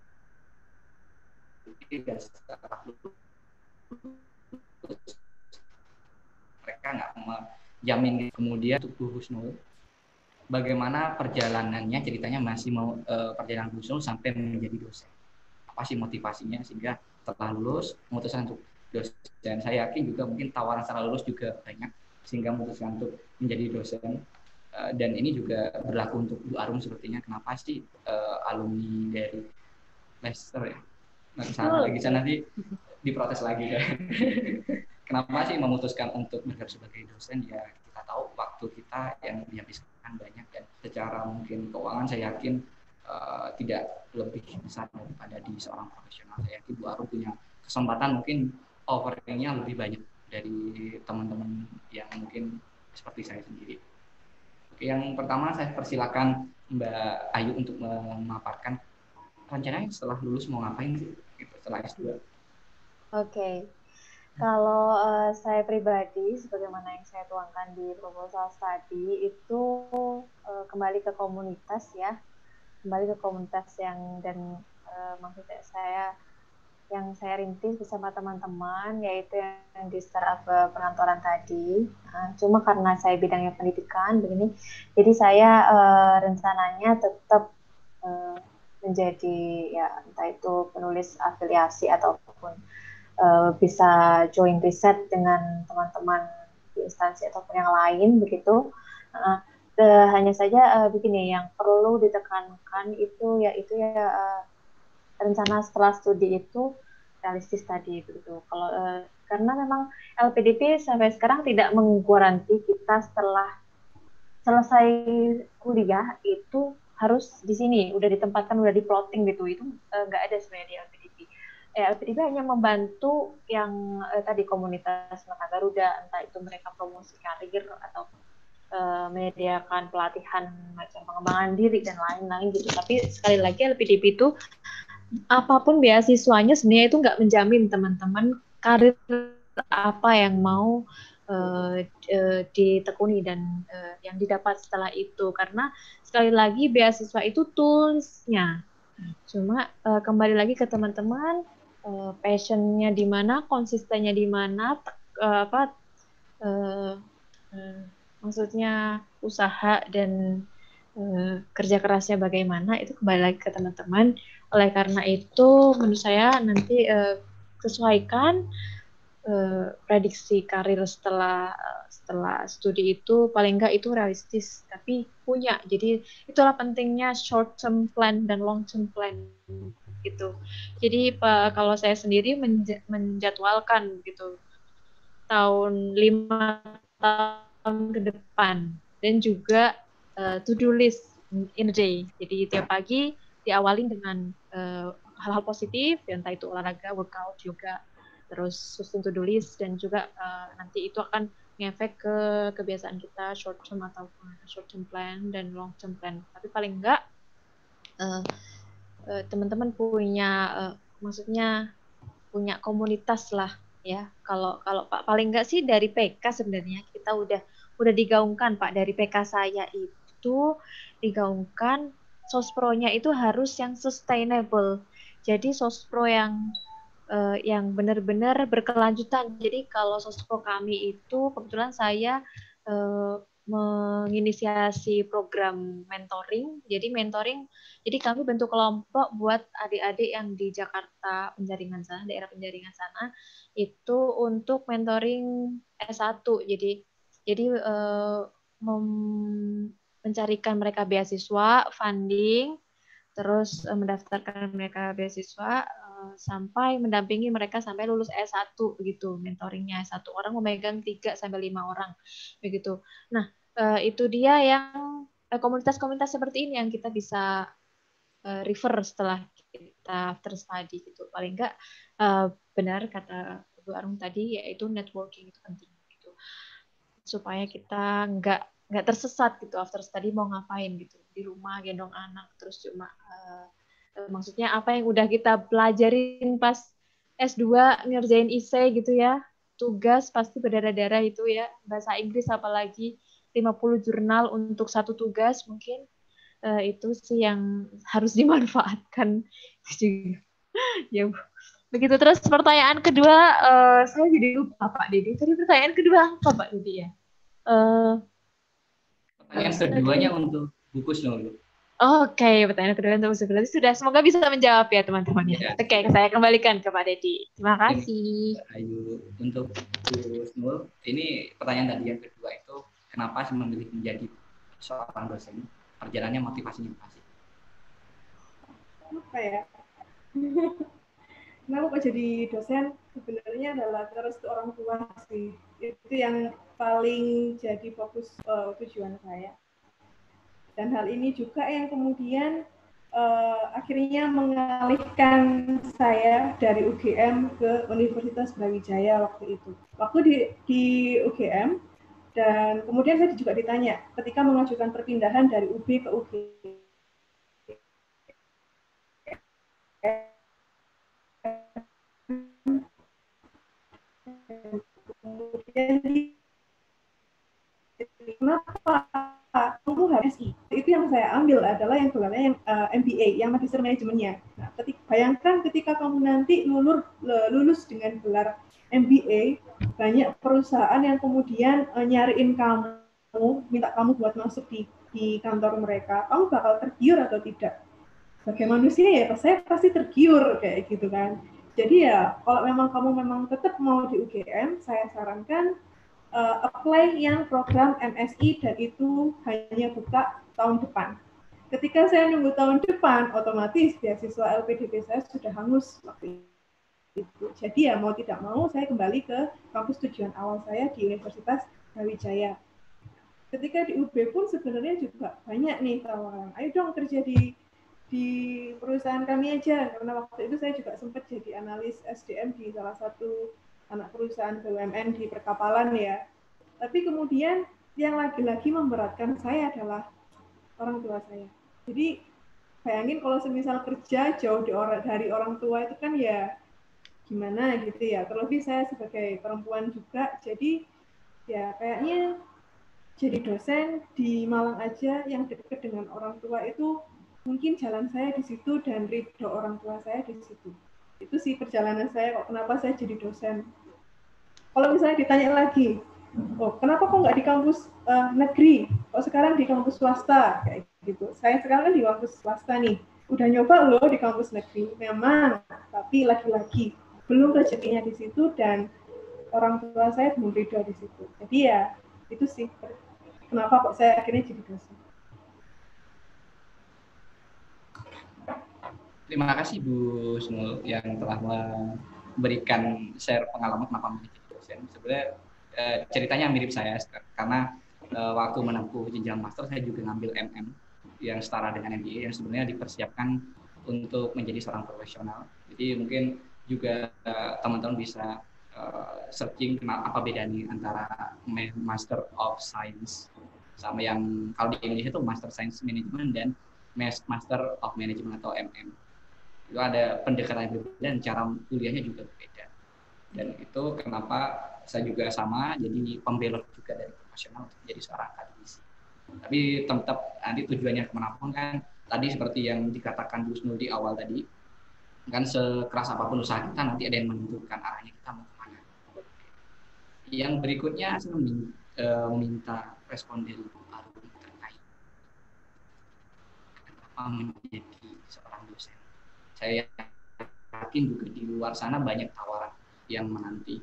P dan setelah lulus mereka nggak menjamin. Kemudian untuk Bu Husnul, bagaimana perjalanannya, ceritanya masih mau uh, perjalanan Bu Husnul sampai menjadi dosen, apa sih motivasinya sehingga setelah lulus memutuskan untuk dosen. Saya yakin juga mungkin tawaran setelah lulus juga banyak sehingga memutuskan untuk menjadi dosen. Uh, dan ini juga berlaku untuk Bu Arum sepertinya. Kenapa sih uh, alumni dari Leicester ya nggak sana lagi sana nanti diprotes lagi kan? Kenapa sih memutuskan untuk bergerak sebagai dosen? Ya kita tahu waktu kita yang dihabiskan banyak dan secara mungkin keuangan saya yakin uh, tidak lebih besar daripada di seorang profesional. Saya yakin Bu Arum punya kesempatan mungkin offeringnya lebih banyak dari teman-teman yang mungkin seperti saya sendiri. Oke, yang pertama saya persilakan Mbak Ayu untuk memaparkan rencananya setelah lulus mau ngapain sih gitu, setelah S dua. Oke, kalau uh, saya pribadi sebagaimana yang saya tuangkan di proposal tadi itu uh, kembali ke komunitas ya, kembali ke komunitas yang dan uh, maksudnya saya yang saya rintis bersama teman-teman, yaitu yang di startup perkantoran tadi. Nah, cuma karena saya bidangnya pendidikan begini, jadi saya uh, rencananya tetap uh, menjadi ya entah itu penulis afiliasi ataupun uh, bisa join riset dengan teman-teman di instansi ataupun yang lain begitu. Uh, uh, hanya saja uh, begini, yang perlu ditekankan itu yaitu ya uh, rencana setelah studi itu realistis tadi begitu. Kalau uh, karena memang L P D P sampai sekarang tidak menggaransi kita setelah selesai kuliah itu harus di sini udah ditempatkan, udah di-plotting gitu. Itu nggak uh, ada sebenarnya di L P D P. Eh, L P D P hanya membantu yang uh, tadi komunitas Mata Garuda, entah itu mereka promosi karir atau uh, menyediakan pelatihan macam pengembangan diri dan lain-lain gitu. Tapi sekali lagi L P D P itu apapun beasiswanya sebenarnya itu nggak menjamin teman-teman karir apa yang mau uh, uh, ditekuni dan uh, yang didapat setelah itu, karena sekali lagi beasiswa itu toolsnya. Cuma uh, kembali lagi ke teman-teman, uh, passionnya di mana, konsistennya di mana, uh, apa uh, uh, maksudnya usaha dan uh, kerja kerasnya bagaimana, itu kembali lagi ke teman-teman. Oleh karena itu, menurut saya nanti uh, sesuaikan uh, prediksi karir setelah uh, setelah studi itu, paling enggak itu realistis, tapi punya. Jadi itulah pentingnya short term plan dan long term plan gitu. Jadi uh, kalau saya sendiri menj- menjadwalkan gitu tahun lima tahun ke depan, dan juga uh, to do list in a day. Jadi tiap pagi diawali dengan uh, hal-hal positif, entah itu olahraga, workout, yoga, terus susun to do list, dan juga uh, nanti itu akan ngefek ke kebiasaan kita short term atau short term plan dan long term plan. Tapi paling enggak uh, uh, teman-teman punya uh, maksudnya punya komunitas lah ya. Kalau kalau Pak paling enggak sih dari P K sebenarnya kita udah udah digaungkan Pak, dari P K saya itu digaungkan sospronya itu harus yang sustainable. Jadi sospro yang uh, yang benar-benar berkelanjutan. Jadi kalau sospro kami itu kebetulan saya uh, menginisiasi program mentoring. Jadi mentoring, jadi kami bentuk kelompok buat adik-adik yang di Jakarta penjaringan sana, daerah penjaringan sana, itu untuk mentoring S satu. Jadi jadi uh, mem- mencarikan mereka beasiswa, funding, terus uh, mendaftarkan mereka beasiswa uh, sampai mendampingi mereka sampai lulus S satu begitu. Mentoringnya S satu orang memegang tiga sampai lima orang begitu. Nah, uh, itu dia yang uh, komunitas-komunitas seperti ini yang kita bisa uh, refer setelah kita after study gitu. Paling enggak uh, benar kata Bu Arum tadi, yaitu networking itu penting gitu. Supaya kita enggak nggak tersesat gitu after study mau ngapain gitu di rumah gendong anak terus cuma uh, uh, maksudnya apa yang udah kita pelajarin pas S dua ngerjain essay gitu ya, tugas pasti berdarah-darah itu ya, bahasa Inggris apalagi lima puluh jurnal untuk satu tugas, mungkin uh, itu sih yang harus dimanfaatkan ya begitu. Terus pertanyaan kedua uh, saya jadi lupa Pak Didi, tadi pertanyaan kedua apa Pak Didi ya? Uh, Pertanyaan keduanya untuk Bu Kusnul. Oke, okay, pertanyaan kedua untuk Bu Kusnul. Sudah, semoga bisa menjawab ya teman-teman. Ya. Oke, okay, saya kembalikan ke Pak Dedi. Terima kasih. Ayo, untuk Bu Kusnul, ini pertanyaan tadi yang kedua itu, kenapa sih memilih menjadi seorang dosen? Perjalanannya motivasinya apa sih? Apa ya? Kenapa kok jadi dosen? Sebenarnya adalah terus orang tua sih. Itu yang paling jadi fokus uh, tujuan saya. Dan hal ini juga yang kemudian uh, akhirnya mengalihkan saya dari U G M ke Universitas Brawijaya waktu itu. Waktu di, di U G M, dan kemudian saya juga ditanya ketika mengajukan perpindahan dari U B ke U G M. Kemudian kenapa kamu harus I? Itu yang saya ambil adalah yang gelarnya yang uh, M B A, yang Magister Manajemennya. Nah, ketika, bayangkan ketika kamu nanti lulus, lulus dengan gelar M B A, banyak perusahaan yang kemudian uh, nyariin kamu, minta kamu buat masuk di, di kantor mereka, kamu bakal tergiur atau tidak? Sebagai manusia ya, saya pasti tergiur kayak gitu kan. Jadi ya, kalau memang kamu memang tetap mau di U G M, saya sarankan uh, apply yang program M S I dan itu hanya buka tahun depan. Ketika saya nunggu tahun depan, otomatis beasiswa L P D P saya sudah hangus waktu itu. Jadi ya mau tidak mau saya kembali ke kampus tujuan awal saya di Universitas Brawijaya. Ketika di U B pun sebenarnya juga banyak nih tawaran. Ayo dong kerja di di perusahaan kami aja, karena waktu itu saya juga sempat jadi analis S D M di salah satu anak perusahaan B U M N di perkapalan ya. Tapi kemudian yang lagi-lagi memberatkan saya adalah orang tua saya. Jadi bayangin kalau semisal kerja jauh dari orang tua itu kan ya gimana gitu ya. Terlebih saya sebagai perempuan juga, jadi ya kayaknya jadi dosen di Malang aja yang dekat dengan orang tua itu mungkin jalan saya di situ dan ridho orang tua saya di situ. Itu sih perjalanan saya kok kenapa saya jadi dosen. Kalau misalnya ditanya lagi, oh kenapa kok nggak di kampus uh, negeri, kok sekarang di kampus swasta kayak gitu. Saya sekarang kan di kampus swasta nih, udah nyoba loh di kampus negeri, memang, tapi lagi-lagi belum rezekinya di situ dan orang tua saya belum ridho di situ. Jadi ya itu sih kenapa kok saya akhirnya jadi dosen. Terima kasih Bu Snul yang telah memberikan share pengalaman kenapa menjadi dosen. Sebenarnya eh, ceritanya mirip saya karena eh, waktu menempuh jenjang master saya juga ngambil M M yang setara dengan M B A yang sebenarnya dipersiapkan untuk menjadi seorang profesional. Jadi mungkin juga uh, teman-teman bisa uh, searching kenapa apa bedanya antara Master of Science sama yang kalau di Indonesia itu Master Science Management dan Master of Management atau M M. Itu ada pendekatan yang berbeda dan cara kuliahnya juga berbeda. Dan itu kenapa saya juga sama jadi pembelot juga dari profesional untuk menjadi seorang akademisi. Tapi tetap nanti tujuannya kemana pun kan tadi seperti yang dikatakan Bu Husnul di awal tadi, kan sekeras apapun usaha kita nanti ada yang menentukan arahnya kita mau kemana. Yang berikutnya saya meminta respon dari Bu Arum terkait kenapa menjadi seorang dosen. Saya yakin juga di luar sana banyak tawaran yang menanti.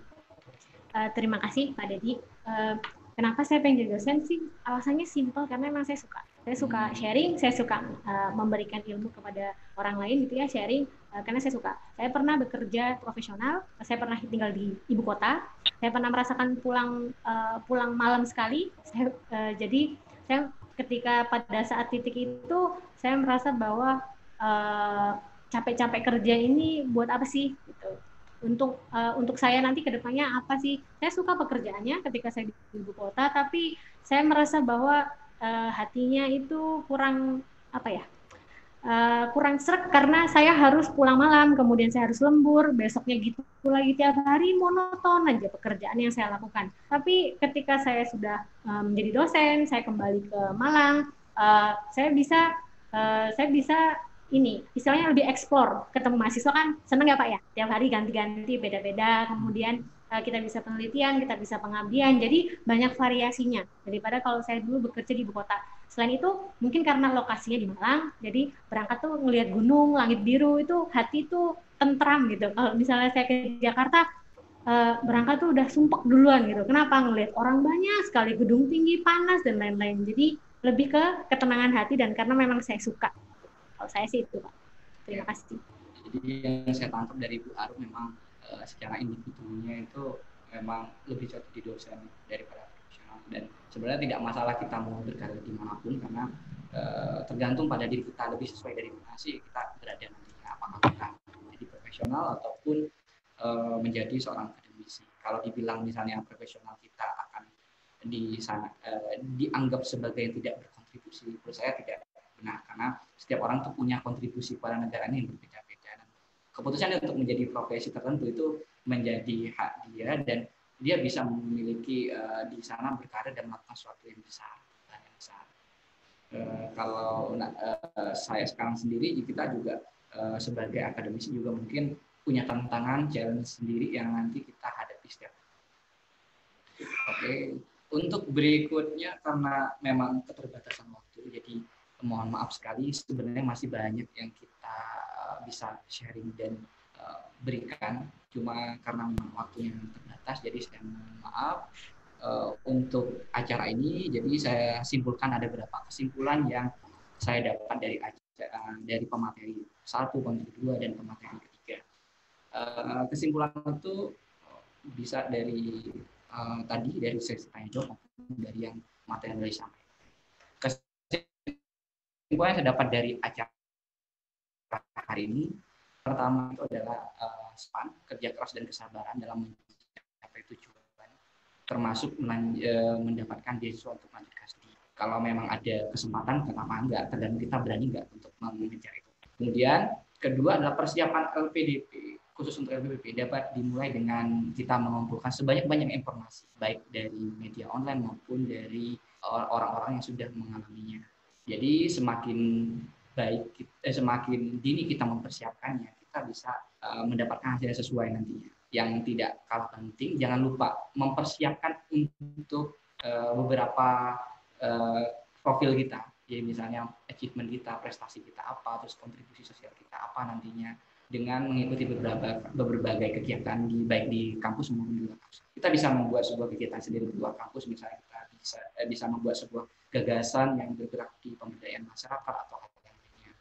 Uh, terima kasih Pak Dedi. Uh, kenapa saya pengen jadi dosen sih? Alasannya simpel karena memang saya suka. Saya suka sharing, saya suka uh, memberikan ilmu kepada orang lain gitu ya, sharing uh, karena saya suka. Saya pernah bekerja profesional, saya pernah tinggal di ibu kota, saya pernah merasakan pulang uh, pulang malam sekali. Saya, uh, jadi saya ketika pada saat titik itu saya merasa bahwa uh, capek-capek kerja ini buat apa sih? Gitu. Untuk uh, untuk saya nanti ke depannya apa sih? Saya suka pekerjaannya ketika saya di ibu kota, tapi saya merasa bahwa uh, hatinya itu kurang apa ya? Uh, kurang sreg karena saya harus pulang malam, kemudian saya harus lembur, besoknya gitu lagi tiap hari monoton aja pekerjaan yang saya lakukan. Tapi ketika saya sudah uh, menjadi dosen, saya kembali ke Malang, uh, saya bisa uh, saya bisa ini istilahnya lebih eksplor, ketemu mahasiswa kan seneng ya Pak ya, tiap hari ganti-ganti beda-beda, kemudian uh, kita bisa penelitian, kita bisa pengabdian, jadi banyak variasinya daripada kalau saya dulu bekerja di ibu kota. Selain itu mungkin karena lokasinya di Malang, jadi berangkat tuh ngelihat gunung, langit biru, itu hati tuh tentram gitu. Kalau misalnya saya ke Jakarta uh, berangkat tuh udah sumpek duluan gitu. Kenapa? Ngelihat orang banyak sekali, gedung tinggi, panas dan lain-lain. Jadi lebih ke ketenangan hati dan karena memang saya suka. Kalau saya sih itu Pak. Terima kasih. Jadi yang saya tangkap dari Bu Arum memang uh, secara individunya itu memang lebih cocok di dosen daripada profesional, dan sebenarnya tidak masalah kita mau berkarir dimanapun karena uh, tergantung pada diri kita, lebih sesuai dari mana sih kita berada nantinya, apakah kita menjadi profesional ataupun uh, menjadi seorang akademisi. Kalau dibilang misalnya profesional kita akan di sana uh, dianggap sebagai yang tidak berkontribusi, menurut saya tidak benar, karena setiap orang tuh punya kontribusi pada negaranya yang berbeda-beda. Dan keputusan untuk menjadi profesi tertentu itu menjadi hak dia, dan dia bisa memiliki uh, di sana berkarir dan melakukan sesuatu yang besar, yang besar. Uh, kalau uh, saya sekarang sendiri, kita juga uh, sebagai akademisi juga mungkin punya tantangan, challenge sendiri yang nanti kita hadapi setiap. Oke, okay. Untuk berikutnya karena memang keterbatasan waktu, jadi mohon maaf sekali, sebenarnya masih banyak yang kita uh, bisa sharing dan uh, berikan, cuma karena waktunya terbatas, jadi saya mohon maaf uh, untuk acara ini. Jadi saya simpulkan ada beberapa kesimpulan yang saya dapat dari acara, dari pemateri satu, pemateri dua, dan pemateri ketiga. Uh, kesimpulan itu bisa dari uh, tadi dari sesi tanya jawab maupun dari yang materi yang disampaikan. Kesimpulan yang saya dapat dari acara hari ini, pertama itu adalah uh, span, kerja keras dan kesabaran dalam mencapai tujuan, termasuk melan- uh, mendapatkan beasiswa untuk melanjutkan studi. Kalau memang ada kesempatan, kenapa enggak? Tergantung kita berani enggak untuk mengejar itu. Kemudian kedua adalah persiapan L P D P, khusus untuk L P D P dapat dimulai dengan kita mengumpulkan sebanyak-banyak informasi, baik dari media online maupun dari orang-orang yang sudah mengalaminya. Jadi semakin baik, eh, semakin dini kita mempersiapkannya, kita bisa uh, mendapatkan hasil sesuai nantinya. Yang tidak kalah penting, jangan lupa mempersiapkan untuk uh, beberapa uh, profil kita. Jadi misalnya achievement kita, prestasi kita apa, terus kontribusi sosial kita apa nantinya, dengan mengikuti beberapa berbagai kegiatan di baik di kampus maupun di luar kampus. Kita bisa membuat sebuah kegiatan sendiri di luar kampus, misalnya kita bisa eh, bisa membuat sebuah gagasan yang bergerak di pemberdayaan masyarakat atau hal yang lainnya.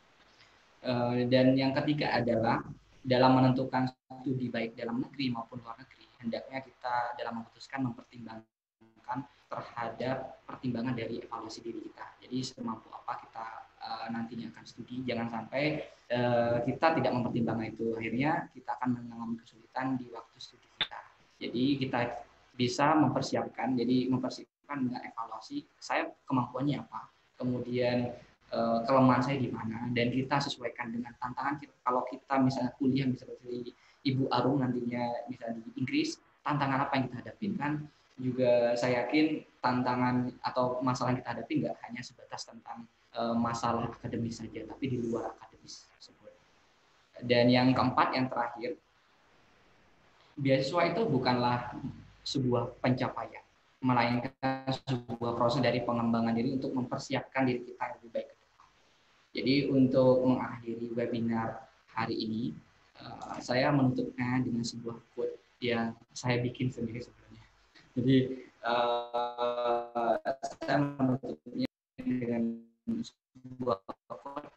Uh, dan yang ketiga adalah dalam menentukan studi baik dalam negeri maupun luar negeri, hendaknya kita dalam memutuskan mempertimbangkan terhadap pertimbangan dari evaluasi diri kita. Jadi semampu apa kita uh, nantinya akan studi. Jangan sampai uh, kita tidak mempertimbangkan itu, akhirnya kita akan mengalami kesulitan di waktu studi kita. Jadi kita bisa mempersiapkan, jadi mempersiapkan dengan evaluasi saya kemampuannya apa, kemudian uh, kelemahan saya di mana, dan kita sesuaikan dengan tantangan kita. Kalau kita misalnya kuliah bisa seperti Ibu Arum nantinya bisa di Inggris, tantangan apa yang kita hadapin kan juga saya yakin tantangan atau masalah yang kita hadapi nggak hanya sebatas tentang uh, masalah akademis saja, tapi di luar akademis tersebut. Dan yang keempat, yang terakhir, beasiswa itu bukanlah sebuah pencapaian, melainkan sebuah proses dari pengembangan diri untuk mempersiapkan diri kita lebih baik ke depan. Jadi untuk mengakhiri webinar hari ini, uh, saya menutupnya dengan sebuah quote yang saya bikin sendiri sebelumnya. Jadi uh, saya menutupnya dengan sebuah quote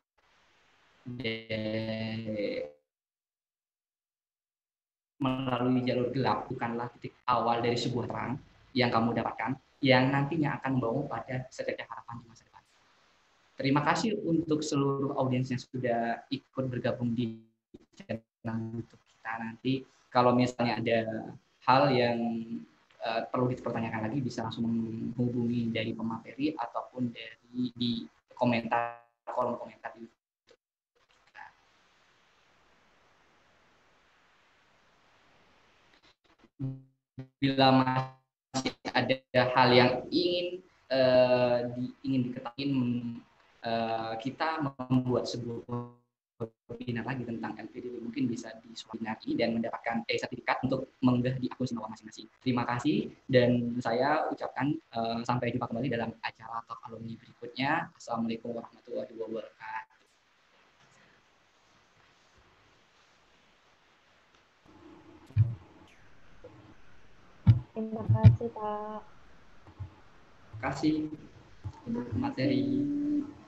melalui jalur gelap bukanlah titik awal dari sebuah terang yang kamu dapatkan, yang nantinya akan membawamu pada secercah harapan di masa depan. Terima kasih untuk seluruh audiens yang sudah ikut bergabung di channel YouTube kita. Nanti kalau misalnya ada hal yang Uh, perlu dipertanyakan lagi, bisa langsung menghubungi dari pemateri ataupun dari di komentar, kolom komentar di YouTube. Bila masih ada hal yang ingin uh, di, ingin diketahui, uh, kita membuat sebuah webinar lagi tentang L P D P, mungkin bisa di webinar ini dan mendapatkan eh, sertifikat untuk mengunggah di akun Sinawa masing-masing. Terima kasih, dan saya ucapkan uh, sampai jumpa kembali dalam acara Talk Alumni berikutnya. Assalamualaikum warahmatullahi wabarakatuh. Terima kasih, Pak. Terima kasih untuk materi.